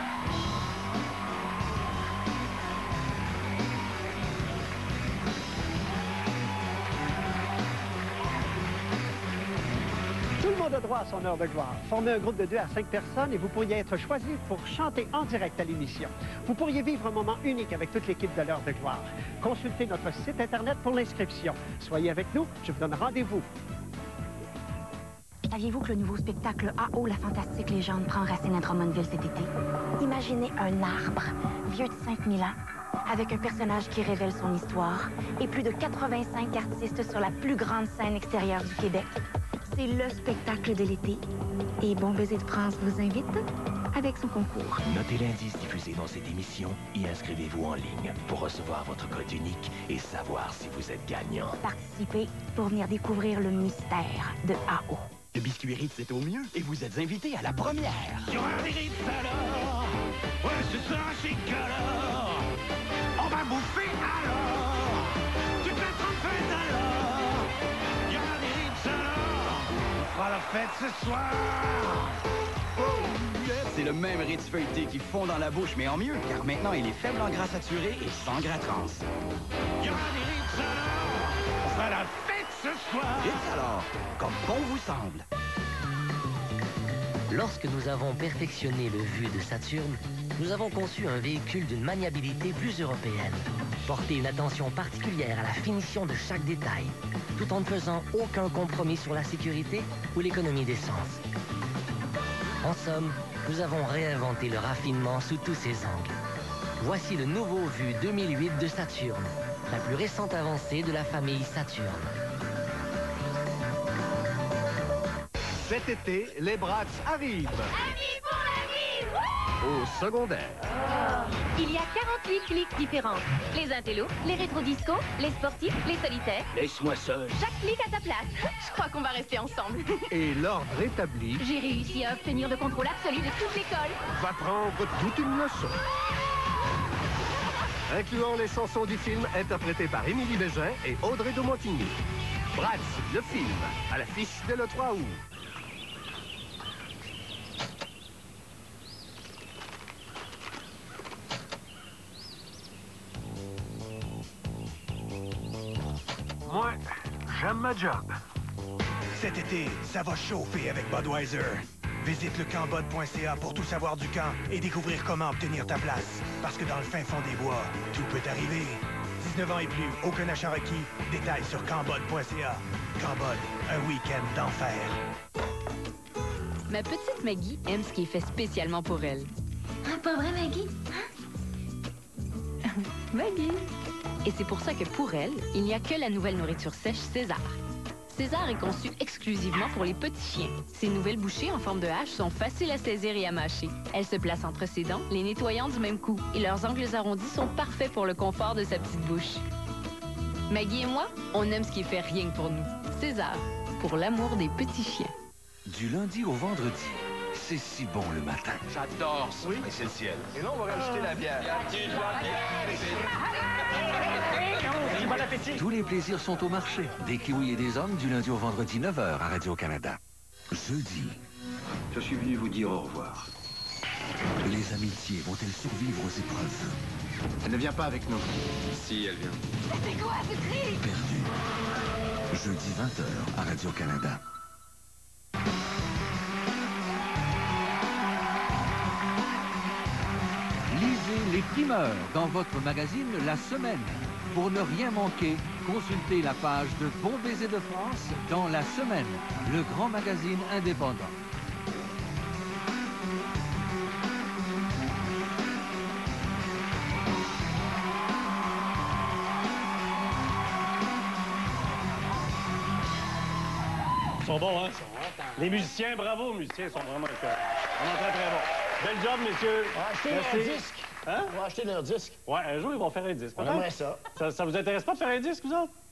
Tout le monde a droit à son heure de gloire. Formez un groupe de 2 à 5 personnes et vous pourriez être choisi pour chanter en direct à l'émission. Vous pourriez vivre un moment unique avec toute l'équipe de l'heure de gloire. Consultez notre site Internet pour l'inscription. Soyez avec nous, je vous donne rendez-vous. Saviez-vous que le nouveau spectacle A.O. la fantastique légende prend racine à Drummondville cet été? Imaginez un arbre, vieux de 5000 ans, avec un personnage qui révèle son histoire et plus de 85 artistes sur la plus grande scène extérieure du Québec. C'est le spectacle de l'été. Et Bon Baiser de France vous invite avec son concours. Notez l'indice diffusé dans cette émission et inscrivez-vous en ligne pour recevoir votre code unique et savoir si vous êtes gagnant. Participez pour venir découvrir le mystère de A.O. Le biscuit Ritz est au mieux et vous êtes invité à la première. Il y aura des Ritz alors. Ouais, c'est ça, chic alors. On va bouffer alors. Toute la trompette alors. Il y aura des Ritz alors. On fera la fête ce soir. Oh, yes. C'est le même Ritz feuilleté qui fond dans la bouche, mais en mieux, car maintenant il est faible en gras saturé et sans gras trans. Il y aura des Ritz alors. On fera la fête ce soir. Ritz alors, comme bon vous semble. Lorsque nous avons perfectionné le Vue de Saturne, nous avons conçu un véhicule d'une maniabilité plus européenne. Porter une attention particulière à la finition de chaque détail, tout en ne faisant aucun compromis sur la sécurité ou l'économie d'essence. En somme, nous avons réinventé le raffinement sous tous ses angles. Voici le nouveau Vue 2008 de Saturne, la plus récente avancée de la famille Saturne. Cet été, les Bratz arrivent. Amis pour la vie! Au secondaire. Il y a 48 clics différentes. Les intellos, les rétro-disco, les sportifs, les solitaires. Laisse-moi seul. Chaque clic à ta place. Je crois qu'on va rester ensemble. Et l'ordre établi J'ai réussi à obtenir le contrôle absolu de toute l'école. va prendre toute une leçon. Incluant les chansons du film interprétées par Émilie Bégin et Audrey de Montigny. Bratz, le film, à l'affiche dès le 3 août. Moi, j'aime ma job. Cet été, ça va chauffer avec Budweiser. Visite le campbud.ca pour tout savoir du camp et découvrir comment obtenir ta place. Parce que dans le fin fond des bois, tout peut arriver. 19 ans et plus, aucun achat requis. Détails sur campbud.ca. Cambod, un week-end d'enfer. Ma petite Maggie aime ce qui est fait spécialement pour elle. Ah, pas vrai, Maggie? Maggie! Et c'est pour ça que pour elle, il n'y a que la nouvelle nourriture sèche César. César est conçu exclusivement pour les petits chiens. Ses nouvelles bouchées en forme de hache sont faciles à saisir et à mâcher. Elles se placent entre ses dents, les nettoyant du même coup. Et leurs angles arrondis sont parfaits pour le confort de sa petite bouche. Maggie et moi, on aime ce qui fait rien que pour nous. César, pour l'amour des petits chiens. Du lundi au vendredi, c'est si bon le matin. J'adore ça. Oui. C'est le ciel. Et là, on va rajouter la bière. Bon appétit. Tous les plaisirs sont au marché. Des kiwis et des hommes du lundi au vendredi 9h à Radio-Canada. Jeudi. Je suis venu vous dire au revoir. Les amitiés vont-elles survivre aux épreuves? Elle ne vient pas avec nous. Si, elle vient. C'est quoi ce cri? Perdu. Jeudi 20h à Radio-Canada. des primeurs dans votre magazine La Semaine. Pour ne rien manquer, consultez la page de Bon Baiser de France dans La Semaine, le grand magazine indépendant. Ils sont bons, hein? Les musiciens, bravo aux musiciens, ils sont vraiment vraiment très, très bons. Bel job, messieurs. On va acheter leur disque. Hein? On va acheter leur disque. Ouais, un jour, ils vont faire un disque. On aimerait ça. Ça vous intéresse pas de faire un disque, vous autres?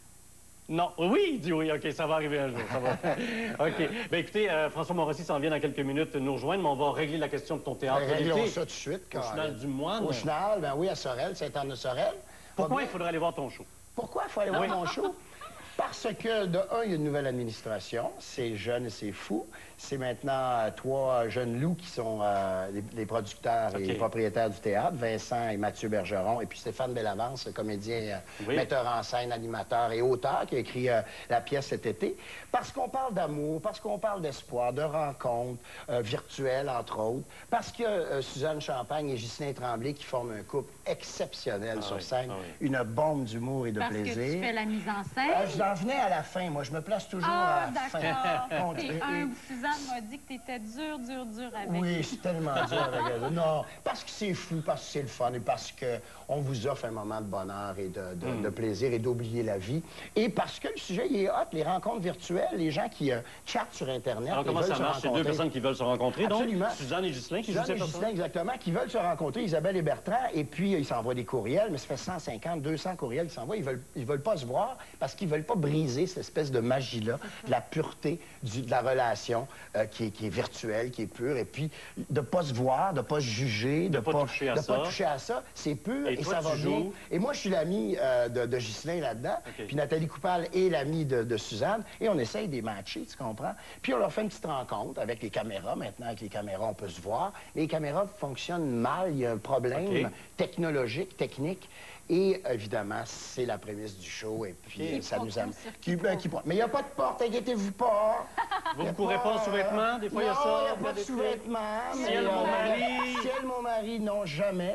Non. Oui, il dit oui. OK, ça va arriver un jour. Ça va. OK. Bien, écoutez, François Morossi s'en vient dans quelques minutes nous rejoindre, mais on va régler la question de ton théâtre. Réglons ça tout de suite. Au Chenal du Moine. Au Chenal, ben oui, à Sorel, Sainte-Anne-de-Sorel. Pourquoi il faudrait aller voir ton show? Pourquoi il faut aller voir mon show? Parce que, de un, il y a une nouvelle administration. C'est jeune et c'est fou. C'est maintenant 3 jeunes loups qui sont les producteurs et les propriétaires du théâtre, Vincent et Mathieu Bergeron, et puis Stéphane Bellavance, comédien, metteur en scène, animateur et auteur, qui a écrit la pièce cet été. Parce qu'on parle d'amour, parce qu'on parle d'espoir, de rencontres virtuelles, entre autres. Parce que Suzanne Champagne et Ghislain Tremblay qui forment un couple exceptionnel sur scène. Une bombe d'humour et de plaisir. Parce que tu fais la mise en scène. J'en venais à la fin. Moi, je me place toujours à la fin. D'accord. Suzanne m'a dit que tu étais dur avec Oui, je suis tellement dur avec elle. Non, parce que c'est fou, parce que c'est le fun et parce qu'on vous offre un moment de bonheur et de plaisir et d'oublier la vie. Et parce que le sujet, il est hot, les rencontres virtuelles, les gens qui chattent sur Internet. Alors, comment ça marche? C'est 2 personnes qui veulent se rencontrer, Absolument. Donc? Suzanne et Ghislain qui jouent ces personnes? Exactement, qui veulent se rencontrer, Isabelle et Bertrand, et puis ils s'envoient des courriels, mais ça fait 150, 200 courriels qu'ils s'envoient. Ils veulent pas se voir parce qu'ils veulent pas briser cette espèce de magie-là, de la pureté de la relation qui est virtuelle, qui est pure, et puis de ne pas se voir, de ne pas se juger, de ne pas toucher à ça. C'est pur et ça va bien. Et moi, je suis l'ami de Ghislain là-dedans, puis Nathalie Coupal est l'amie de Suzanne, et on essaye de les matcher, tu comprends? Puis on leur fait une petite rencontre avec les caméras. Maintenant, avec les caméras, on peut se voir. Mais les caméras fonctionnent mal, il y a un problème technologique, technique. Et évidemment, c'est la prémisse du show, et puis ça nous amène. Mais il n'y a pas de porte, inquiétez-vous pas. Vous ne courez pas en sous-vêtements? Des fois, il y a ça? Non, il n'y a pas de sous-vêtements. Ciel, mon mari? Ciel, mon mari, non, jamais.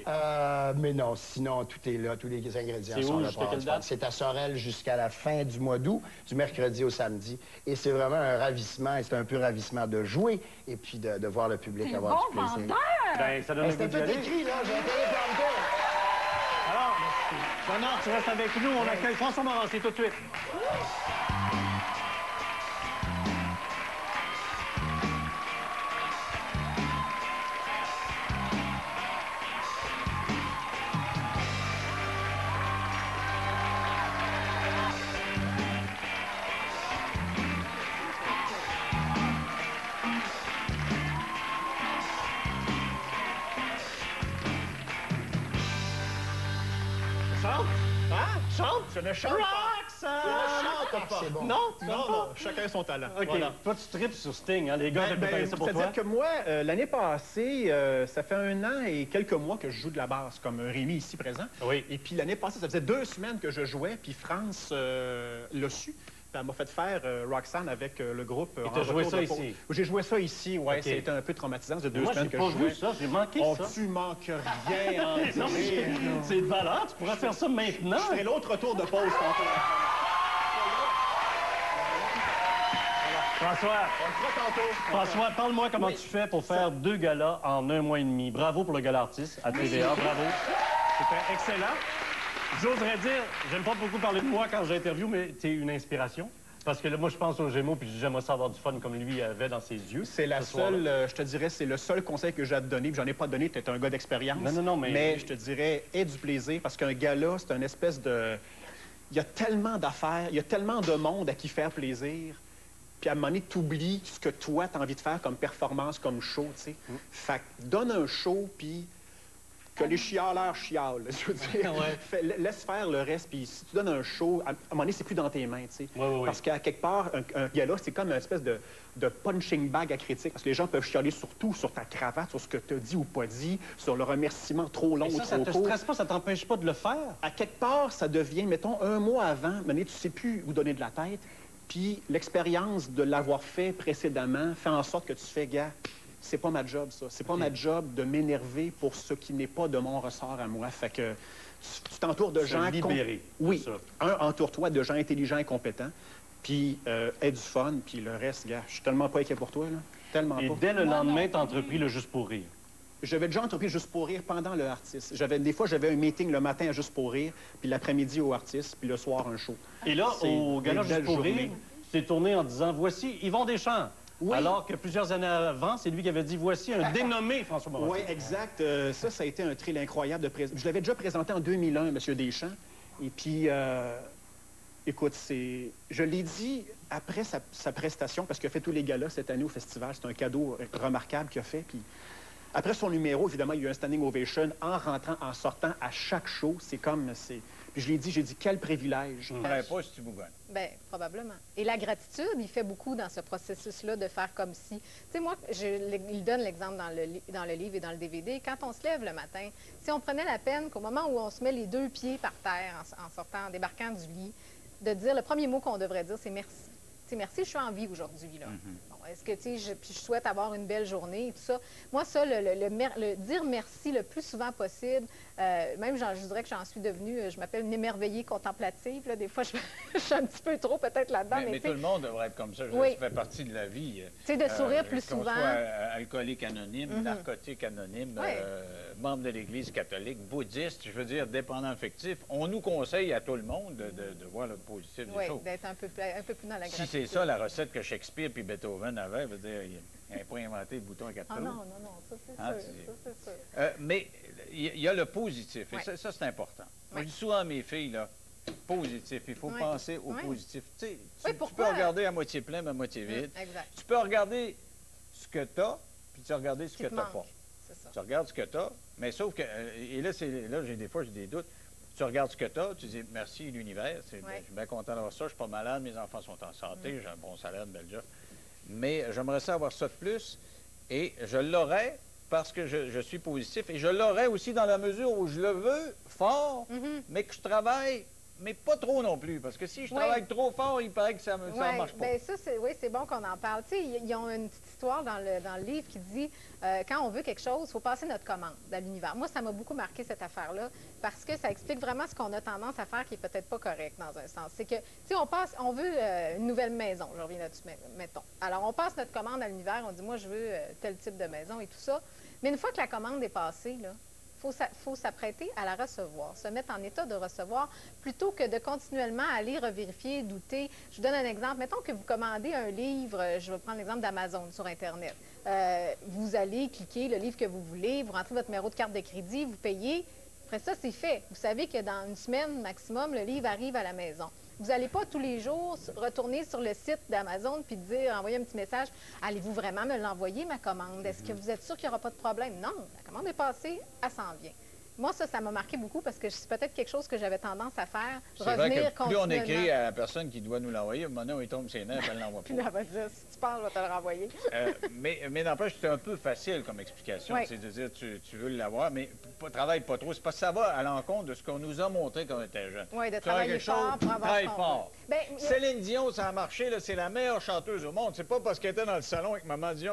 Mais non, sinon, tout est là, tous les ingrédients sont là. C'est à Sorel jusqu'à la fin du mois d'août, du mercredi au samedi. Et c'est vraiment un ravissement, et c'est un pur ravissement de jouer, et puis de voir le public avoir du plaisir. Ben, ça donne un goût d'y aller. C'est tout écrit, là, j'ai un téléprompteur. Alors, Bernard, tu restes avec nous. On accueille François Morossi tout de suite. Chante? Je ne chante pas. Je ne chante pas. C'est bon. Non, chacun son talent. OK. Voilà. Toi, tu tripes sur Sting, hein? Les gars, j'ai préparé ça pour toi. C'est-à-dire que moi, l'année passée, ça fait 1 an et quelques mois que je joue de la basse, comme Rémi ici présent. Oui. Et puis l'année passée, ça faisait 2 semaines que je jouais, puis France l'a su. Elle m'a fait faire Roxanne avec le groupe. Et tu as joué ça ici? J'ai joué ça ici, oui. Okay. C'était un peu traumatisant. Ça faisait 2 semaines que je jouais. Moi, j'ai pas vu ça. J'ai manqué ça. Tu manques rien. Non, mais c'est de valeur. Tu pourras faire ça maintenant. Je ferai l'autre tour de pause tantôt. François, parle-moi comment tu fais pour faire 2 galas en 1 mois et demi. Bravo pour le gala artiste à TVA. Bravo. C'était excellent. J'oserais dire, j'aime pas beaucoup parler de moi quand j'interviewe, mais tu es une inspiration. Parce que là, moi, je pense aux Gémeaux, puis j'aimerais ça avoir du fun comme lui avait dans ses yeux. C'est la seule, je te dirais, c'est le seul conseil que j'ai à te donner. Puis j'en ai pas donné, tu es un gars d'expérience. Non, mais je te dirais, aie du plaisir, parce qu'un gala, c'est une espèce de... Il y a tellement d'affaires, il y a tellement de monde à qui faire plaisir. Puis à un moment donné, tu oublies ce que toi, tu as envie de faire comme performance, comme show, tu sais. Fait que donne un show, puis... que les chialeurs chialent, je veux dire. Laisse faire le reste, puis si tu donnes un show, à un moment donné, c'est plus dans tes mains, tu sais. Parce qu'à quelque part, un gala, c'est comme une espèce de punching bag à critique, parce que les gens peuvent chialer sur tout, sur ta cravate, sur ce que tu as dit ou pas dit, sur le remerciement trop long ou trop court. Ça te stresse pas, ça t'empêche pas de le faire? À quelque part, ça devient, mettons, 1 mois avant, mais tu sais plus où donner de la tête, puis l'expérience de l'avoir fait précédemment fait en sorte que tu fais, gars, c'est pas ma job, ça. C'est pas ma job de m'énerver pour ce qui n'est pas de mon ressort à moi. Fait que tu t'entoures de gens... libérés. Oui. Entoure-toi de gens intelligents et compétents, puis aie du fun, puis le reste, gars, je suis tellement pas inquiet pour toi, là. Tellement Et pas. dès le lendemain, t'as entrepris le Juste pour rire. J'avais déjà entrepris Juste pour rire pendant le Artiste. Des fois, j'avais un meeting le matin à Juste pour rire, puis l'après-midi au Artiste, puis le soir, un show. Et là, au Gala Juste pour rire, c'est tourné en disant, voici Yvon Deschamps. Oui. Alors que plusieurs années avant, c'est lui qui avait dit, voici un dénommé François Morin. Oui, exact. Ça a été un thrill incroyable de présenter. Je l'avais déjà présenté en 2001, M. Deschamps. Et puis, écoute, je l'ai dit après sa prestation, parce qu'il a fait tous les galas cette année au festival. C'est un cadeau remarquable qu'il a fait. Puis, après son numéro, évidemment, il y a eu un standing ovation en rentrant, en sortant à chaque show. C'est comme... Puis je l'ai dit, quel privilège. Je ne ferais pas si tu bougonnes. Bien, probablement. Et la gratitude, il fait beaucoup dans ce processus-là de faire comme si... Tu sais, moi, il donne l'exemple dans le livre et dans le DVD. Quand on se lève le matin, si on prenait la peine qu'au moment où on se met les 2 pieds par terre en sortant, en débarquant du lit, de dire, le premier mot qu'on devrait dire, c'est merci. Tu sais, merci, je suis en vie aujourd'hui, là. Bon, est-ce que, tu sais, je souhaite avoir une belle journée et tout ça. Moi, ça, le dire merci le plus souvent possible, même, je dirais que j'en suis devenue, je m'appelle une émerveillée contemplative, là. Des fois, je suis un petit peu trop peut-être là-dedans, mais tout le monde devrait être comme ça. Oui. Ça fait partie de la vie. Tu sais, de sourire plus souvent. Qu'on soit alcoolique anonyme, narcotique anonyme, membre de l'Église catholique, bouddhiste, je veux dire, dépendant affectif. On nous conseille à tout le monde de voir le positif des choses. Oui, d'être un peu plus dans la gratitude. Si c'est ça, la recette que Shakespeare puis Beethoven avaient, veut dire, il n'a pas inventé le bouton à 4 trous. Non, ça c'est sûr. Mais il y a le positif, et ça c'est important. Moi, je dis souvent à mes filles, là, positif, il faut penser au positif. Tu sais, tu peux regarder à moitié plein, à moitié vide. Tu peux regarder ce que tu as, puis tu regarder ce que tu n'as pas. Tu regardes ce que tu as, mais sauf que, et là, des fois, j'ai des doutes. Tu regardes ce que tu as, tu dis merci l'univers, je suis bien content d'avoir ça, je ne suis pas malade, mes enfants sont en santé, j'ai un bon salaire, une belle job. Mais j'aimerais ça avoir ça de plus, et je l'aurais parce que je suis positif, et je l'aurais aussi dans la mesure où je le veux fort, mais que je travaille, mais pas trop non plus, parce que si je travaille trop fort, il paraît que ça ne marche pas. Bien, ça, c'est bon qu'on en parle. Tu sais, ils ont une petite histoire dans le livre qui dit quand on veut quelque chose, il faut passer notre commande à l'univers. Moi, ça m'a beaucoup marqué cette affaire-là, parce que ça explique vraiment ce qu'on a tendance à faire qui est peut-être pas correct dans un sens. C'est que, tu sais, on veut une nouvelle maison, je reviens là-dessus, mettons. Alors, on passe notre commande à l'univers, on dit, moi, je veux tel type de maison et tout ça. Mais une fois que la commande est passée, là, faut s'apprêter à la recevoir, se mettre en état de recevoir, plutôt que de continuellement aller revérifier, douter. Je vous donne un exemple. Mettons que vous commandez un livre, je vais prendre l'exemple d'Amazon sur Internet. Vous allez cliquer le livre que vous voulez, vous rentrez votre numéro de carte de crédit, vous payez. Après ça, c'est fait. Vous savez que dans une semaine maximum, le livre arrive à la maison. Vous n'allez pas tous les jours retourner sur le site d'Amazon puis dire, envoyer un petit message, allez-vous vraiment me l'envoyer, ma commande? Est-ce que vous êtes sûr qu'il n'y aura pas de problème? Non, la commande est passée, elle s'en vient. Moi, ça m'a marqué beaucoup parce que c'est peut-être quelque chose que j'avais tendance à faire, revenir continuellement. Plus on écrit à la personne qui doit nous l'envoyer, à un moment donné, il tombe ses nerfs, elle ne l'envoie pas. Puis là, elle va dire, si tu parles, je vais te le renvoyer. mais n'empêche, c'est un peu facile comme explication. C'est de dire, tu veux l'avoir, mais travaille pas trop. C'est parce que ça va à l'encontre de ce qu'on nous a montré quand on était jeune. Oui, de travailler fort pour avoir ce qu'on veut. Céline Dion, ça a marché, c'est la meilleure chanteuse au monde. C'est pas parce qu'elle était dans le salon avec Maman Dion,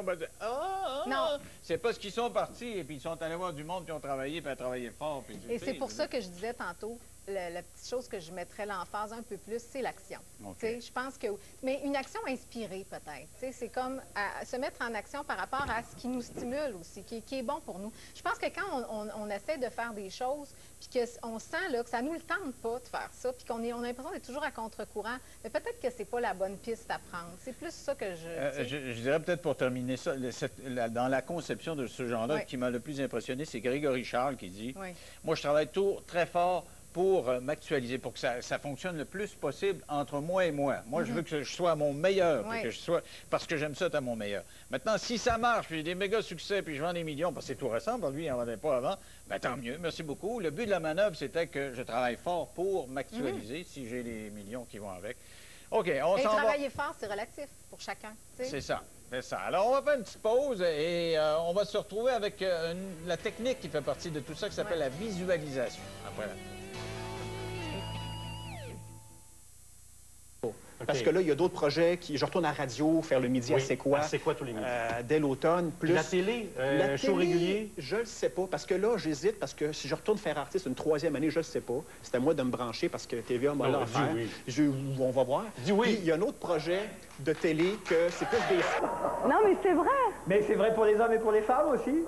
non. C'est parce qu'ils sont partis et puis ils sont allés voir du monde, puis ont travaillé, puis ont travaillé fort. Et c'est pour ça que je disais tantôt, la petite chose que je mettrais l'emphase un peu plus, c'est l'action. Je pense que... Mais une action inspirée, peut-être. C'est comme se mettre en action par rapport à ce qui nous stimule aussi, qui est bon pour nous. Je pense que quand on essaie de faire des choses, puis qu'on sent là, que ça ne nous le tente pas de faire ça, puis qu'on a l'impression d'être toujours à contre-courant, mais peut-être que c'est pas la bonne piste à prendre. C'est plus ça que je dirais peut-être pour terminer ça, dans la conception de ce genre-là, qui m'a le plus impressionné, c'est Grégory Charles qui dit « Moi, je travaille très fort pour m'actualiser, pour que ça fonctionne le plus possible entre moi et moi. Moi, je veux que je sois à mon meilleur, que je sois, parce que j'aime ça être à mon meilleur. Maintenant, si ça marche, puis j'ai des méga succès, puis je vends des millions, parce que c'est tout récent, lui, il n'en vendait pas avant, bien, tant mieux, merci beaucoup. Le but de la manœuvre, c'était que je travaille fort pour m'actualiser, si j'ai les millions qui vont avec. OK, on s'en va. Travailler fort, c'est relatif pour chacun. C'est ça. C'est ça. Alors, on va faire une petite pause et on va se retrouver avec la technique qui fait partie de tout ça, qui s'appelle la visualisation. Après la parce que là, il y a d'autres projets. Je retourne à la radio, faire le midi à C'est quoi. C'est quoi tous les midis? Dès l'automne. Plus la télé? La show télé, régulier? Je le sais pas, parce que là, j'hésite, parce que si je retourne faire artiste une 3e année, je le sais pas. C'est à moi de me brancher, parce que TVA m'a l'offert. On va voir. Dis oui. Puis, il y a un autre projet de télé que c'est plus des... Non, mais c'est vrai! Mais c'est vrai pour les hommes et pour les femmes aussi.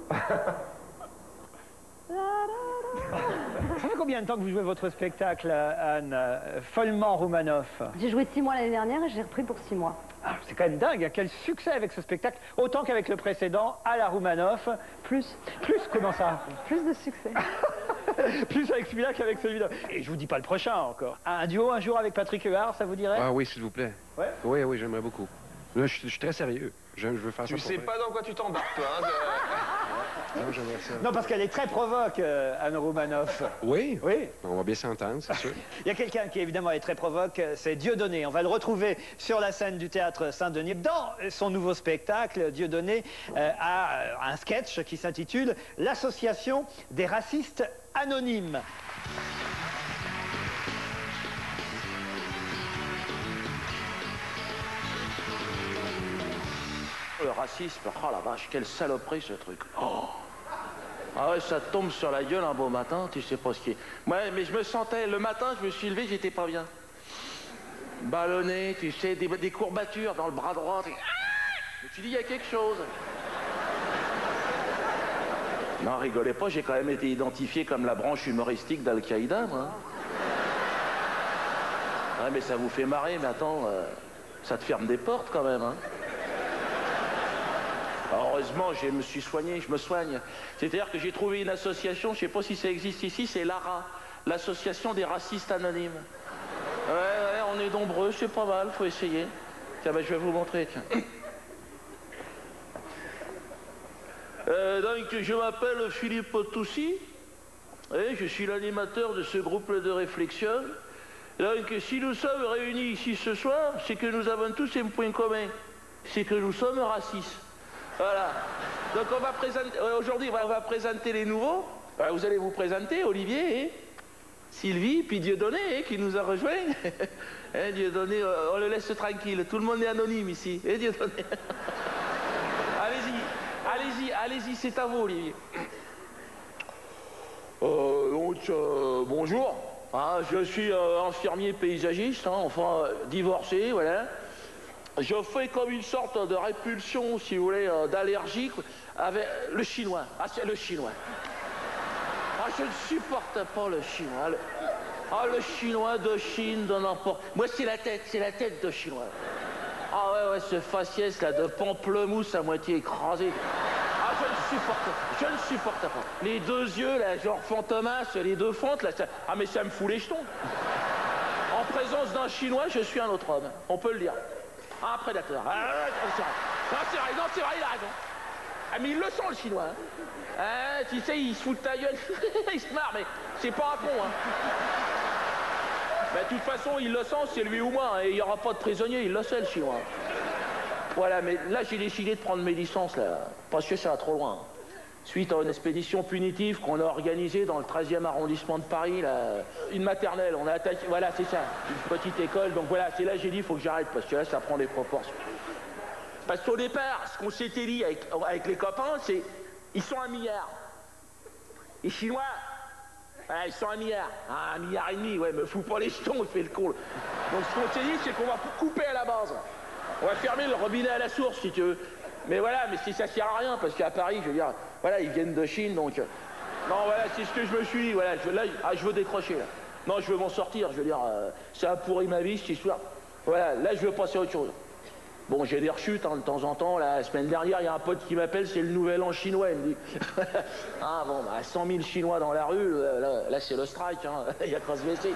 Ça fait combien de temps que vous jouez votre spectacle, Anne Follement Roumanoff? J'ai joué 6 mois l'année dernière et j'ai repris pour 6 mois. Ah, c'est quand même dingue, quel succès avec ce spectacle, autant qu'avec le précédent, à la Roumanoff. Plus. Plus, comment ça? Plus de succès. Plus avec celui-là qu'avec celui-là. Et je vous dis pas le prochain encore. Un duo un jour avec Patrick Huard, ça vous dirait? Ah oui, s'il vous plaît. Ouais? Oui, oui, j'aimerais beaucoup. Là, je suis très sérieux. Je veux faire ça. Tu sais pas dans quoi tu t'embarques, toi, hein? Non, j'aimerais ça. Non, parce qu'elle est très provoque, Anne Roumanoff. Oui? Oui. On va bien s'entendre, c'est sûr. Il y a quelqu'un qui, évidemment, est très provoque, c'est Dieudonné. On va le retrouver sur la scène du Théâtre Saint-Denis. Dans son nouveau spectacle, Dieudonné a un sketch qui s'intitule « L'association des racistes anonymes ». Le racisme, oh la vache, quelle saloperie ce truc. Oh. Ah ouais, ça te tombe sur la gueule un beau matin, tu sais pas ce qui est. Ouais, mais je me sentais, le matin, je me suis levé, j'étais pas bien. Ballonné, tu sais, des courbatures dans le bras droit. Je me suis dit, il y a quelque chose. Non, rigolez pas, j'ai quand même été identifié comme la branche humoristique d'Al-Qaïda, moi. Ouais, mais ça vous fait marrer, mais attends, ça te ferme des portes quand même, hein. Heureusement, je me suis soigné, je me soigne. C'est-à-dire que j'ai trouvé une association, je ne sais pas si ça existe ici, c'est l'ARA, l'association des racistes anonymes. Ouais, on est nombreux, c'est pas mal, faut essayer. Tiens, ben, je vais vous montrer, tiens. Donc, je m'appelle Philippe Toussi, et je suis l'animateur de ce groupe de réflexion. Donc, si nous sommes réunis ici ce soir, c'est que nous avons tous un point commun, c'est que nous sommes racistes. Voilà. Donc on va présenter, aujourd'hui on va présenter les nouveaux. Vous allez vous présenter, Olivier et Sylvie, puis Dieudonné qui nous a rejoints. Dieudonné, on le laisse tranquille, tout le monde est anonyme ici. Dieudonné. Allez-y, c'est à vous, Olivier. Bonjour. Je suis infirmier paysagiste, enfin divorcé, voilà. Je fais comme une sorte de répulsion, si vous voulez, d'allergie avec le chinois. Ah, c'est le chinois. Ah, je ne supporte pas le chinois. Le chinois de Chine, de n'importe... Moi, c'est la tête de chinois. Ah ouais, ce faciès, là, de pamplemousse à moitié écrasé. Ah, je ne supporte pas. Les deux yeux, là, genre Fantomas, les deux fentes, là, ça... Ah, mais ça me fout les jetons. En présence d'un chinois, je suis un autre homme. On peut le dire. Un prédateur. C'est vrai, il a raison. Ah, mais il le sent, le chinois. Tu sais, il se fout de ta gueule. Il se marre, mais c'est pas un con, hein. De toute façon, il le sent, c'est lui ou moi. Et il n'y aura pas de prisonnier, il le sait, le chinois. Voilà, mais là, j'ai décidé de prendre mes licences, là, parce que ça va trop loin. Suite à une expédition punitive qu'on a organisée dans le 13e arrondissement de Paris, là, une maternelle, on a attaqué, voilà, c'est ça, une petite école, donc voilà, c'est là que j'ai dit, il faut que j'arrête, parce que là, ça prend des proportions. Parce qu'au départ, ce qu'on s'était dit avec les copains, c'est, ils sont 1 milliard. Les Chinois, ils sont 1 milliard. 1,5 milliard, ouais, me fous pas les jetons, il fait le con. Donc ce qu'on s'est dit, c'est qu'on va couper à la base. On va fermer le robinet à la source, si tu veux. Mais voilà, mais si ça sert à rien, parce qu'à Paris, je veux dire, voilà, ils viennent de Chine, donc... Non, voilà, c'est ce que je me suis dit, voilà, je veux décrocher, là. Non, je veux m'en sortir, je veux dire, ça a pourri ma vie, cette histoire. Voilà, là, je veux passer à autre chose. Bon, j'ai des rechutes, hein, de temps en temps, la semaine dernière, il y a un pote qui m'appelle, c'est le nouvel an chinois, il me dit... 100 000 Chinois dans la rue, là c'est le strike, hein, il y a qu'à se baisser.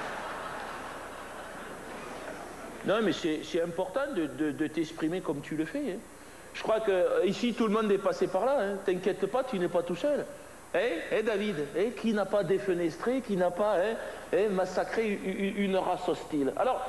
Non, mais c'est important de t'exprimer comme tu le fais, hein. Je crois que ici tout le monde est passé par là, hein. T'inquiète pas, tu n'es pas tout seul. David, qui n'a pas défenestré, qui n'a pas massacré une race hostile. Alors,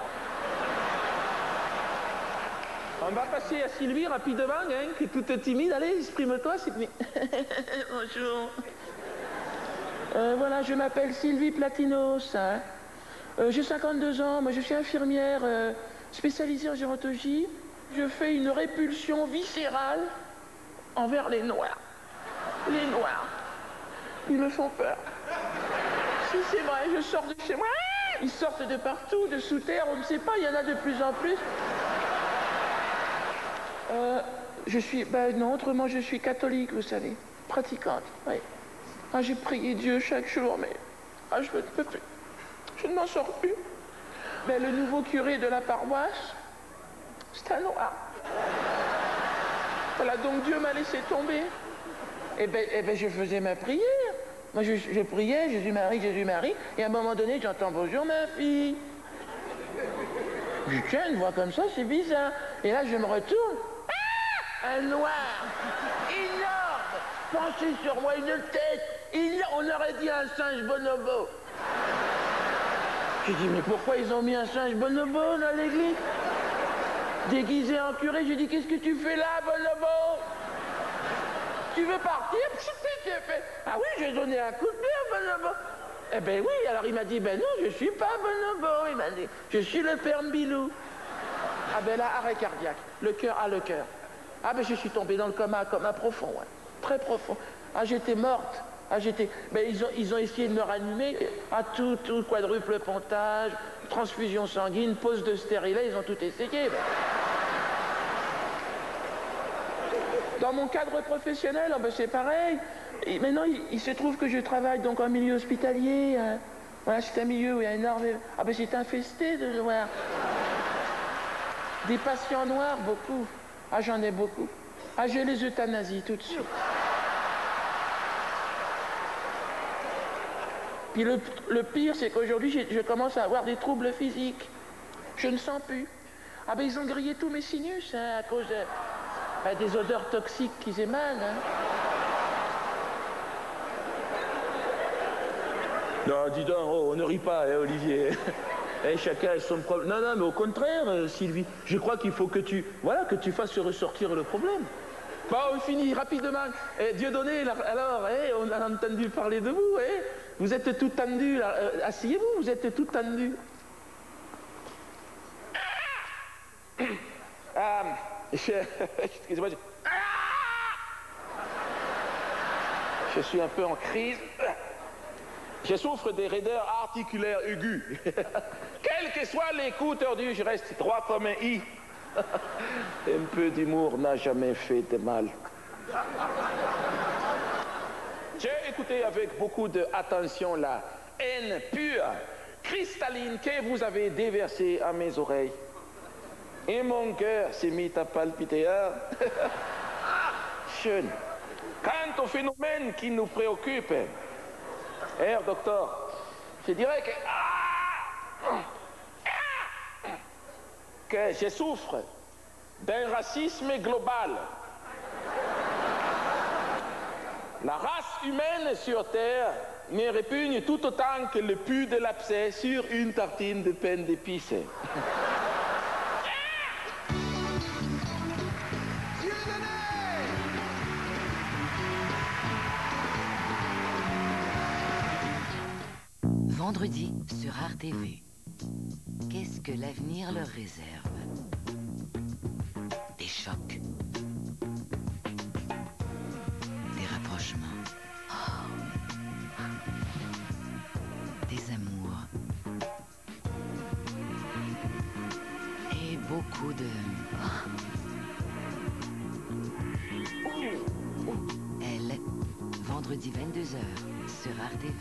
on va passer à Sylvie rapidement, hein, qui est toute timide. Allez, exprime-toi, Sylvie. Bonjour. Voilà, je m'appelle Sylvie Platinos. Hein. J'ai 52 ans, moi je suis infirmière spécialisé en gérontologie, je fais une répulsion viscérale envers les Noirs. Les Noirs, ils me font peur. Si c'est vrai, je sors de chez moi, ils sortent de partout, de sous terre, on ne sait pas, il y en a de plus en plus. Non, autrement, je suis catholique, vous savez, pratiquante, oui. Ah, j'ai prié Dieu chaque jour, mais je ne peux plus. Je ne m'en sors plus. Mais le nouveau curé de la paroisse, c'est un noir. Voilà, donc Dieu m'a laissé tomber. Eh ben, je faisais ma prière. Moi, je priais, Jésus, Marie, et à un moment donné, j'entends « Bonjour, ma fille ». Je dis, tiens, une voix comme ça, c'est bizarre. Et là, je me retourne. Ah, un noir, énorme, penché sur moi, une tête, on aurait dit un singe bonobo. J'ai dit, mais pourquoi ils ont mis un singe bonobo dans l'église? Déguisé en curé, j'ai dit, qu'est-ce que tu fais là, bonobo? Tu veux partir? Ah oui, j'ai donné un coup de pied à bonobo. Eh ben oui, alors il m'a dit, ben non, je suis pas bonobo. Il m'a dit, je suis le père Mbilou. Ah ben là, arrêt cardiaque, le cœur à le cœur. Ah ben je suis tombé dans le coma profond, ouais. Très profond. Ah j'étais morte. Ah j'étais. Ben ils ont essayé de me ranimer. Ah tout quadruple pontage, transfusion sanguine, pose de stérilet, ils ont tout essayé. Ben. Dans mon cadre professionnel, ben c'est pareil. Et maintenant, il se trouve que je travaille donc en milieu hospitalier. Hein. Voilà, c'est un milieu où il y a énormément. Ah ben c'est infesté de noirs. Des patients noirs, beaucoup. Ah, j'en ai beaucoup. Ah, je les euthanasie tout de suite. Puis le pire, c'est qu'aujourd'hui, je commence à avoir des troubles physiques. Je ne sens plus. Ah ben, ils ont grillé tous mes sinus, hein, à cause des odeurs toxiques qu'ils émanent. Hein. Non, dis donc, on ne rit pas, hein, Olivier. Chacun a son problème. Non, mais au contraire, Sylvie, je crois qu'il faut que tu fasses ressortir le problème. Bon, on finit rapidement. Dieudonné, alors, on a entendu parler de vous, vous êtes tout tendu, là. Asseyez-vous, vous êtes tout tendu. Excusez-moi. Je suis un peu en crise. Je souffre des raideurs articulaires aiguës. Quel que soit les coups tordus, je reste droit comme un i. Un peu d'humour n'a jamais fait de mal. J'ai écouté avec beaucoup d'attention la haine pure, cristalline que vous avez déversée à mes oreilles. Et mon cœur s'est mis à palpiter. Schön. Quant au phénomène qui nous préoccupe, Herr Docteur, je dirais que je souffre d'un racisme global. La race humaine sur Terre me répugne tout autant que le pu de l'abcès sur une tartine de pain d'épices. Vendredi sur RTV. Qu'est-ce que l'avenir leur réserve? Des chocs. Des rapprochements. Des amours. Et beaucoup de... Elle, vendredi 22h sur RTV.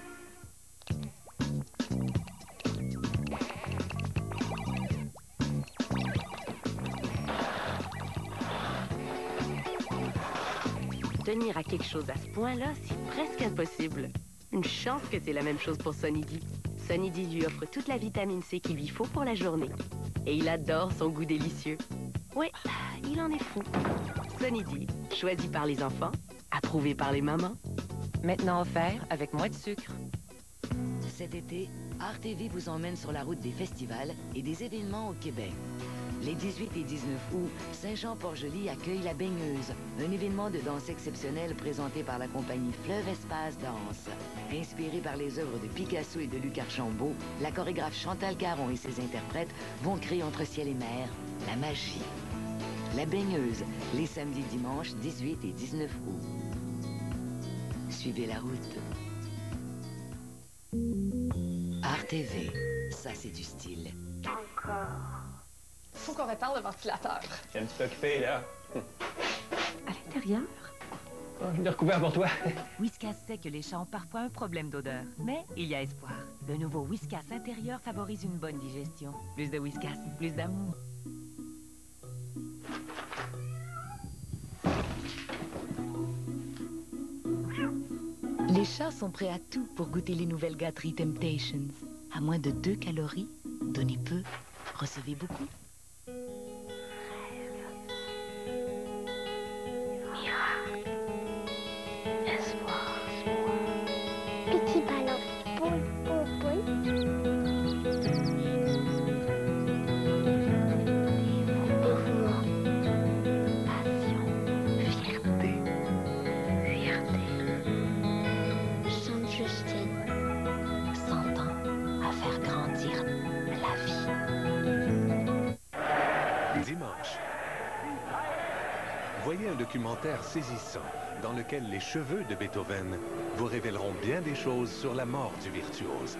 Tenir à quelque chose à ce point-là, c'est presque impossible. Une chance que c'est la même chose pour Sonny D. Sonny D lui offre toute la vitamine C qu'il lui faut pour la journée. Et il adore son goût délicieux. Oui, il en est fou. Sonny D, choisi par les enfants, approuvé par les mamans. Maintenant offert avec moins de sucre. Cet été, RTV vous emmène sur la route des festivals et des événements au Québec. Les 18 et 19 août, Saint-Jean-Port-Joli accueille la Baigneuse, un événement de danse exceptionnel présenté par la compagnie Fleuve Espace Danse. Inspiré par les œuvres de Picasso et de Luc Archambault, la chorégraphe Chantal Caron et ses interprètes vont créer entre ciel et mer la magie. La Baigneuse, les samedis et dimanches 18 et 19 août. Suivez la route. Art TV, ça c'est du style. Encore. Faut qu'on répare le ventilateur. J'ai un petit peu occupé, là. À l'intérieur? Oh, j'ai recouvert pour toi. Whiskas sait que les chats ont parfois un problème d'odeur, mais il y a espoir. Le nouveau Whiskas intérieur favorise une bonne digestion. Plus de Whiskas, plus d'amour. Les chats sont prêts à tout pour goûter les nouvelles gâteries Temptations. À moins de 2 calories, donnez peu, recevez beaucoup. Espoir. Petit ballon. Boule, boule, boule. Mouvement. Passion. Fierté. Fierté. Sainte-Justine. 100 ans à faire grandir la vie. Dimanche. Voyez un documentaire saisissant dans lequel les cheveux de Beethoven vous révéleront bien des choses sur la mort du virtuose.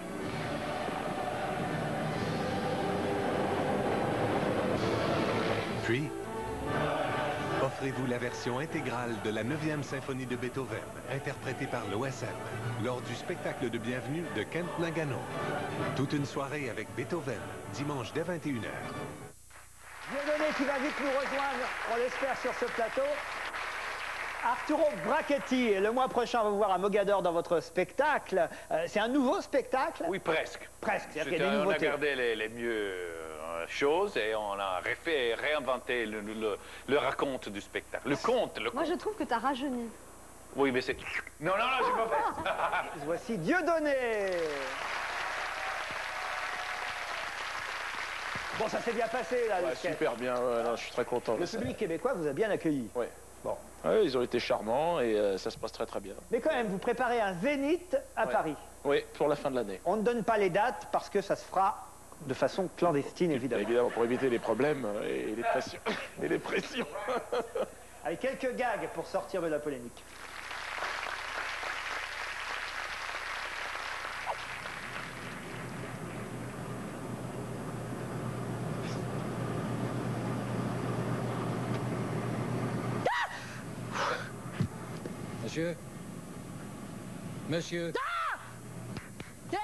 Puis, offrez-vous la version intégrale de la 9e symphonie de Beethoven, interprétée par l'OSM, lors du spectacle de bienvenue de Kent Nagano. Toute une soirée avec Beethoven, dimanche dès 21h. Dieudonné qui va vite nous rejoindre, on l'espère, sur ce plateau. Arturo Brachetti, le mois prochain, on va vous voir à Mogador dans votre spectacle. C'est un nouveau spectacle? Oui, presque. Presque, c'est-à-dire qu'il y a des On a nouveautés. gardé les mieux choses et on a réinventé le raconte du spectacle. Le conte. Moi, je trouve que tu as rajeuni. Oui, mais c'est... Non, j'ai pas fait. Voici Dieudonné. Bon, ça s'est bien passé, là, le sketch. Super bien, non, je suis très content. Le public québécois vous a bien accueilli. Oui. Bon. Oui, ils ont été charmants et ça se passe très très bien. Mais quand même, vous préparez un zénith à Paris. Oui, pour la fin de l'année. On ne donne pas les dates parce que ça se fera de façon clandestine, évidemment. Évidemment, pour éviter les problèmes et les pressions. et les pressions. Avec quelques gags pour sortir de la polémique. Monsieur? Monsieur? Thé!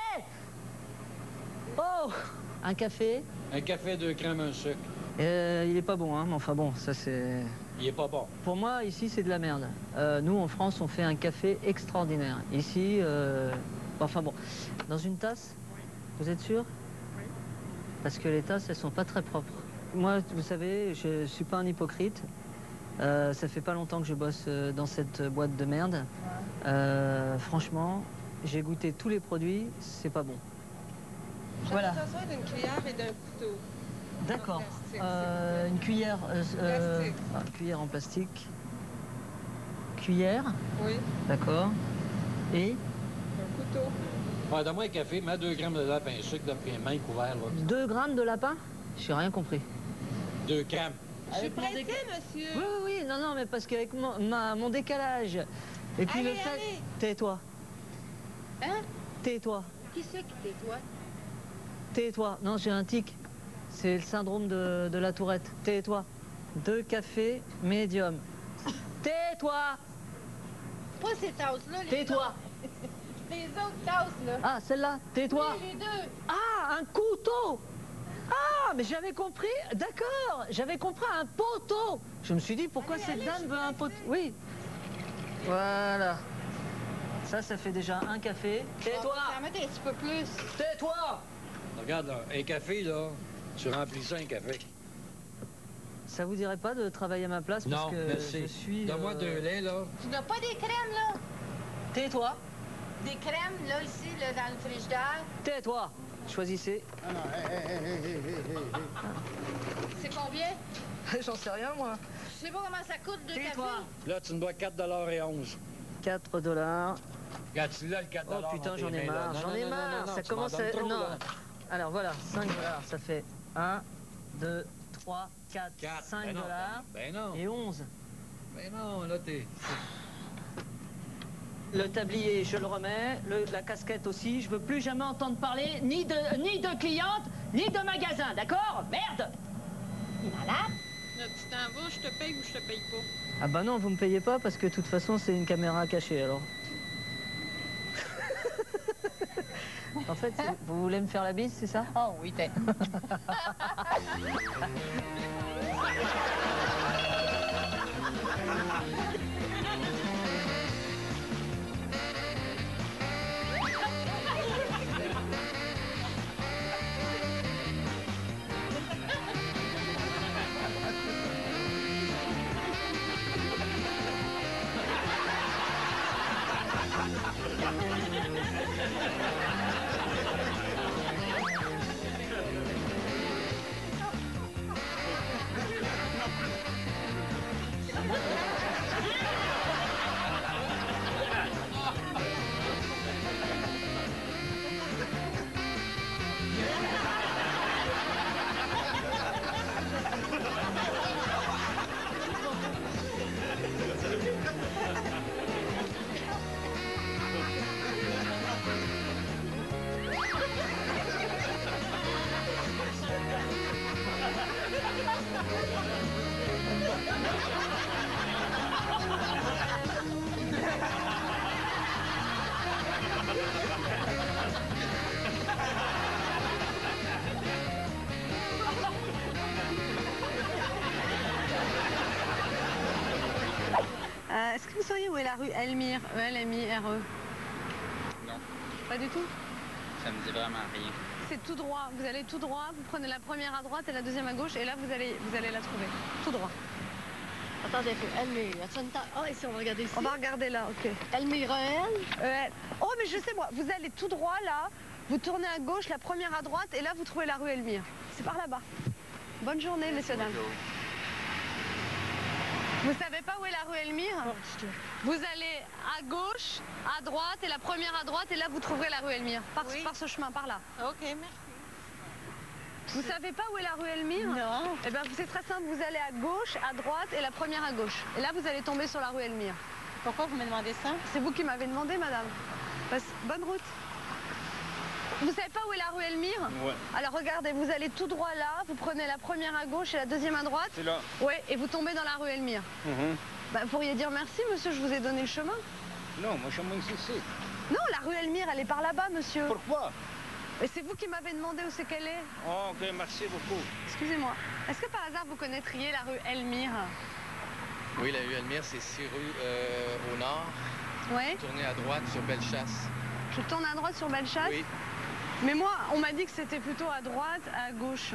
Oh! Un café? Un café de crème, un sucre. Il est pas bon, hein, mais enfin bon, ça c'est... Il est pas bon. Pour moi, ici, c'est de la merde. Nous, en France, on fait un café extraordinaire. Ici, enfin bon, dans une tasse, vous êtes sûr? Oui. Parce que les tasses, elles sont pas très propres. Moi, vous savez, je suis pas un hypocrite. Ça fait pas longtemps que je bosse dans cette boîte de merde. Franchement, j'ai goûté tous les produits, c'est pas bon. Voilà. J'ai besoin d'une cuillère et d'un couteau. D'accord. Une cuillère, cuillère en plastique. Cuillère? Oui. D'accord. Et? Un couteau. Ouais, donne-moi un café, mets 2 grammes de lapin sucre, puis un main couvert, là. 2 grammes de lapin? J'ai rien compris. 2 grammes. Je suis pressée, monsieur. Oui, oui, oui, non, mais parce qu'avec mon décalage, et puis allez, le fait... allez. Tais-toi. Hein? Tais-toi. Qui c'est qui tais-toi? Tais-toi. Non, j'ai un tic. C'est le syndrome de la tourette. Tais-toi. 2 cafés médium. Tais-toi. Pas ces tasses-là. Tais-toi. Les autres tasses, là. Ah, celle-là. Tais-toi. Oui, les 2. Ah, un couteau. Ah, mais j'avais compris. D'accord. J'avais compris un poteau. Je me suis dit, pourquoi cette dame veut un poteau? Oui. Voilà. Ça fait déjà un café. Tais-toi. On va mettre un petit peu plus. Tais-toi. Regarde, là, un café, là, tu remplis ça, un café. Ça vous dirait pas de travailler à ma place? Parce Non, que merci. je suis... Donne-moi 2 laits, là. Tu n'as pas des crèmes, là? Tais-toi. Des crèmes, là, ici, là, dans le frigidaire? Tais-toi. choisissez. Ah non, C'est combien? J'en sais rien, moi. Je sais pas comment ça coûte de café. Là, tu me dois 4,11 $. 4 $. Regarde-tu là, le 4 $. Oh putain, j'en ai marre, j'en ai marre. Ça commence à... Non. Alors voilà, 5 $, ça fait 1, 2, 3, 4, 5 $. Ben non. Et 11. Ben non, là, t'es... Le tablier, je le remets. La casquette aussi. Je veux plus jamais entendre parler ni de cliente, ni de magasin, d'accord? Merde! Voilà. Là, tu t'en vas, je te paye ou je te paye pas? Ah bah non, vous me payez pas parce que de toute façon, c'est une caméra cachée, alors. En fait, vous voulez me faire la bise, c'est ça? Oh oui, t'es. Est-ce que vous sauriez où est la rue Elmire? E-L-M-I-R-E. Non. Pas du tout? Ça me dit vraiment rien. C'est tout droit. Vous allez tout droit, vous prenez la première à droite et la deuxième à gauche, et là, vous allez la trouver. Tout droit. Attendez, Elmire. Ah, ici, on va regarder ici. On va regarder là, ok. Elmire, E-L? Oh, mais je sais, moi. Vous allez tout droit, là. Vous tournez à gauche, la première à droite, et là, vous trouvez la rue Elmire. C'est par là-bas. Bonne journée, messieurs, dames. Vous savez pas où est la rue Elmire? Vous allez à gauche, à droite, et la première à droite, et là, vous trouverez la rue Elmire. Par ce chemin, par là. OK, merci. Vous savez pas où est la rue Elmire? Non. Eh bien, c'est très simple. Vous allez à gauche, à droite, et la première à gauche. Et là, vous allez tomber sur la rue Elmire. Pourquoi vous me demandez ça? C'est vous qui m'avez demandé, madame. Bonne route. Vous savez pas où est la rue Elmire? Ouais. Alors regardez, vous allez tout droit là, vous prenez la première à gauche et la deuxième à droite. C'est là. Oui, et vous tombez dans la rue Elmire. Bah, vous pourriez dire merci, monsieur, je vous ai donné le chemin. Non, moi, je suis ici. Non, la rue Elmire, elle est par là-bas, monsieur. Pourquoi? Et c'est vous qui m'avez demandé où c'est qu'elle est. Oh, OK, merci beaucoup. Excusez-moi. Est-ce que par hasard, vous connaîtriez la rue Elmire? Oui, la rue Elmire, c'est 6 rues au nord. Oui. Tournez à droite sur Bellechasse. Je tourne à droite sur Bellechasse? Oui. Mais moi, on m'a dit que c'était plutôt à droite, à gauche.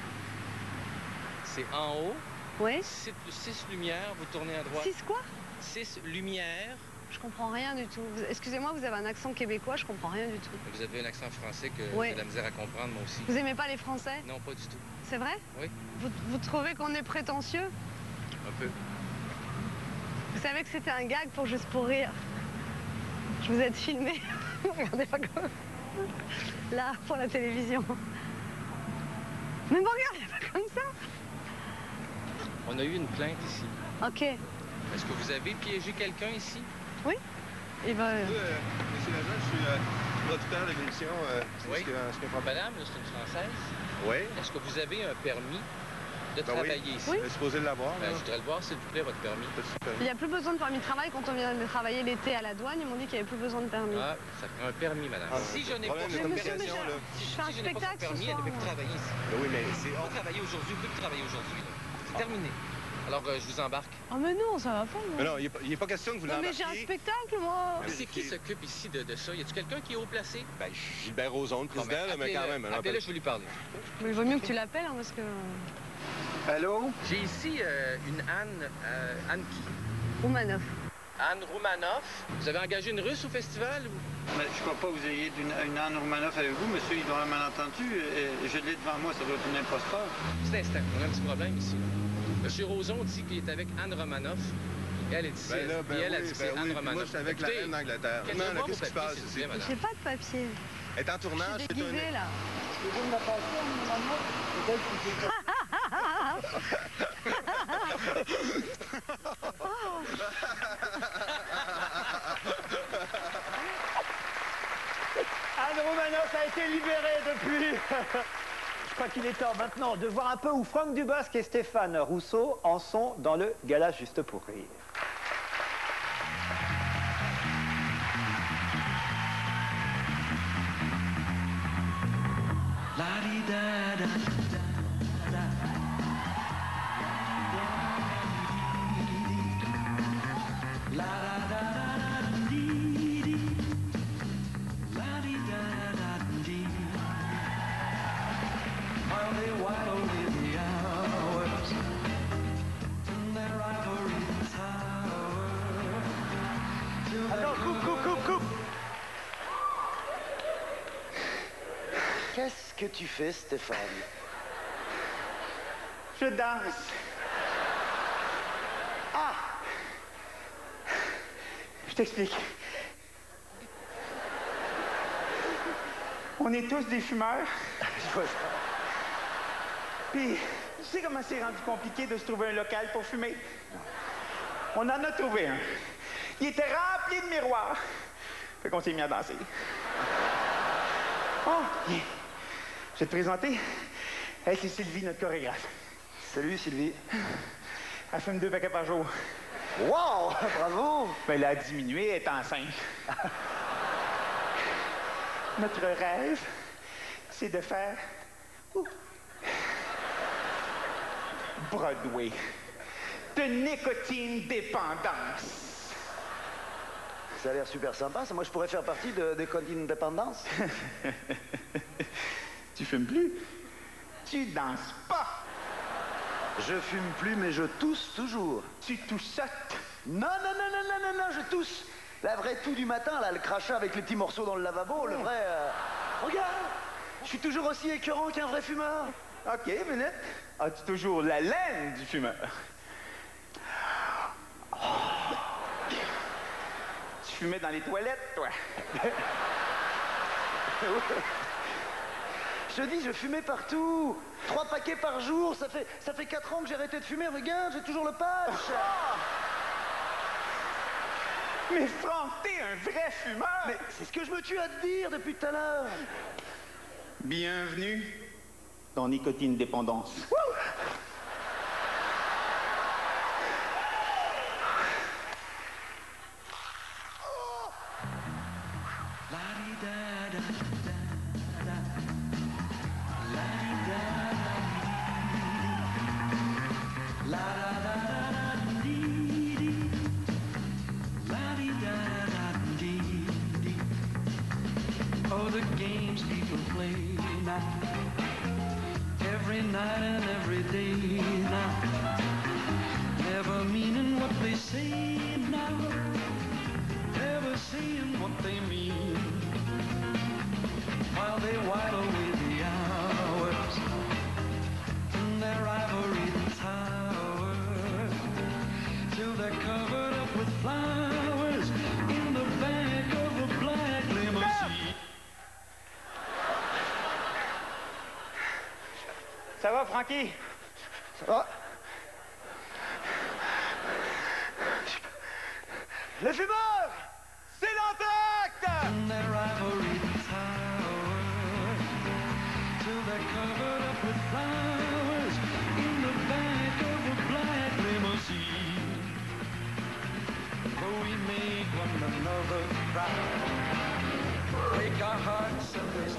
C'est en haut. Oui. 6 lumières, vous tournez à droite. 6 quoi? 6 lumières. Je comprends rien du tout. Excusez-moi, vous avez un accent québécois, je comprends rien du tout. Vous avez un accent français que oui. j'ai de la misère à comprendre, moi aussi. Vous aimez pas les Français? Non, pas du tout. C'est vrai? Oui. Vous trouvez qu'on est prétentieux? Un peu. Vous savez que c'était un gag pour Juste pour rire. Je vous ai filmé. Regardez pas comme... Là, pour la télévision. Mais bon, regardez pas comme ça. On a eu une plainte ici. OK. Est-ce que vous avez piégé quelqu'un ici? Oui. Il va... Monsieur l'agent, je suis producteur de l'émission. Oui. Madame, c'est une Française? Oui. Est-ce que vous avez un permis de travailler ici? Oui. Je suis supposé l'avoir. Je voudrais le voir, s'il vous plaît, votre permis. Il n'y a plus besoin de permis de travail. Quand on vient de travailler l'été à la douane, ils m'ont dit qu'il n'y avait plus besoin de permis. Ah, ça prend un permis, madame. Si je n'ai pas son permis, je fais un spectacle ce elle soir. ne peut plus travailler ici. Oui, mais c'est... On peut travailler aujourd'hui, vous pouvez travailler aujourd'hui. C'est terminé. Alors, je vous embarque. Oh, mais non, ça va pas, moi. Mais non, il n'est pas question que vous l'embarquiez. Mais j'ai un spectacle, moi. C'est qui s'occupe ici de ça? Y a-t-il quelqu'un qui est haut placé? Ben, Gilbert Rozon, le président, mais quand même. Appelez-le, je vais lui parler. Mais il vaut mieux que tu l'appelles, hein, parce que... Allô? J'ai ici une Anne... Anne qui? Roumanoff. Anne Roumanoff. Vous avez engagé une Russe au festival? Mais je crois pas que vous ayez une Anne Roumanoff avec vous, monsieur. Il doit avoir un malentendu. Je l'ai devant moi, ça doit être un imposteur. Petit instant, on a un petit problème ici. Monsieur Roson dit qu'il est avec Anne Roumanoff. Et elle est ici. Ben là, ben et elle a dit oui, c'est ben Anne oui, Roumanoff. moi, je suis avec la reine d'Angleterre. Non, là, qu'est-ce qui se passe ici? J'ai pas de papier. Elle est en tournage, Je suis c'est déguisée, là. Vous me la passez, maman? Peut-être que c'est... Anne Roumanoff a été libérée depuis. Je crois qu'il est temps maintenant de voir un peu où Franck Dubosc et Stéphane Rousseau en sont dans le gala Juste pour rire. Attends, coupe. Qu'est-ce que tu fais, Stéphane? Je danse. Ah! Je t'explique. On est tous des fumeurs. Puis, tu sais comment c'est rendu compliqué de se trouver un local pour fumer? On en a trouvé un. Il était rempli de miroirs. Fait qu'on s'est mis à danser. Oh, viens. Je vais te présenter. Elle, c'est Sylvie, notre chorégraphe. Salut, Sylvie. Elle fume 2 paquets par jour. Wow! Bravo! Ben, elle a diminué, elle est enceinte. Notre rêve, c'est de faire... Broadway. De nicotine dépendance. Ça a l'air super sympa, ça. Moi, je pourrais faire partie de Nicotine Dépendance. Tu fumes plus? Tu danses pas? Je fume plus, mais je tousse toujours. Tu toussottes? Non, je tousse. La vraie toux du matin, là, le crachat avec les petits morceaux dans le lavabo, le vrai... Regarde! Je suis toujours aussi écœurant qu'un vrai fumeur. OK, minute. As-tu toujours la laine du fumeur? Tu fumais dans les toilettes, toi? Je te dis, je fumais partout. 3 paquets par jour, ça fait 4 ans que j'ai arrêté de fumer. Regarde, j'ai toujours le patch. Mais Franck, t'es un vrai fumeur! Mais c'est ce que je me tue à te dire depuis tout à l'heure. Bienvenue dans Nicotine Dépendance. Oh, the games people play now, every night and every day now, never meaning what they say now, never saying what they mean, while they while away the hours in their ivory tower, till they're covered up with flowers in the back of a black limousine. Ça va, Francky? Ça va? Les fumeurs! C'est l'entracte! In their ivory tower, till they're covered up with flowers in the back of a black limousine. Though we make one another proud, break our hearts and they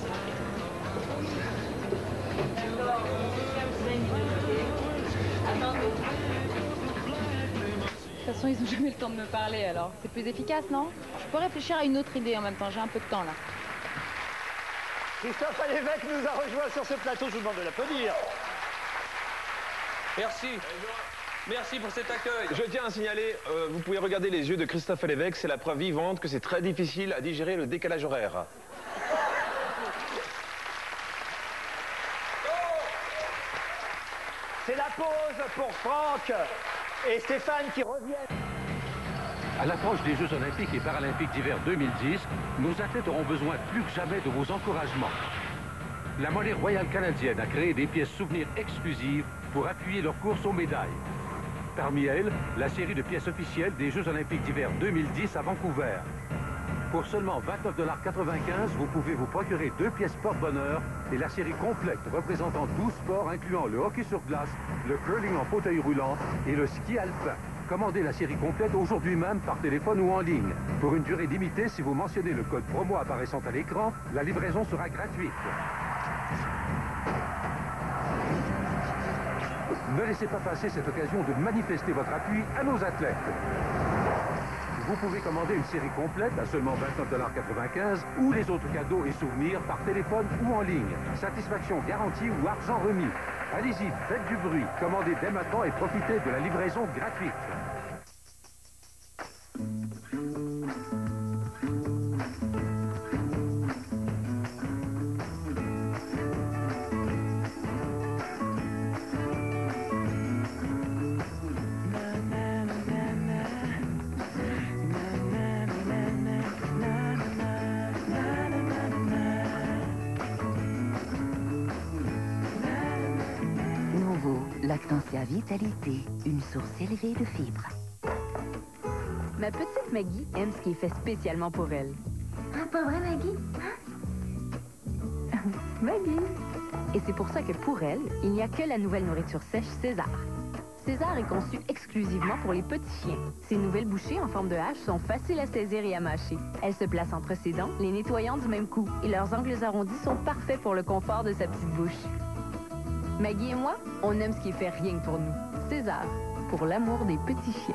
De toute façon, ils n'ont jamais le temps de me parler, alors c'est plus efficace, non? Je peux réfléchir à une autre idée en même temps, j'ai un peu de temps là. Christophe Lévesque nous a rejoint sur ce plateau, je vous demande de l'applaudir. Merci. Merci pour cet accueil. Je tiens à signaler, vous pouvez regarder les yeux de Christophe Lévesque, c'est la preuve vivante que c'est très difficile à digérer le décalage horaire. C'est la pause pour Franck et Stéphane qui reviennent. À l'approche des Jeux olympiques et paralympiques d'hiver 2010, nos athlètes auront besoin plus que jamais de vos encouragements. La Monnaie royale canadienne a créé des pièces souvenirs exclusives pour appuyer leur course aux médailles. Parmi elles, la série de pièces officielles des Jeux olympiques d'hiver 2010 à Vancouver. Pour seulement 29,95 $, vous pouvez vous procurer 2 pièces porte-bonheur et la série complète représentant 12 sports incluant le hockey sur glace, le curling en fauteuil roulant et le ski alpin. Commandez la série complète aujourd'hui même par téléphone ou en ligne. Pour une durée limitée, si vous mentionnez le code promo apparaissant à l'écran, la livraison sera gratuite. Ne laissez pas passer cette occasion de manifester votre appui à nos athlètes. Vous pouvez commander une série complète à seulement 29,95 $ ou les autres cadeaux et souvenirs par téléphone ou en ligne. Satisfaction garantie ou argent remis. Allez-y, faites du bruit, commandez dès maintenant et profitez de la livraison gratuite. Lactantia Vitalité, une source élevée de fibres. Ma petite Maggie aime ce qui est fait spécialement pour elle. Ah, pas vrai, Maggie? Hein? Maggie! Et c'est pour ça que pour elle, il n'y a que la nouvelle nourriture sèche César. César est conçu exclusivement pour les petits chiens. Ses nouvelles bouchées en forme de hache sont faciles à saisir et à mâcher. Elles se placent entre ses dents, les nettoyant du même coup, et leurs angles arrondis sont parfaits pour le confort de sa petite bouche. Maggie et moi, on aime ce qui fait rien que pour nous. César, pour l'amour des petits chiens.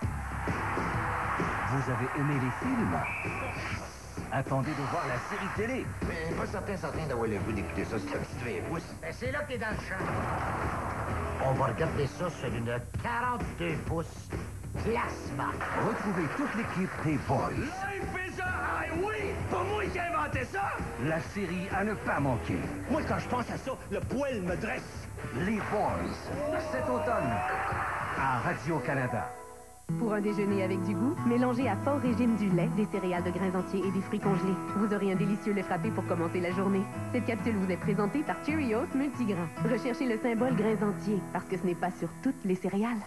Vous avez aimé les films? Attendez de voir la série télé. Mais pas certain d'avoir le goût d'écouter ça sur ta petite 20 pouces. Ben, c'est là que t'es dans le champ. On va regarder ça sur une 42 pouces plasma. Retrouvez toute l'équipe des Boys. Oui, pas moi qui ai inventé ça! La série à ne pas manquer. Moi, quand je pense à ça, le poil me dresse. Les Boys, cet automne, à Radio-Canada. Pour un déjeuner avec du goût, mélangez à fort régime du lait, des céréales de grains entiers et des fruits congelés. Vous aurez un délicieux lait frappé pour commencer la journée. Cette capsule vous est présentée par Cheerios Multigrain. Recherchez le symbole grains entiers, parce que ce n'est pas sur toutes les céréales.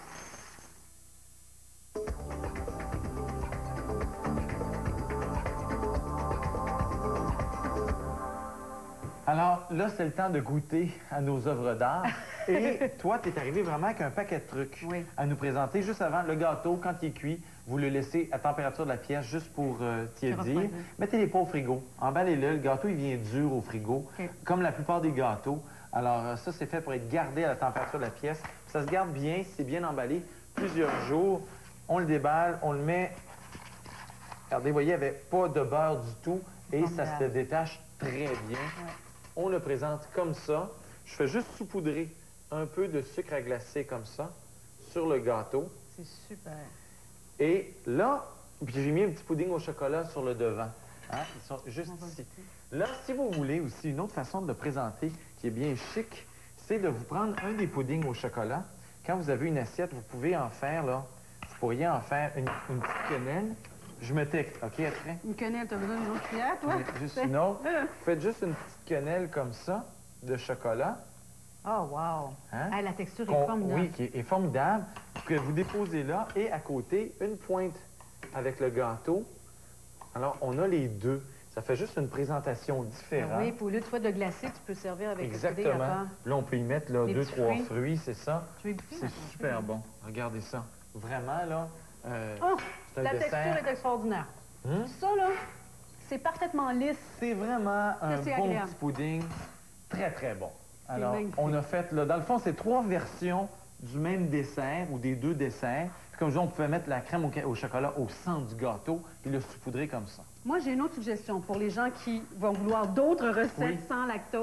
Alors là, c'est le temps de goûter à nos œuvres d'art. Et toi, tu es arrivé vraiment avec un paquet de trucs à nous présenter. Juste avant, le gâteau, quand il est cuit, vous le laissez à température de la pièce juste pour tiédir. Mettez-les pas au frigo. Emballez-le. Le gâteau, il vient dur au frigo, comme la plupart des gâteaux. Alors ça, c'est fait pour être gardé à la température de la pièce. Ça se garde bien, c'est bien emballé. Plusieurs jours, on le déballe, on le met... Regardez, vous voyez, il n'y avait pas de beurre du tout et ça se détache très bien. On le présente comme ça. Je fais juste saupoudrer un peu de sucre à glacer comme ça sur le gâteau. C'est super. Et là, j'ai mis un petit pudding au chocolat sur le devant. Hein? Ils sont juste ici. Là, si vous voulez aussi, une autre façon de le présenter qui est bien chic, c'est de vous prendre un des puddings au chocolat. Quand vous avez une assiette, vous pouvez en faire, là, vous pourriez en faire une petite quenelle. Je me texte, OK, après? Une quenelle, t'as besoin d'une autre cuillère, toi? Juste une autre. Faites juste une petite quenelle comme ça, de chocolat. Oh, wow! Hein? Hey, la texture est formidable. Oui, qui est formidable. Que vous déposez là, et à côté, une pointe avec le gâteau. Alors, on a les deux. Ça fait juste une présentation différente. Oui, puis au lieu de fois de glacer, tu peux servir avec exactement. Le pudding. Là, on peut y mettre là, 2-3 fruits, c'est ça. Tu veux goûter? C'est super bon. Regardez ça. Vraiment, là... la texture est extraordinaire. Ça, là, c'est parfaitement lisse. C'est vraiment un bon petit pudding. Très, très bon. Alors, on a fait, là, dans le fond, c'est 3 versions du même dessert ou des 2 desserts. Puis, comme je dis, on pouvait mettre la crème au chocolat au centre du gâteau puis le saupoudrer comme ça. Moi, j'ai une autre suggestion pour les gens qui vont vouloir d'autres recettes sans lactose.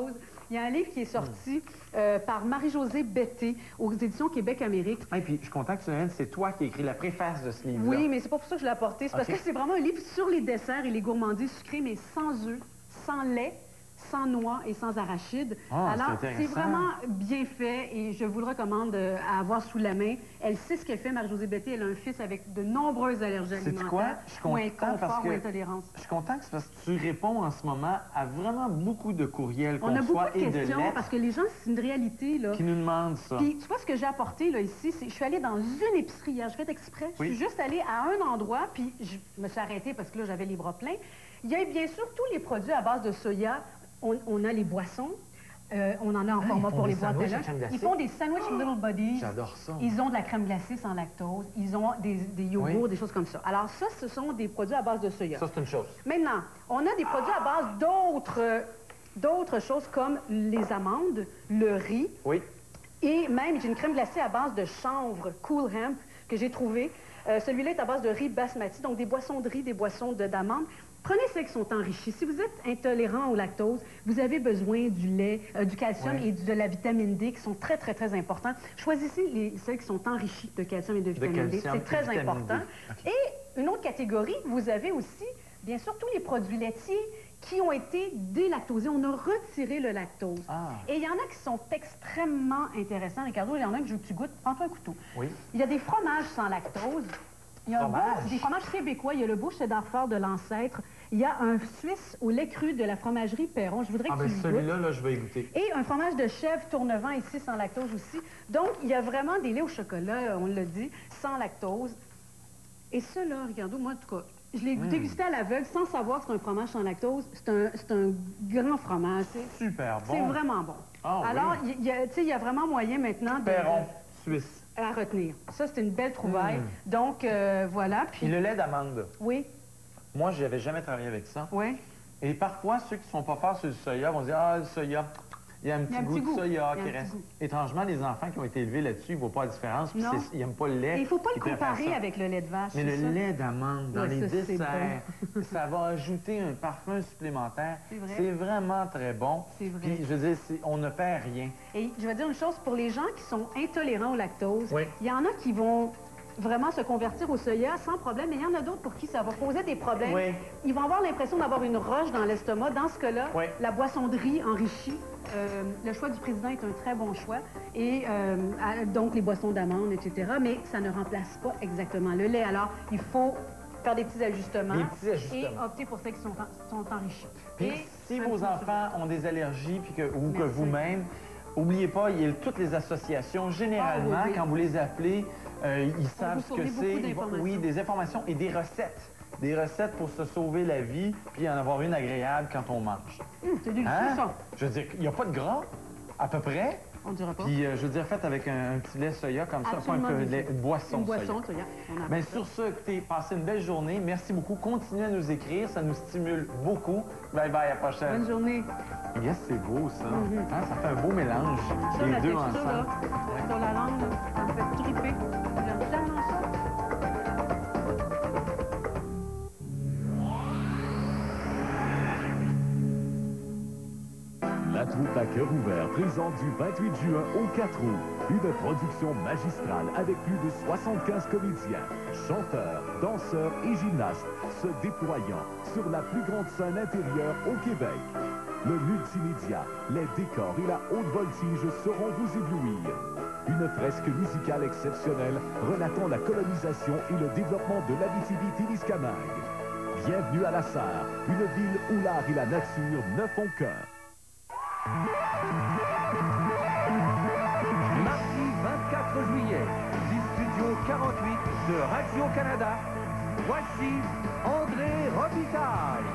Il y a un livre qui est sorti par Marie-Josée Betté aux éditions Québec-Amérique. Et puis, je suis content que tu l'aimes, c'est toi qui as écrit la préface de ce livre-là. Oui, mais c'est pas pour ça que je l'ai apporté. C'est parce que c'est vraiment un livre sur les desserts et les gourmandises sucrées, mais sans œufs, sans lait, sans noix et sans arachides. Alors, c'est vraiment bien fait et je vous le recommande à avoir sous la main. Elle sait ce qu'elle fait, Marie-Josée Betté. Elle a un fils avec de nombreuses allergies alimentaires. Quoi? Je suis content parce que ou intolérance. Je suis content que c'est parce que tu réponds en ce moment à vraiment beaucoup de courriels qu'on On a beaucoup reçoit de questions parce que les gens, c'est une réalité. Là. Qui nous demandent ça. Puis, tu vois, ce que j'ai apporté là, ici, c'est je suis allée dans une épicerie hier. Je fais exprès. Je suis juste allée à un endroit, puis je me suis arrêtée parce que là, j'avais les bras pleins. Il y a bien sûr tous les produits à base de soya. On a les boissons. On en a en format pour les boîtes à lunch. Ils font des sandwichs Little Buddies. J'adore ça. Ils ont de la crème glacée sans lactose. Ils ont des yogourts, des choses comme ça. Alors ça, ce sont des produits à base de soya. Ça, c'est une chose. Maintenant, on a des produits à base d'autres choses comme les amandes, le riz. Oui. Et même, j'ai une crème glacée à base de chanvre Cool Hemp que j'ai trouvée. Celui-là est à base de riz basmati, donc des boissons de riz, des boissons d'amandes. Prenez celles qui sont enrichies. Si vous êtes intolérant au lactose, vous avez besoin du lait, du calcium et de la vitamine D qui sont très, très, très importants. Choisissez celles qui sont enrichies de calcium et de vitamine D. C'est très important. Okay. Et une autre catégorie, vous avez aussi, bien sûr, tous les produits laitiers qui ont été délactosés. On a retiré le lactose. Et il y en a qui sont extrêmement intéressants. Ricardo, il y en a que je veux que tu goûtes. Prends-toi un couteau. Oui. Il y a des fromages sans lactose. Il y a des fromages québécois. Il y a le beau cheddar fort de l'ancêtre. Il y a un Suisse au lait cru de la fromagerie Perron. Je voudrais que tu le goûtes. Celui-là, là, je vais y goûter. Et un fromage de chèvre tournevent ici, sans lactose aussi. Donc, il y a vraiment des laits au chocolat, on l'a dit, sans lactose. Et ça, là, regardez, moi, en tout cas, je l'ai dégusté à l'aveugle sans savoir que c'est un fromage sans lactose. C'est un grand fromage. Super bon. C'est vraiment bon. Alors, il y a vraiment moyen maintenant de... Perron, Suisse. À retenir. Ça, c'est une belle trouvaille. Donc, voilà. Puis... Et le lait d'amande. Oui. Moi, je n'avais jamais travaillé avec ça. Oui. Et parfois, ceux qui ne sont pas forts sur le soya vont dire « Ah, le soya, il y a un petit goût de soya qui reste. » Étrangement, les enfants qui ont été élevés là-dessus, ils ne voient pas la différence. Puis ils n'aiment pas le lait. Il ne faut pas le comparer avec le lait de vache. Mais le lait d'amande dans les desserts, ça va ajouter un parfum supplémentaire. C'est vraiment très bon. C'est vrai. Puis, je veux dire, on ne perd rien. Et je vais dire une chose, pour les gens qui sont intolérants au lactose, il y en a qui vont vraiment se convertir au soya sans problème, mais il y en a d'autres pour qui ça va poser des problèmes. Ils vont avoir l'impression d'avoir une roche dans l'estomac. Dans ce cas-là, la boisson de riz enrichie, le choix du président est un très bon choix. Et donc, les boissons d'amande, etc. Mais ça ne remplace pas exactement le lait. Alors, il faut faire des petits ajustements. Et opter pour celles qui sont enrichies. Puis, si vos enfants ont des allergies ou que vous-même, n'oubliez pas, il y a toutes les associations. Généralement, quand vous les appelez, ils savent ce que c'est. Oui, des informations et des recettes. Des recettes pour se sauver la vie, puis en avoir une agréable quand on mange. C'est délicieux, ça. Je veux dire, il n'y a pas de gras, à peu près. On dirait pas. Puis, je veux dire, fait avec un petit lait soya comme ça, pas une boisson soya. Bien, sur ce, écoutez, passez une belle journée. Merci beaucoup. Continuez à nous écrire, ça nous stimule beaucoup. Bye bye, à la prochaine. Bonne journée. Yes, c'est beau, ça. Ça fait un beau mélange, les deux ensemble. Sur la langue, ça me fait triper. J'aime tellement ça. La troupe à cœur ouvert présente du 28 juin au 4 août une production magistrale avec plus de 75 comédiens, chanteurs, danseurs et gymnastes se déployant sur la plus grande scène intérieure au Québec. Le multimédia, les décors et la haute voltige sauront vous éblouir. Une fresque musicale exceptionnelle relatant la colonisation et le développement de l'Abitibi-Témiscamingue. Bienvenue à La Sarre, une ville où l'art et la nature ne font qu'un. Mardi 24 juillet, du studio 48 de Radio-Canada, voici André Robitaille.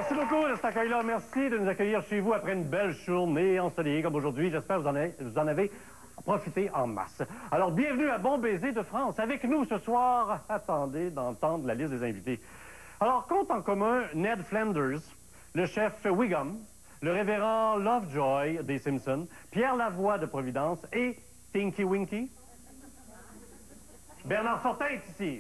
Merci beaucoup de cet accueil-là. Merci de nous accueillir chez vous après une belle journée ensoleillée comme aujourd'hui. J'espère que vous en avez profité en masse. Alors, bienvenue à Bon Baiser de France. Avec nous ce soir, attendez d'entendre la liste des invités. Alors, compte en commun Ned Flanders, le chef Wiggum, le révérend Lovejoy des Simpsons, Pierre Lavoie de Providence et Tinky Winky. Bernard Fortin est ici.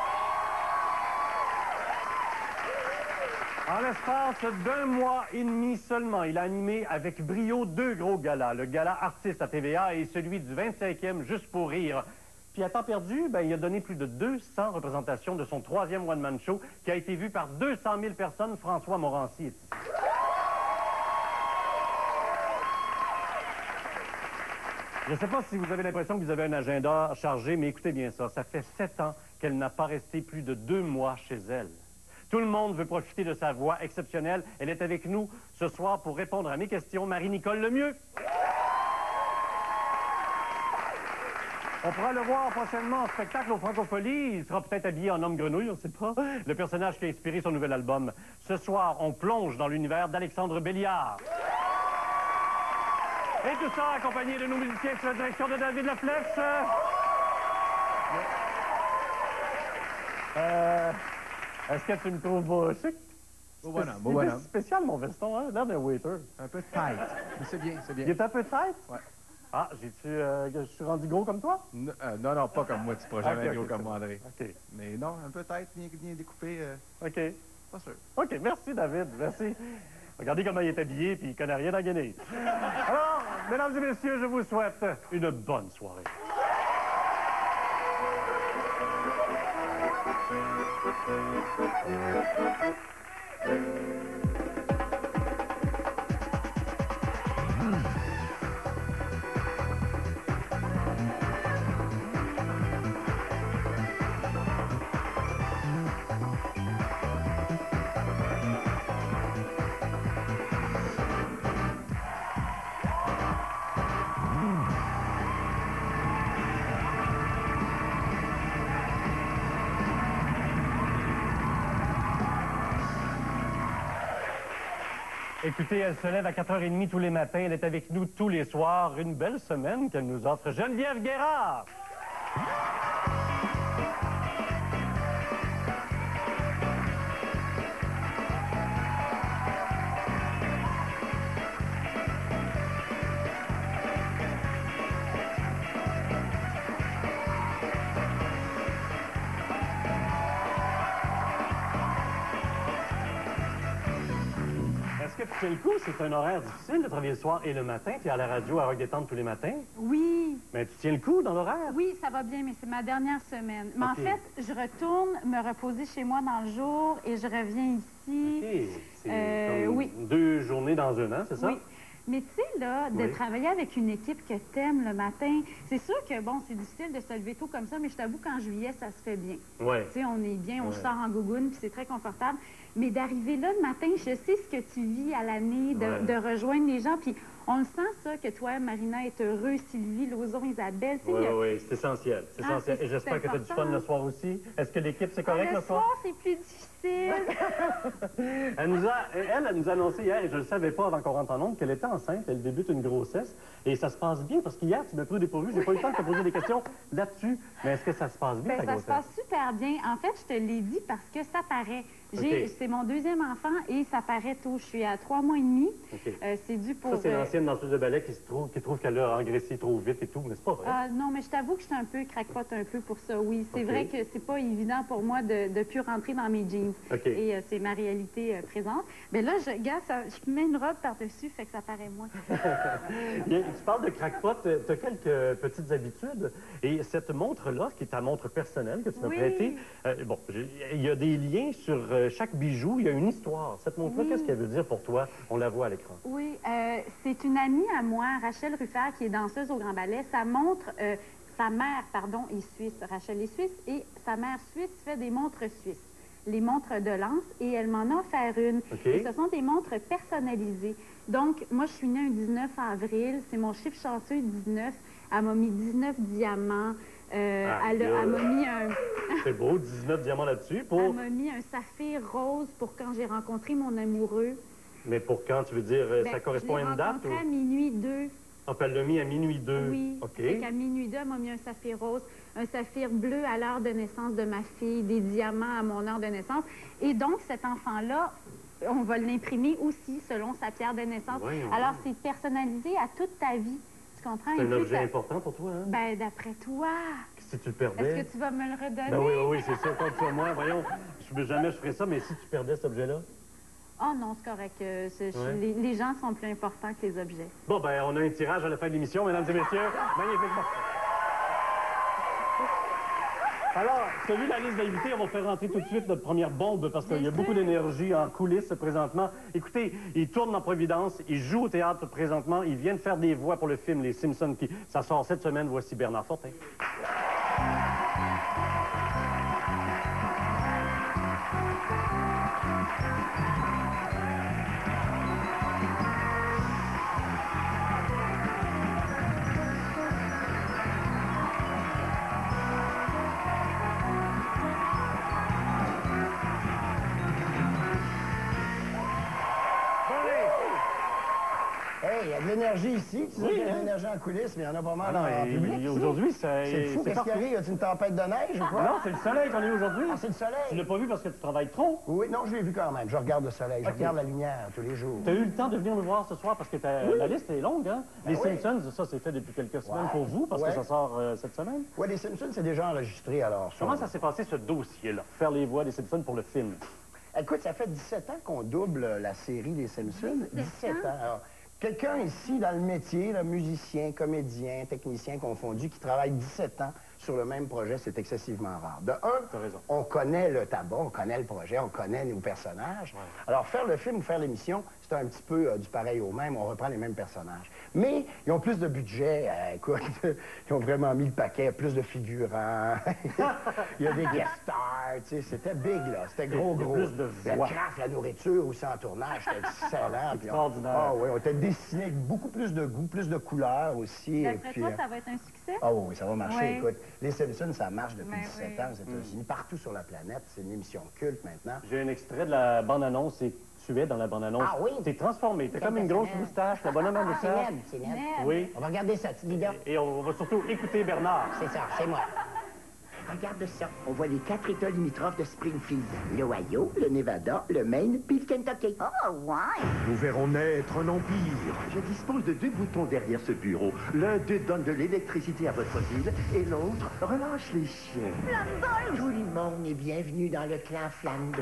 En l'espace d'1 mois et demi seulement, il a animé avec brio 2 gros galas. Le gala artiste à TVA et celui du 25e Juste pour rire. Puis à temps perdu, il a donné plus de 200 représentations de son 3e one-man show qui a été vu par 200 000 personnes. François Morancy est ici. Je ne sais pas si vous avez l'impression que vous avez un agenda chargé, mais écoutez bien ça. Ça fait 7 ans qu'elle n'a pas resté plus de 2 mois chez elle. Tout le monde veut profiter de sa voix exceptionnelle. Elle est avec nous ce soir pour répondre à mes questions. Marie-Nicole Lemieux. On pourra le voir prochainement en spectacle au Francophonie. Il sera peut-être habillé en homme grenouille, on ne sait pas. Le personnage qui a inspiré son nouvel album. Ce soir, on plonge dans l'univers d'Alexandre Béliard. Et tout ça accompagné de nos musiciens sous la direction de David Laflèche. Est-ce que tu me trouves beau chic? Beau bonhomme. C'est spécial, mon veston, hein? L'air d'un waiter. Un peu tight. Mais c'est bien, c'est bien. Il est un peu tight? Ouais. Ah, je suis rendu gros comme toi? Non, pas comme moi. Tu ne pourras jamais être gros comme moi, André. OK. Mais non, un peu tight, bien découpé. OK. Pas sûr. OK, merci, David. Merci. Regardez comment il est habillé, puis il ne connaît rien à gagner. Alors, mesdames et messieurs, je vous souhaite une bonne soirée. Écoutez, elle se lève à 4h30 tous les matins. Elle est avec nous tous les soirs. Une belle semaine qu'elle nous offre. Geneviève Guérard! Est-ce que tu tiens le coup? C'est un horaire difficile de travailler le soir et le matin. Tu es à la radio à Rock Détente tous les matins. Oui. Mais tu tiens le coup dans l'horaire? Oui, ça va bien, mais c'est ma dernière semaine. Mais OK. en fait, je retourne me reposer chez moi dans le jour et je reviens ici. OK. C'est comme oui. 2 journées dans un an, c'est ça? Oui. Mais tu sais, là, de travailler avec une équipe que t'aimes le matin, c'est sûr que, bon, c'est difficile de se lever tôt comme ça, mais je t'avoue qu'en juillet, ça se fait bien. Ouais. Tu sais, on est bien, on sort en gougoune, puis c'est très confortable. Mais d'arriver là le matin, je sais ce que tu vis à l'année, de rejoindre les gens, puis on le sent, ça, que toi, Marina, est heureux, Sylvie, Lauzon, Isabelle. Oui, c'est essentiel. C'est essentiel. Et j'espère que tu as du fun le soir aussi. Est-ce que l'équipe, c'est correct le soir? Le soir, c'est plus difficile. Elle nous a annoncé hier, et je ne le savais pas avant qu'on rentre en ondes, qu'elle était enceinte. Elle débute une grossesse. Et ça se passe bien, parce qu'hier, tu m'as pris au dépourvu. J'ai pas eu le temps de te poser des questions là-dessus. Mais est-ce que ça se passe bien, ta grossesse? Ça se passe super bien. En fait, je te l'ai dit parce que ça paraît. C'est mon 2e enfant et ça paraît tôt. Je suis à 3 mois et demi. C'est dû pour... Ça, c'est l'ancienne danseuse de ballet qui trouve qu'elle a engraissé trop vite et tout, mais c'est pas vrai. Non, mais je t'avoue que je suis un peu craquepote un peu pour ça, oui. C'est vrai que c'est pas évident pour moi de plus rentrer dans mes jeans. Et c'est ma réalité présente. Mais là, je mets une robe par-dessus, fait que ça paraît moins. Tu parles de craquepot, tu as quelques petites habitudes. Et cette montre-là, qui est ta montre personnelle que tu m'as prêtée, il y a des liens sur chaque bijou, il y a une histoire. Cette montre-là, qu'est-ce qu'elle veut dire pour toi? On la voit à l'écran. Oui, c'est une amie à moi, Rachel Ruffert, qui est danseuse au Grand Ballet. Sa montre, sa mère, pardon, est suisse. Rachel est suisse et sa mère suisse fait des montres suisses. Les montres de lance, et elle m'en a offert une. Et ce sont des montres personnalisées. Donc, moi, je suis née un 19 avril. C'est mon chiffre chanceux, 19. Elle m'a mis 19 diamants. Elle m'a mis C'est beau, 19 diamants là-dessus. Pour... Elle m'a mis un saphir rose pour quand j'ai rencontré mon amoureux. Mais pour quand, tu veux dire, ça correspond à une date? Je l'ai rencontré à minuit 2. Ah, puis elle l'a mis à minuit 2. Oui. OK. Fait qu'à minuit 2, elle m'a mis un saphir rose, un saphir bleu à l'heure de naissance de ma fille, des diamants à mon heure de naissance. Et donc, cet enfant-là, on va l'imprimer aussi selon sa pierre de naissance. Voyons. Alors, c'est personnalisé à toute ta vie. Tu comprends? C'est un objet important pour toi, hein? Ben, d'après toi. Si tu le perdais... Est-ce que tu vas me le redonner? Ben oui, c'est ça, compte sur moi. Voyons, jamais je ferais ça, mais si tu perdais cet objet-là? Oh non, c'est correct. Les gens sont plus importants que les objets. Bon, ben, on a un tirage à la fin de l'émission, mesdames et messieurs. Magnifiquement. Alors, celui de la liste d'invités, on va faire rentrer tout de suite notre première bombe parce qu'il y a beaucoup d'énergie en coulisses présentement. Écoutez, il tourne en Providence, il joue au théâtre présentement, il vient de faire des voix pour le film Les Simpsons qui... Ça sort cette semaine, voici Bernard Fortin. Il y a de l'énergie ici. Tu sais qu'il y a de l'énergie en coulisses, mais il y en a pas mal en public. Aujourd'hui, c'est fou. Qu'est-ce qui arrive? Y a-t-il une tempête de neige ou quoi? Non, c'est le soleil qu'on a aujourd'hui. Ah, c'est le soleil. Tu l'as pas vu parce que tu travailles trop? Oui, non, je l'ai vu quand même. Je regarde le soleil, je regarde la lumière tous les jours. Tu as eu le temps de venir nous voir ce soir parce que la liste est longue, hein? Les Simpsons, ça, c'est fait depuis quelques semaines pour vous parce que ça sort cette semaine. Oui, les Simpsons, c'est déjà enregistré alors. Comment ça s'est passé, ce dossier-là? Faire les voix des Simpsons pour le film? Écoute, ça fait 17 ans qu'on double la série des Simpsons. 17 ans. Alors, quelqu'un ici dans le métier, là, musicien, comédien, technicien confondu, qui travaille 17 ans sur le même projet, c'est excessivement rare. De un, on connaît le tabac, on connaît le projet, on connaît nos personnages. Ouais. Alors, faire le film ou faire l'émission, c'est un petit peu du pareil au même, on reprend les mêmes personnages. Mais ils ont plus de budget, écoute, ils ont vraiment mis le paquet, plus de figurants, il y a des guest stars, tu sais, c'était big, là, c'était gros. Plus de voix. La craft, la nourriture aussi en tournage, c'était excellent. Extraordinaire. Ah oui, on était dessiné avec beaucoup plus de goût, plus de couleurs aussi. D'après toi, ça va être un succès? Ah oui, ça va marcher, ouais. Écoute. Les Simpsons, ça marche depuis 17 ans aux États-Unis, partout sur la planète. C'est une émission culte maintenant. J'ai un extrait de la bande-annonce et tu es dans la bande-annonce. Ah oui? T'es transformé. T'es comme une grosse moustache, le bonhomme à moustache. C'est Ned. Oui. On va regarder ça, tu dis donc. Et on va surtout écouter Bernard. C'est ça, c'est moi. Regarde ça. On voit les 4 États limitrophes de Springfield. L'Ohio, le Nevada, le Maine, puis le Kentucky. Oh, ouais! Nous verrons naître un empire. Je dispose de 2 boutons derrière ce bureau. L'un d'eux donne de l'électricité à votre ville et l'autre relâche les chiens. Flanders! Tout le monde est bienvenu dans le clan Flanders.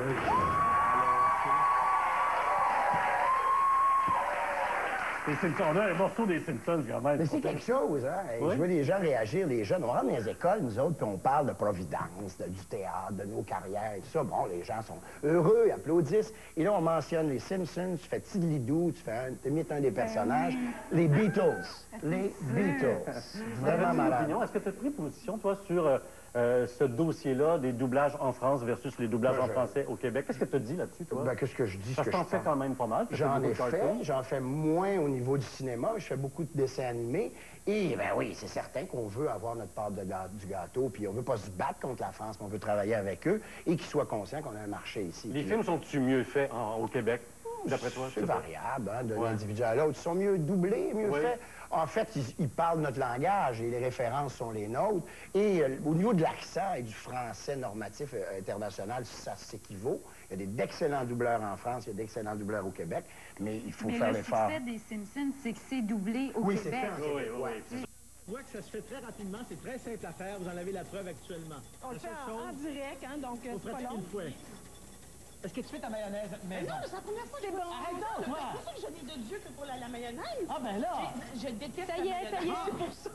Les Simpsons, on a un morceau des Simpsons quand même. Mais c'est quelque chose, hein? Oui? Je vois les gens réagir, les jeunes. On rentre dans les écoles, nous autres, puis on parle de Providence, du théâtre, de nos carrières et tout ça. Bon, les gens sont heureux, ils applaudissent. Et là, on mentionne les Simpsons, tu fais Tidlidou, tu imites un des personnages. Les Beatles. Les Beatles. Vraiment malade. Est-ce que tu as pris position, toi, sur ce dossier-là des doublages en France versus les doublages en français au Québec? Qu'est-ce que tu as dit là-dessus, toi? Ben, qu'est-ce que je dis? Parce que t'en fais quand même pas mal. J'en fais moins au niveau du cinéma. Je fais beaucoup de dessins animés. Et, ben oui, c'est certain qu'on veut avoir notre part du gâteau, puis on veut pas se battre contre la France, mais on veut travailler avec eux et qu'ils soient conscients qu'on a un marché ici. Les films sont-ils mieux faits au Québec, d'après toi? C'est variable, hein, d'un individu à l'autre. Ils sont mieux doublés, mieux faits. En fait, ils parlent notre langage et les références sont les nôtres. Et au niveau de l'accent et du français normatif international, ça s'équivaut. Il y a d'excellents doubleurs en France, il y a d'excellents doubleurs au Québec, mais il faut faire l'effort. Mais le succès des Simpsons, c'est que c'est doublé au Québec. Oui. Je vois que ça se fait très rapidement, c'est très simple à faire, vous en avez la preuve actuellement. On le fait en direct, hein, donc c'est pas long. Une fois. Est-ce que tu fais ta mayonnaise maison? Non, c'est la première fois que je bon. Arrête donc, toi! C'est pour ça que je n'ai de Dieu que pour la mayonnaise. Ah, ben là! Je déteste la mayonnaise. Ça y est, c'est pour ça.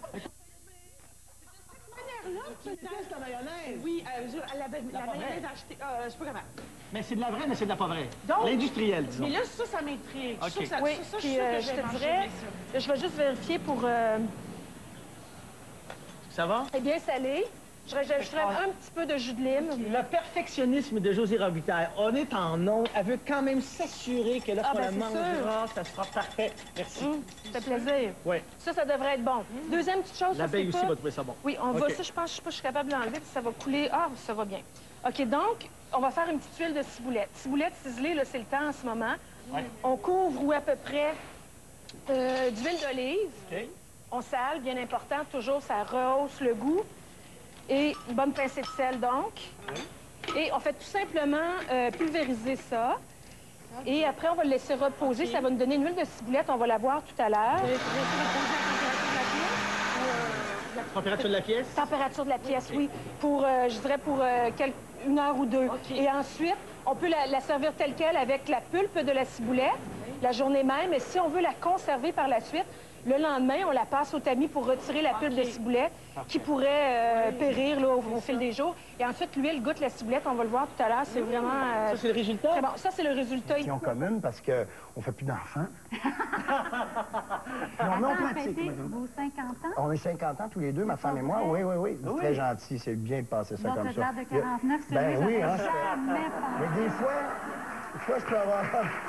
Tu détestes la mayonnaise? Oui, la mayonnaise achetée. Je suis pas capable. Mais c'est de la vraie, mais c'est de la pas vraie. Donc, l'industriel, disons. Mais là, ça m'intrigue. OK. Oui, puis je te dirais, je vais juste vérifier pour... Ça va? C'est bien salé. Je rajouterais un petit peu de jus de lime. Le perfectionnisme de Josée Robitaille. On est en ondes. Elle veut quand même s'assurer que lorsqu'on la mangera, ça sera parfait. Merci. Ça fait plaisir. Oui. Ça devrait être bon. Deuxième petite chose. L'abeille aussi va trouver ça bon. Oui, on va. Ça, je pense, je sais pas, je suis capable de l'enlever, ça va couler. Ah, ça va bien. OK, donc, on va faire une petite huile de ciboulette. Ciboulette ciselée, là, c'est le temps en ce moment. Ouais. On couvre, à peu près d'huile d'olive. OK. On sale, bien important, toujours, ça rehausse le goût. Et une bonne pincée de sel, donc. Et on fait tout simplement pulvériser ça. Et après, on va le laisser reposer. Ça va nous donner une huile de ciboulette. On va la voir tout à l'heure. Température de la pièce? Température de la pièce, oui. Pour, je dirais, pour 1 heure ou 2. Et ensuite, on peut la servir telle qu'elle avec la pulpe de la ciboulette la journée même. Et si on veut la conserver par la suite, le lendemain, on la passe au tamis pour retirer la pulpe de ciboulette qui pourrait périr là, au fil des jours. Et ensuite, l'huile goûte la ciboulette. On va le voir tout à l'heure. C'est vraiment... ça, c'est le résultat? Très bon. Ça, c'est le résultat. En commune parce qu'on ne fait plus d'enfants. On pratique. Vos 50 ans? On est 50 ans tous les deux, ma femme et moi. Oui, oui, oui. C'est très gentil. C'est bien de passer ça comme ça. Donc, de 49, c'est ben oui, hein, jamais mais des fois, je peux avoir...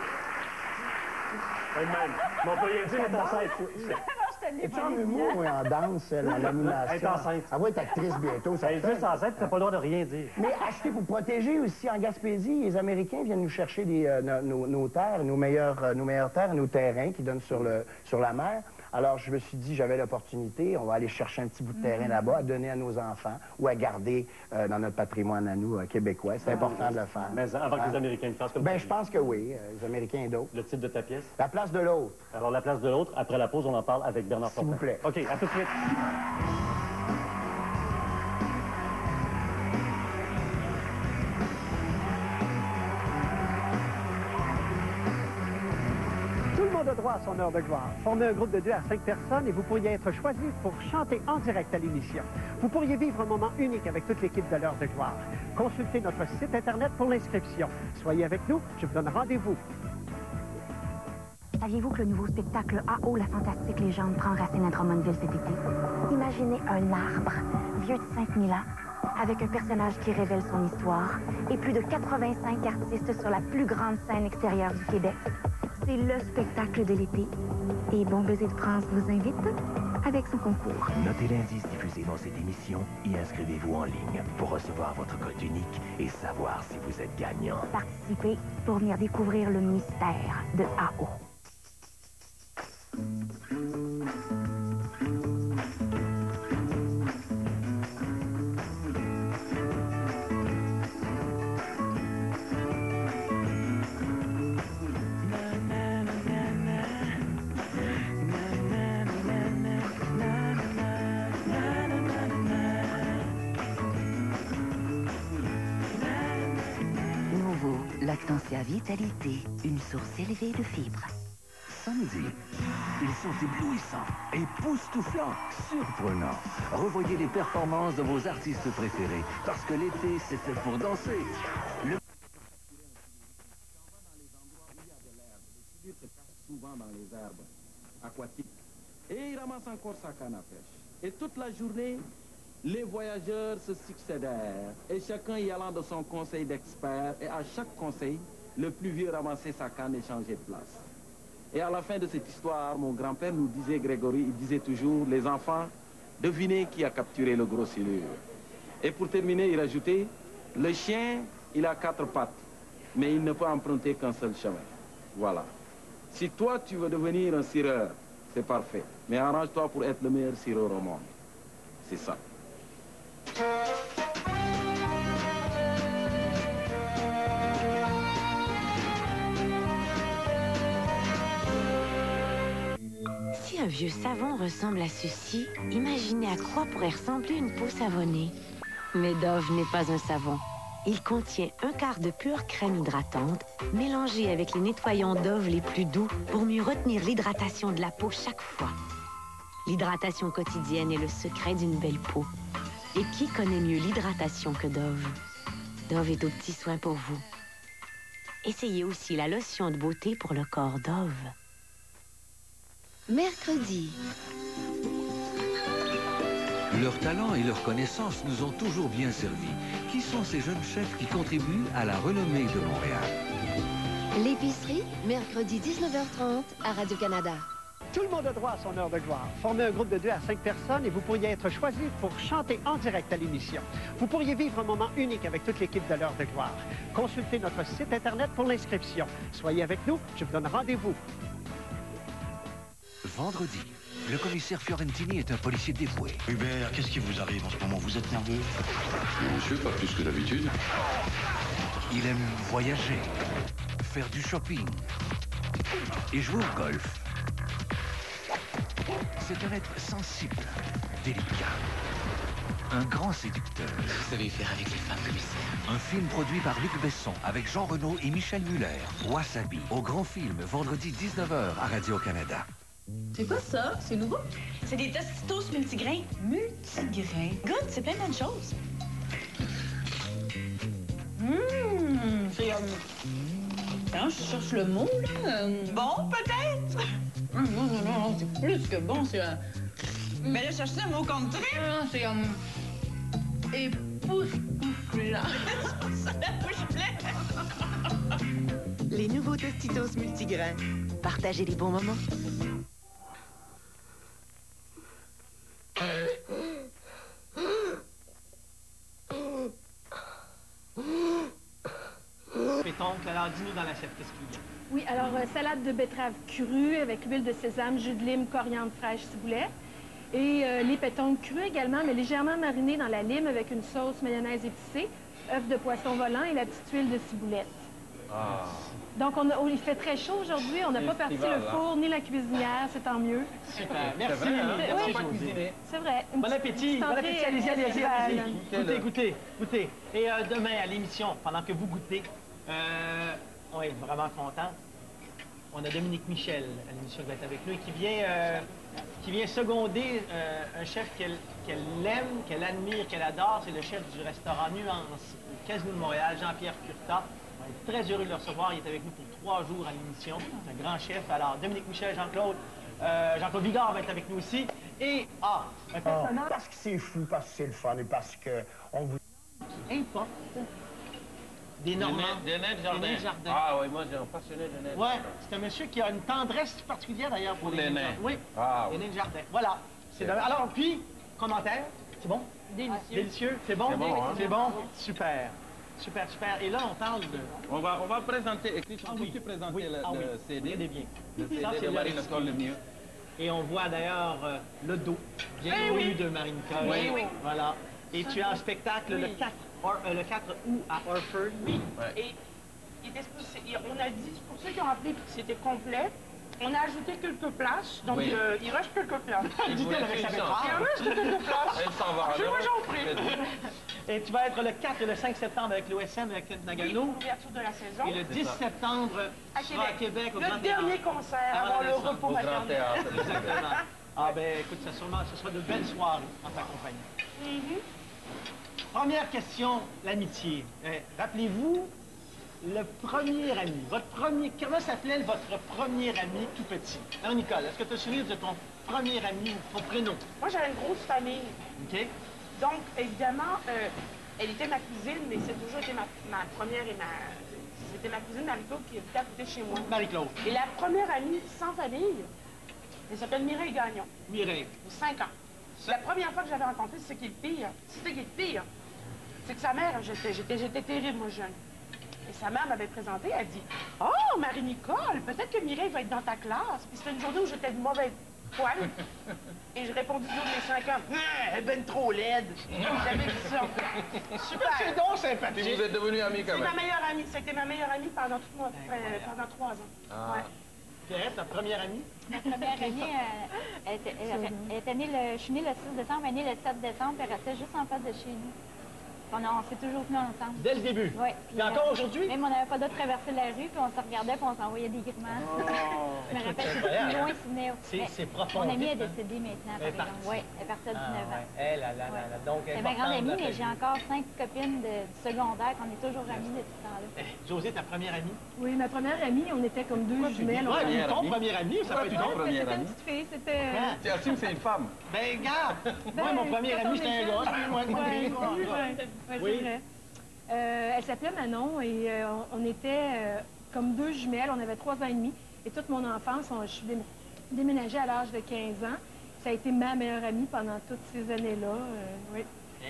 Elle-même. Mon policier est enceinte. Es-tu en humour ou en danse, en animation? Elle est enceinte. Elle va être actrice bientôt. Elle est juste enceinte, tu n'as pas le droit de rien dire. Mais achetez pour protéger aussi. En Gaspésie, les Américains viennent nous chercher nos terres, nos meilleures terres, nos terrains qui donnent sur la mer. Alors, je me suis dit, j'avais l'opportunité, on va aller chercher un petit bout de terrain là-bas, à donner à nos enfants ou à garder dans notre patrimoine à nous, québécois. C'est important de le faire. Mais avant que les Américains le fassent comme ça. Ben, je pense que oui, les Américains et d'autres. Le titre de ta pièce? La place de l'autre. Alors, la place de l'autre, après la pause, on en parle avec Bernard Fortin. S'il vous plaît. OK, à tout de suite. De droit à son heure de gloire. Formez un groupe de 2 à 5 personnes et vous pourriez être choisi pour chanter en direct à l'émission. Vous pourriez vivre un moment unique avec toute l'équipe de l'heure de gloire. Consultez notre site Internet pour l'inscription. Soyez avec nous, je vous donne rendez-vous. Saviez-vous que le nouveau spectacle AO, la fantastique légende, prend racine à Drummondville cet été? Imaginez un arbre, vieux de 5000 ans, avec un personnage qui révèle son histoire et plus de 85 artistes sur la plus grande scène extérieure du Québec. C'est le spectacle de l'été. Et Bon Baiser de France vous invite avec son concours. Notez l'indice diffusé dans cette émission et inscrivez-vous en ligne pour recevoir votre code unique et savoir si vous êtes gagnant. Participez pour venir découvrir le mystère de AO. Lactantia Vitalité, une source élevée de fibres. Samedi, ils sont éblouissants, époustouflants, surprenants. Revoyez les performances de vos artistes préférés, parce que l'été, c'est fait pour danser. Souvent dans les herbes aquatiques. Et il ramasse encore sa canne à pêche. Et toute la journée, les voyageurs se succédèrent, et chacun y allant de son conseil d'expert, et à chaque conseil, le plus vieux ramassait sa canne et changeait de place. Et à la fin de cette histoire, mon grand-père nous disait, Grégory, il disait toujours, les enfants, devinez qui a capturé le gros silure. Et pour terminer, il ajoutait, le chien, il a 4 pattes, mais il ne peut emprunter qu'un seul chemin. Voilà. Si toi, tu veux devenir un cireur, c'est parfait. Mais arrange-toi pour être le meilleur cireur au monde. C'est ça. Si un vieux savon ressemble à ceci, imaginez à quoi pourrait ressembler une peau savonnée. Mais Dove n'est pas un savon. Il contient 1/4 de pure crème hydratante, mélangée avec les nettoyants Dove les plus doux pour mieux retenir l'hydratation de la peau chaque fois. L'hydratation quotidienne est le secret d'une belle peau. Et qui connaît mieux l'hydratation que Dove? Dove est aux petits soins pour vous. Essayez aussi la lotion de beauté pour le corps Dove. Mercredi. Leur talent et leur connaissance nous ont toujours bien servis. Qui sont ces jeunes chefs qui contribuent à la renommée de Montréal? L'épicerie, mercredi 19h30 à Radio-Canada. Tout le monde a droit à son heure de gloire. Formez un groupe de 2 à 5 personnes et vous pourriez être choisi pour chanter en direct à l'émission. Vous pourriez vivre un moment unique avec toute l'équipe de l'heure de gloire. Consultez notre site Internet pour l'inscription. Soyez avec nous, je vous donne rendez-vous. Vendredi, le commissaire Fiorentini est un policier dévoué. Hubert, qu'est-ce qui vous arrive en ce moment? Vous êtes nerveux? Monsieur, pas plus que d'habitude. Il aime voyager, faire du shopping et jouer au golf. C'est un être sensible, délicat, un grand séducteur. Vous savez faire avec les femmes, commissaire. Un film produit par Luc Besson avec Jean Renaud et Michel Muller. Wasabi, au Grand Film, vendredi 19h à Radio-Canada. C'est quoi ça? C'est nouveau? C'est des Tostitos multigrains. Multigrains? Good, c'est plein de bonnes choses. C'est... je cherche le mot, là. Bon, peut-être? Non, c'est plus que bon, c'est... Mais là, je cherchais un mot contre très. C'est... époustouflant. Ça, la bouche pleine. Les nouveaux Tostitos multigrains. Partagez les bons moments. Pétoncle, alors dis-nous dans l'assiette, qu'est-ce qu'il y a? Oui, alors salade de betterave crue avec l'huile de sésame, jus de lime, coriandre fraîche, ciboulette. Et les pétoncles crus également, mais légèrement marinés dans la lime avec une sauce mayonnaise épicée, œuf de poisson volant et la petite huile de ciboulette. Ah. Donc, il fait très chaud aujourd'hui. On n'a pas parti le four ni la cuisinière, c'est tant mieux. Super, merci. C'est vrai. Bon appétit, allez-y. Goûtez. Et demain, à l'émission, pendant que vous goûtez, on est vraiment content. On a Dominique Michel à l'émission qui va être avec nous et qui vient seconder un chef qu'elle aime, qu'elle admire, qu'elle adore. C'est le chef du restaurant Nuance au Casino de Montréal, Jean-Pierre Curtat. On est très heureux de le recevoir. Il est avec nous pour 3 jours à l'émission. C'est un grand chef. Alors, Dominique Michel, Jean-Claude Vigard va être avec nous aussi. Et, un personnage... Parce que c'est fou, parce que c'est le fun et parce que on vous... Importe. Des Normands. Des nains de jardin. Ah oui, moi, j'ai un passionné de nains. Ouais, c'est un monsieur qui a une tendresse particulière, d'ailleurs, pour les nains. Oui, les nains de jardin. Voilà. Alors, puis, commentaire, c'est bon? Délicieux. Délicieux, c'est bon? C'est bon? Super. Super. Et là, on parle de... On va présenter, peux-tu présenter le CD? Bien. Le CD de Marie-Nicole Lemieux. Et on voit d'ailleurs le dos bien connu de Marie-Nicole. Oui. Voilà. Et tu as un spectacle le 4 août à Orford. Oui. Et on a dit, pour ceux qui ont appelé que c'était complet, on a ajouté quelques places, donc il reste quelques places. Il reste quelques places. Elle s'en va. Je vous en prie. Et tu vas être le 4 et le 5 septembre avec l'OSM, avec Nagano. Oui, l'ouverture de la saison. Et le 10 septembre, tu seras à Québec, au Grand Théâtre. Le dernier concert avant le repos maternel. Exactement. Ah ben écoute, ce sera de belles soirées en ta compagnie. Première question, l'amitié. Rappelez-vous, le premier ami, comment s'appelait votre premier ami tout petit? Alors, Nicole, est-ce que tu as souvenir de ton premier ami ou ton prénom? Moi, j'avais une grosse famille. OK. Donc, évidemment, elle était ma cousine, mais c'est toujours été ma première et c'était ma cousine Marie-Claude qui habitait à côté de chez moi. Marie-Claude. Et la première amie sans famille, elle s'appelle Mireille Gagnon. Mireille. 5 ans. La première fois que j'avais rencontré, c'est qui est le pire. C'est que sa mère, j'étais terrible, moi, jeune. Et sa mère m'avait présenté, elle dit « Oh, Marie-Nicole, peut-être que Mireille va être dans ta classe. » Puis c'était une journée où j'étais de mauvaise poil. Et je répondis toujours de mes 5 ans « Elle est ben trop laide. » J'avais dit ça. Super. C'est donc sympathique. Puis vous êtes devenus amis quand même. C'est ma meilleure amie. C'était ma meilleure amie pendant 3 ans. Ah. Ouais. Pierrette, ta première amie? Ma première amie, elle était née je suis née le 6 décembre, elle est née le 7 décembre, puis elle restait juste en face de chez nous. On s'est toujours tenus ensemble. Dès le début? Oui. Puis encore aujourd'hui? Même on n'avait pas le droit de traverser la rue, puis on se regardait, puis on s'envoyait des grimaces. Je me rappelle, c'était plus loin, c'est profond. Mon amie est décédée maintenant, par exemple. Oui, elle est partie à 19 ans. Elle, donc, c'est ma grande amie, mais j'ai encore 5 copines du secondaire qu'on est toujours amies depuis ce temps-là. Josée, ta première amie? Oui, ma première amie, on était comme deux jumelles. Ton première amie, ça peut être ton première amie? C'était une petite fille, c'était... Tu assumes que c'est une femme? Ben, regarde! Moi, mon premier ami, c'était un gars. Oui, c'est vrai. Elle s'appelait Manon et on était comme deux jumelles. On avait 3 ans et demi. Et toute mon enfance, je suis déménagée à l'âge de 15 ans. Ça a été ma meilleure amie pendant toutes ces années-là. Oui.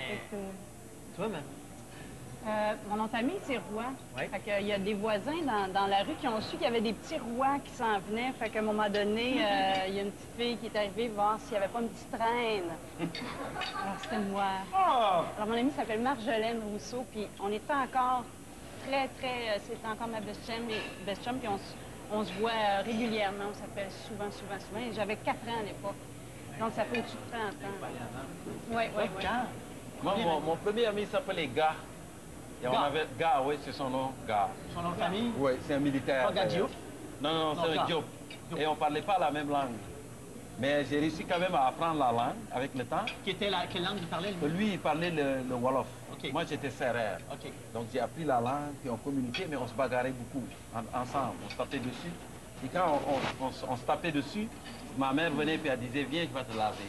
Toi, même? Mon nom de famille, c'est Roy. Oui. Fait qu'il y a des voisins dans la rue qui ont su qu'il y avait des petits rois qui s'en venaient. Fait qu'à un moment donné, il y a une petite fille qui est arrivée voir s'il n'y avait pas une petite reine. Alors, c'était moi. Oh! Alors, mon amie s'appelle Marjolaine Rousseau, puis on était encore c'était encore ma best chum, puis on se voit régulièrement. On s'appelle souvent. Et j'avais 4 ans à l'époque. Donc, ça fait au-dessus de 30 ans. Oui. Moi, mon premier ami s'appelait Gars. Et on avait Gars, oui, c'est son nom, Gars. Son nom de famille? Oui, c'est un militaire. Pas Diop? Non, c'est un Diop. Et on ne parlait pas la même langue. Mais j'ai réussi quand même à apprendre la langue avec le temps. Quelle langue il parlait, lui? Lui, il parlait le Wolof. Okay. Moi, j'étais serrère. Okay. Donc, j'ai appris la langue, puis on communiquait, mais on se bagarrait beaucoup ensemble. On se tapait dessus. Et quand on se tapait dessus, ma mère venait et elle disait, viens, je vais te laver.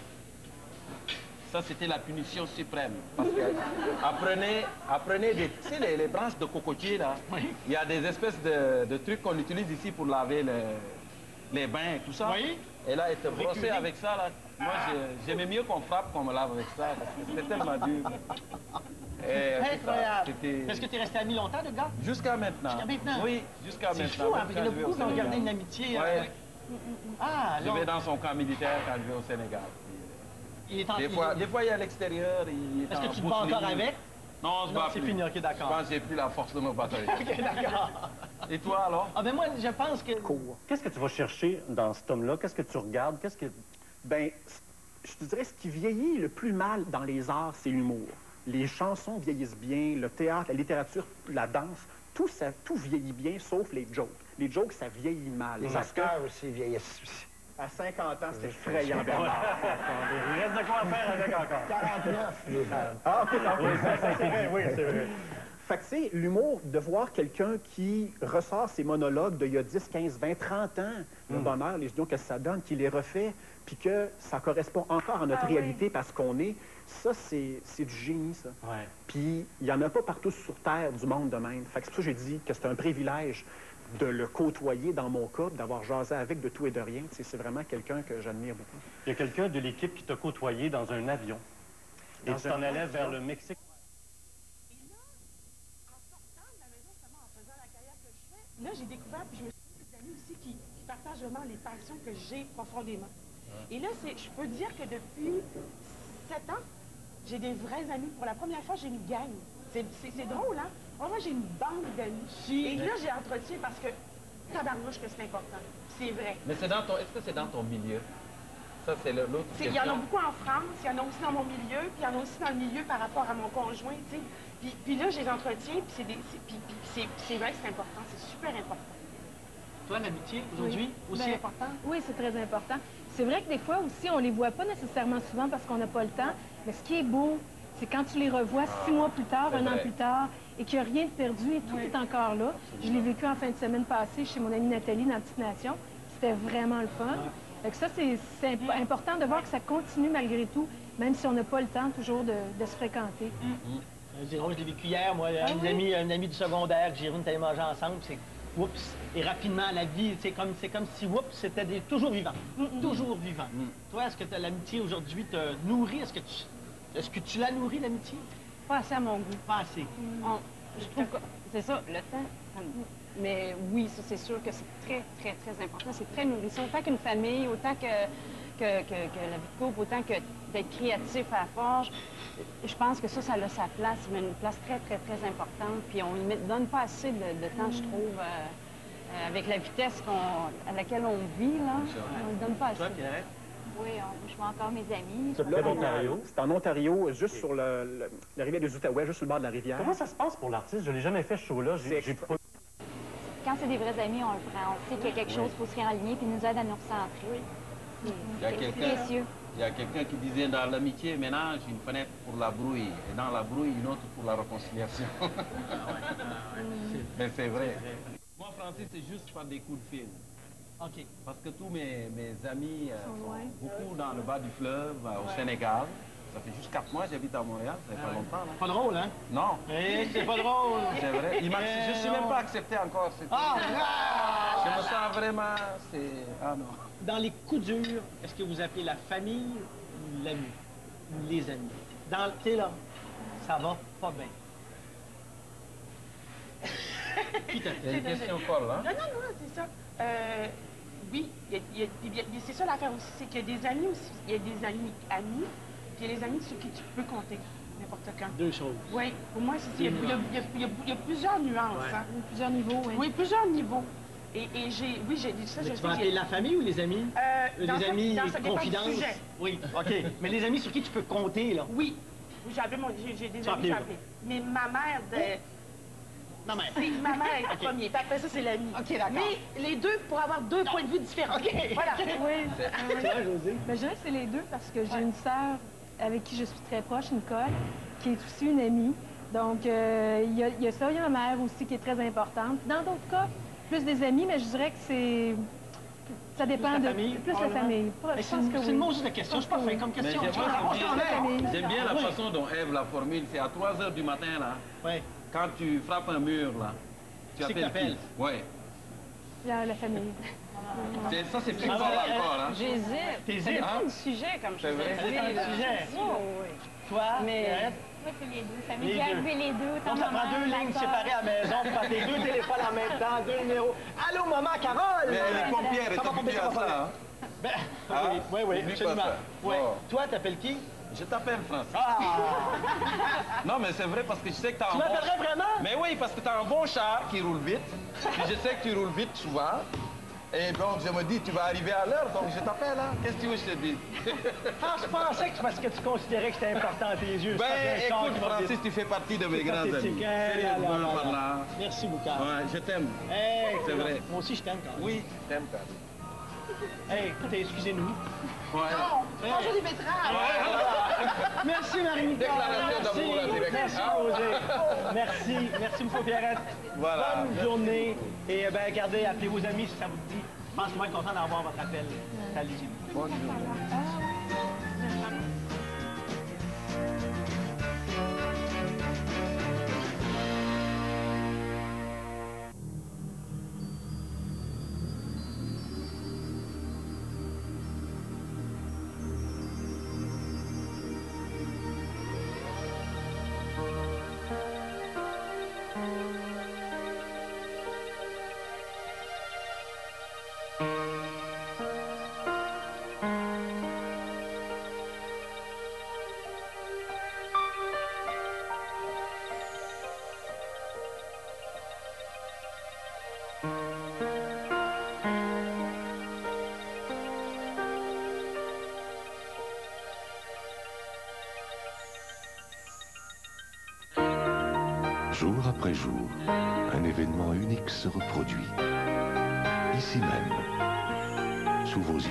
Ça, c'était la punition suprême. Parce que apprenez tu sais, les branches de cocotier, là. Oui. Il y a des espèces de trucs qu'on utilise ici pour laver les bains et tout ça. Oui. Et là, être brossé avec ça, là, moi, j'aimais mieux qu'on frappe qu'on me lave avec ça, parce que c'était tellement dur. Incroyable. Est-ce que tu es resté ami longtemps, le gars? Jusqu'à maintenant. Jusqu'à maintenant? Oui, jusqu'à maintenant. C'est fou, hein, il y en a beaucoup qui ont gardé une amitié. Ouais. Je vais dans son camp militaire quand je vais au Sénégal. Des fois, il est à l'extérieur. Est-ce que tu te bats encore avec? Non, on se bat plus. C'est fini, OK, d'accord. Je pense que j'ai plus la force de me battre avec. OK, d'accord. Et toi, alors? Ah, ben moi, je pense que... Qu'est-ce que tu vas chercher dans cet homme-là? Qu'est-ce que tu regardes? Ben, je te dirais, ce qui vieillit le plus mal dans les arts, c'est l'humour. Les chansons vieillissent bien, le théâtre, la littérature, la danse, tout vieillit bien, sauf les jokes. Les jokes, ça vieillit mal. Les acteurs aussi vieillissent aussi. À 50 ans, c'était effrayant, Bernard. Il reste de quoi faire avec encore. 49, les femmes. Ah, oui, c'est vrai. Fait que, tu sais, l'humour, de voir quelqu'un qui ressort ses monologues d'il y a 10, 15, 20, 30 ans, le bonheur, les unions que ça donne, qui les refait, puis que ça correspond encore à notre réalité parce qu'on est, ça, c'est du génie, ça. Ouais. Puis, il n'y en a pas partout sur Terre du monde de même. Fait que c'est pour ça que j'ai dit que c'est un privilège de le côtoyer dans mon cas, d'avoir jasé avec de tout et de rien. Tu sais, c'est vraiment quelqu'un que j'admire beaucoup. Il y a quelqu'un de l'équipe qui t'a côtoyé dans un avion. Et tu t'en allais vers le Mexique. Là, j'ai découvert, puis je me suis dit, des amis aussi qui partagent vraiment les passions que j'ai profondément. Et là, je peux dire que depuis 7 ans, j'ai des vrais amis. Pour la première fois, j'ai une gang. C'est drôle, hein? Moi, j'ai une bande d'amis. Et là, j'ai entretien parce que, tabarnouche, que c'est important. C'est vrai. Mais est-ce que c'est dans ton milieu? Ça, c'est l'autre question. Il y en a beaucoup en France, il y en a aussi dans mon milieu, puis il y en a aussi dans le milieu par rapport à mon conjoint, tu sais. Puis là, je les entretiens, puis c'est vrai que c'est important, c'est super important. Toi, l'amitié, aujourd'hui, aussi important? Oui, c'est très important. C'est vrai que des fois aussi, on les voit pas nécessairement souvent parce qu'on n'a pas le temps, mais ce qui est beau, c'est quand tu les revois 6 mois plus tard, un an plus tard, et qu'il n'y a rien de perdu et tout est encore là. Je l'ai vécu en fin de semaine passée chez mon amie Nathalie dans Petite Nation. C'était vraiment le fun. Donc ça, c'est important de voir que ça continue malgré tout, même si on n'a pas le temps toujours de se fréquenter. C'est drôle, je l'ai vécu hier, moi, un ami du secondaire que Jérôme allait manger ensemble, c'est oups, et rapidement la vie, c'est comme si oups, c'était toujours vivant. Toujours vivant. Toi, est-ce que l'amitié aujourd'hui te nourrit? Est-ce que tu l'as nourri, l'amitié? Pas assez à mon goût. Pas assez. Je trouve que c'est ça, le temps. Mais oui, ça, c'est sûr que c'est très, très, très important. C'est très nourrissant. Autant qu'une famille, autant que la vie de couple, autant que d'être créatif à la forge. Je pense que ça a sa place, mais une place très, très, très importante. Puis on ne donne pas assez de temps, je trouve, avec la vitesse à laquelle on vit, là. On ne donne pas assez. Toi, Pierre? Oui, je vois encore mes amis. C'est en Ontario. C'est en Ontario, juste sur la rivière des Outaouais, juste sur le bord de la rivière. Comment ça se passe pour l'artiste? Je ne l'ai jamais fait, ce show-là. Quand c'est des vrais amis, on le prend. On sait qu'il y a quelque chose pour se réaligner puis nous aide à nous recentrer. C'est précieux. Il y a quelqu'un qui disait dans l'amitié, ménage, une fenêtre pour la brouille, et dans la brouille, une autre pour la réconciliation. Mais c'est vrai. Moi, Francis, c'est juste par des coups de fil. OK. Parce que tous mes amis sont beaucoup dans le bas du fleuve, au Sénégal. Ça fait juste 4 mois que j'habite à Montréal, ça fait pas longtemps. Là. Pas drôle, hein? Non. C'est pas drôle. C'est vrai. Je ne suis même pas accepté encore. Je me sens vraiment... Ah non. Dans les coups durs, est-ce que vous appelez la famille ou l'ami? Ou les amis? Dans le... Tu sais, là, ça va pas bien. Qui t'a fait une question folle, hein? Non, c'est ça. Oui, c'est ça l'affaire aussi, c'est qu'il y a des amis aussi. Il y a des amis, puis il y a les amis sur qui tu peux compter n'importe quand. Deux choses. Oui, pour moi, c'est ça. Il y a plusieurs nuances, hein. Plusieurs niveaux, oui. Oui, plusieurs niveaux. Et j'ai dit ça, mais tu vas appeler la famille ou les amis? Les amis, confidences? Oui, OK. Mais les amis sur qui tu peux compter, là? Oui. J'ai des amis, j'ai appelé. Mais ma mère Ma mère. C'est ma mère en premier. Puis après ça, c'est l'ami. OK, d'accord. Mais les deux pour avoir deux points de vue différents. OK. Voilà. Oui. Toi, José? Ben, je dirais que c'est les deux parce que j'ai une sœur avec qui je suis très proche, Nicole, qui est aussi une amie. Donc, il y a ça. Il y a ma mère aussi qui est très importante. Dans d'autres cas, plus des amis, mais je dirais que c'est... Ça dépend de... Plus la famille. C'est une mauvaise question. Je suis pas fin comme question. J'aime bien la façon dont Ève la formule. C'est à 3 h du matin, là. Oui. Quand tu frappes un mur, là, tu appelles qui? Oui. La famille. Ça, c'est plus fort encore, hein? J'hésite. C'est un sujet, comme je disais. C'est un sujet. Toi, mais... Moi, c'est les deux. Ça m'est déjà arrivé les deux. Donc, ça prend 2 lignes séparées à la maison pour faire tes 2 téléphones en même temps, 2 numéros. Allô, maman, Carole! Mais les pompiers étaient habitués à ça, hein? Oui, absolument. Ouais. Toi, t'appelles qui? Je t'appelle Francis. Non, mais c'est vrai parce que je sais que t'as un bon... Tu m'appellerais vraiment? Mais oui, parce que t'as un bon char qui roule vite. Puis je sais que tu roules vite souvent. Et donc, je me dis, tu vas arriver à l'heure, donc je t'appelle, hein. Qu'est-ce que tu veux que je te dise? Je pensais que c'est parce que tu considérais que c'était important à tes yeux. Ben, écoute, Francis, tu fais partie de mes grands amis. Sérieusement parlant. Merci beaucoup. Ouais, je t'aime. C'est vrai. Moi aussi, je t'aime quand même. Oui, je t'aime quand même. Hey, écoutez, excusez-nous. Ouais. Non, bonjour les betteraves. Merci, Marie-Nicole. Déclaration d'amour à direct. Merci, José. Merci, M. Pierrette. Voilà. Bonne journée. Et bien, regardez, appelez vos amis si ça vous dit. Je pense qu'on va être content d'avoir votre appel. Salut. Bonne journée. Jour après jour, un événement unique se reproduit. Ici même, sous vos yeux.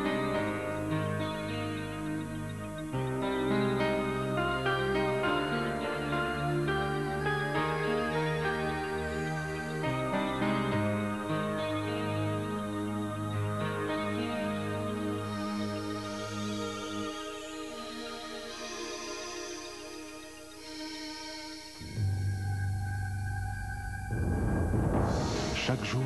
Chaque jour,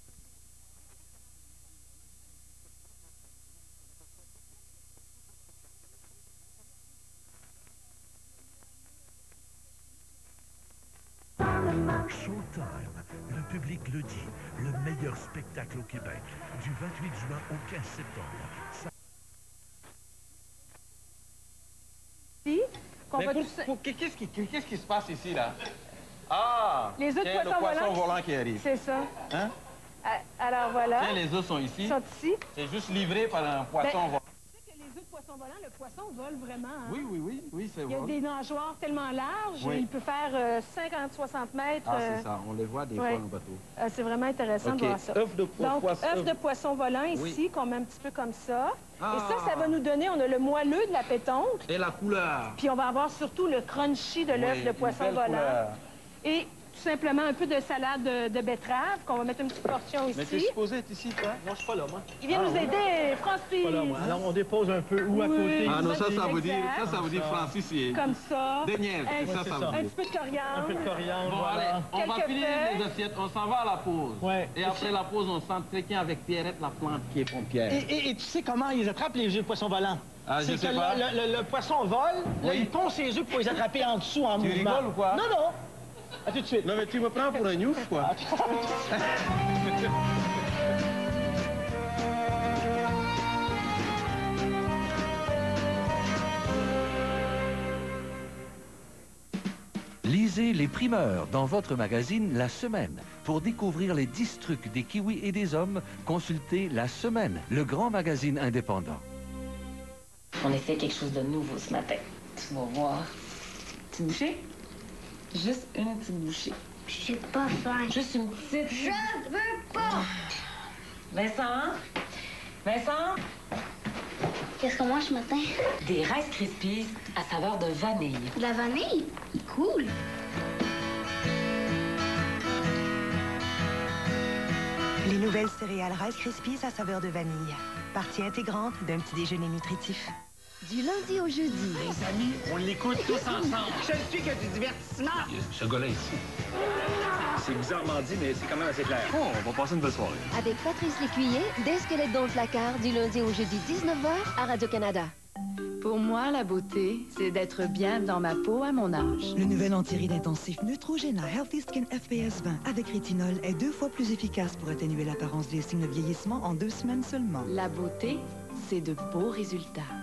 Showtime, le public le dit, le meilleur spectacle au Québec, du 28 juin au 15 septembre. Qu'est-ce qui se passe ici, là? Ah! Les œufs de poisson volant qui arrive. C'est ça. Hein? Alors voilà. Tiens, les œufs sont ici. Ils sont ici. C'est juste livré par un poisson volant. le poisson vole vraiment. Hein? Oui, c'est Il y a des nageoires tellement larges, il peut faire 50-60 mètres. Ah, c'est ça, on les voit des fois en bateau. C'est vraiment intéressant de voir ça. Œuf de Donc, œuf de poisson volant ici, qu'on met un petit peu comme ça. Ah. Et ça va nous donner, on a le moelleux de la pétoncle. Et la couleur. Puis on va avoir surtout le crunchy de l'œuf de poisson volant. Couleur. Et tout simplement un peu de salade de betterave, qu'on va mettre une petite portion ici. Mais tu es supposé être ici, toi? Moi, je suis pas là, moi. Il vient nous aider, Francis. Pas là, moi. Alors, on dépose un peu où à côté? Ah non, ça veut dire Francis. Comme ça. Des niaises, ça veut dire. Un petit peu de coriandre. Un peu de coriandre, Bon, allez, on va finir les assiettes, on s'en va à la pause. Ouais. Et après la pause, on s'entretient avec Pierrette, la plante qui est pompière. Et tu sais comment ils attrapent les œufs de poisson volant? Ah, je sais pas. Le poisson vole, là, il pond ses œufs pour les attraper en dessous en mouvement. Tu rigoles ou quoi? Non, non. À tout de suite. Non, mais tu me prends pour un ouf, quoi. Lisez les primeurs dans votre magazine La Semaine. Pour découvrir les 10 trucs des kiwis et des hommes, consultez La Semaine, le grand magazine indépendant. On essaie quelque chose de nouveau ce matin. Tu vas voir. Petite bouchée? Juste une petite bouchée. J'ai pas faim. Juste une petite. Je veux pas. Vincent? Vincent? Qu'est-ce qu'on mange ce matin? Des Rice Krispies à saveur de vanille. De la vanille? Cool. Les nouvelles céréales Rice Krispies à saveur de vanille. Partie intégrante d'un petit déjeuner nutritif. Du lundi au jeudi. Les amis, on l'écoute tous ensemble. Je ne suis que du divertissement. Ce gars-là ici. C'est bizarrement dit, mais c'est quand même assez clair. Oh, on va passer une belle soirée. Avec Patrice Lécuyer, des squelettes dans le placard, du lundi au jeudi 19h à Radio-Canada. Pour moi, la beauté, c'est d'être bien dans ma peau à mon âge. Le nouvel anti-rides intensif Neutrogena Healthy Skin FPS 20 avec rétinol est 2 fois plus efficace pour atténuer l'apparence des signes de vieillissement en 2 semaines seulement. La beauté, c'est de beaux résultats.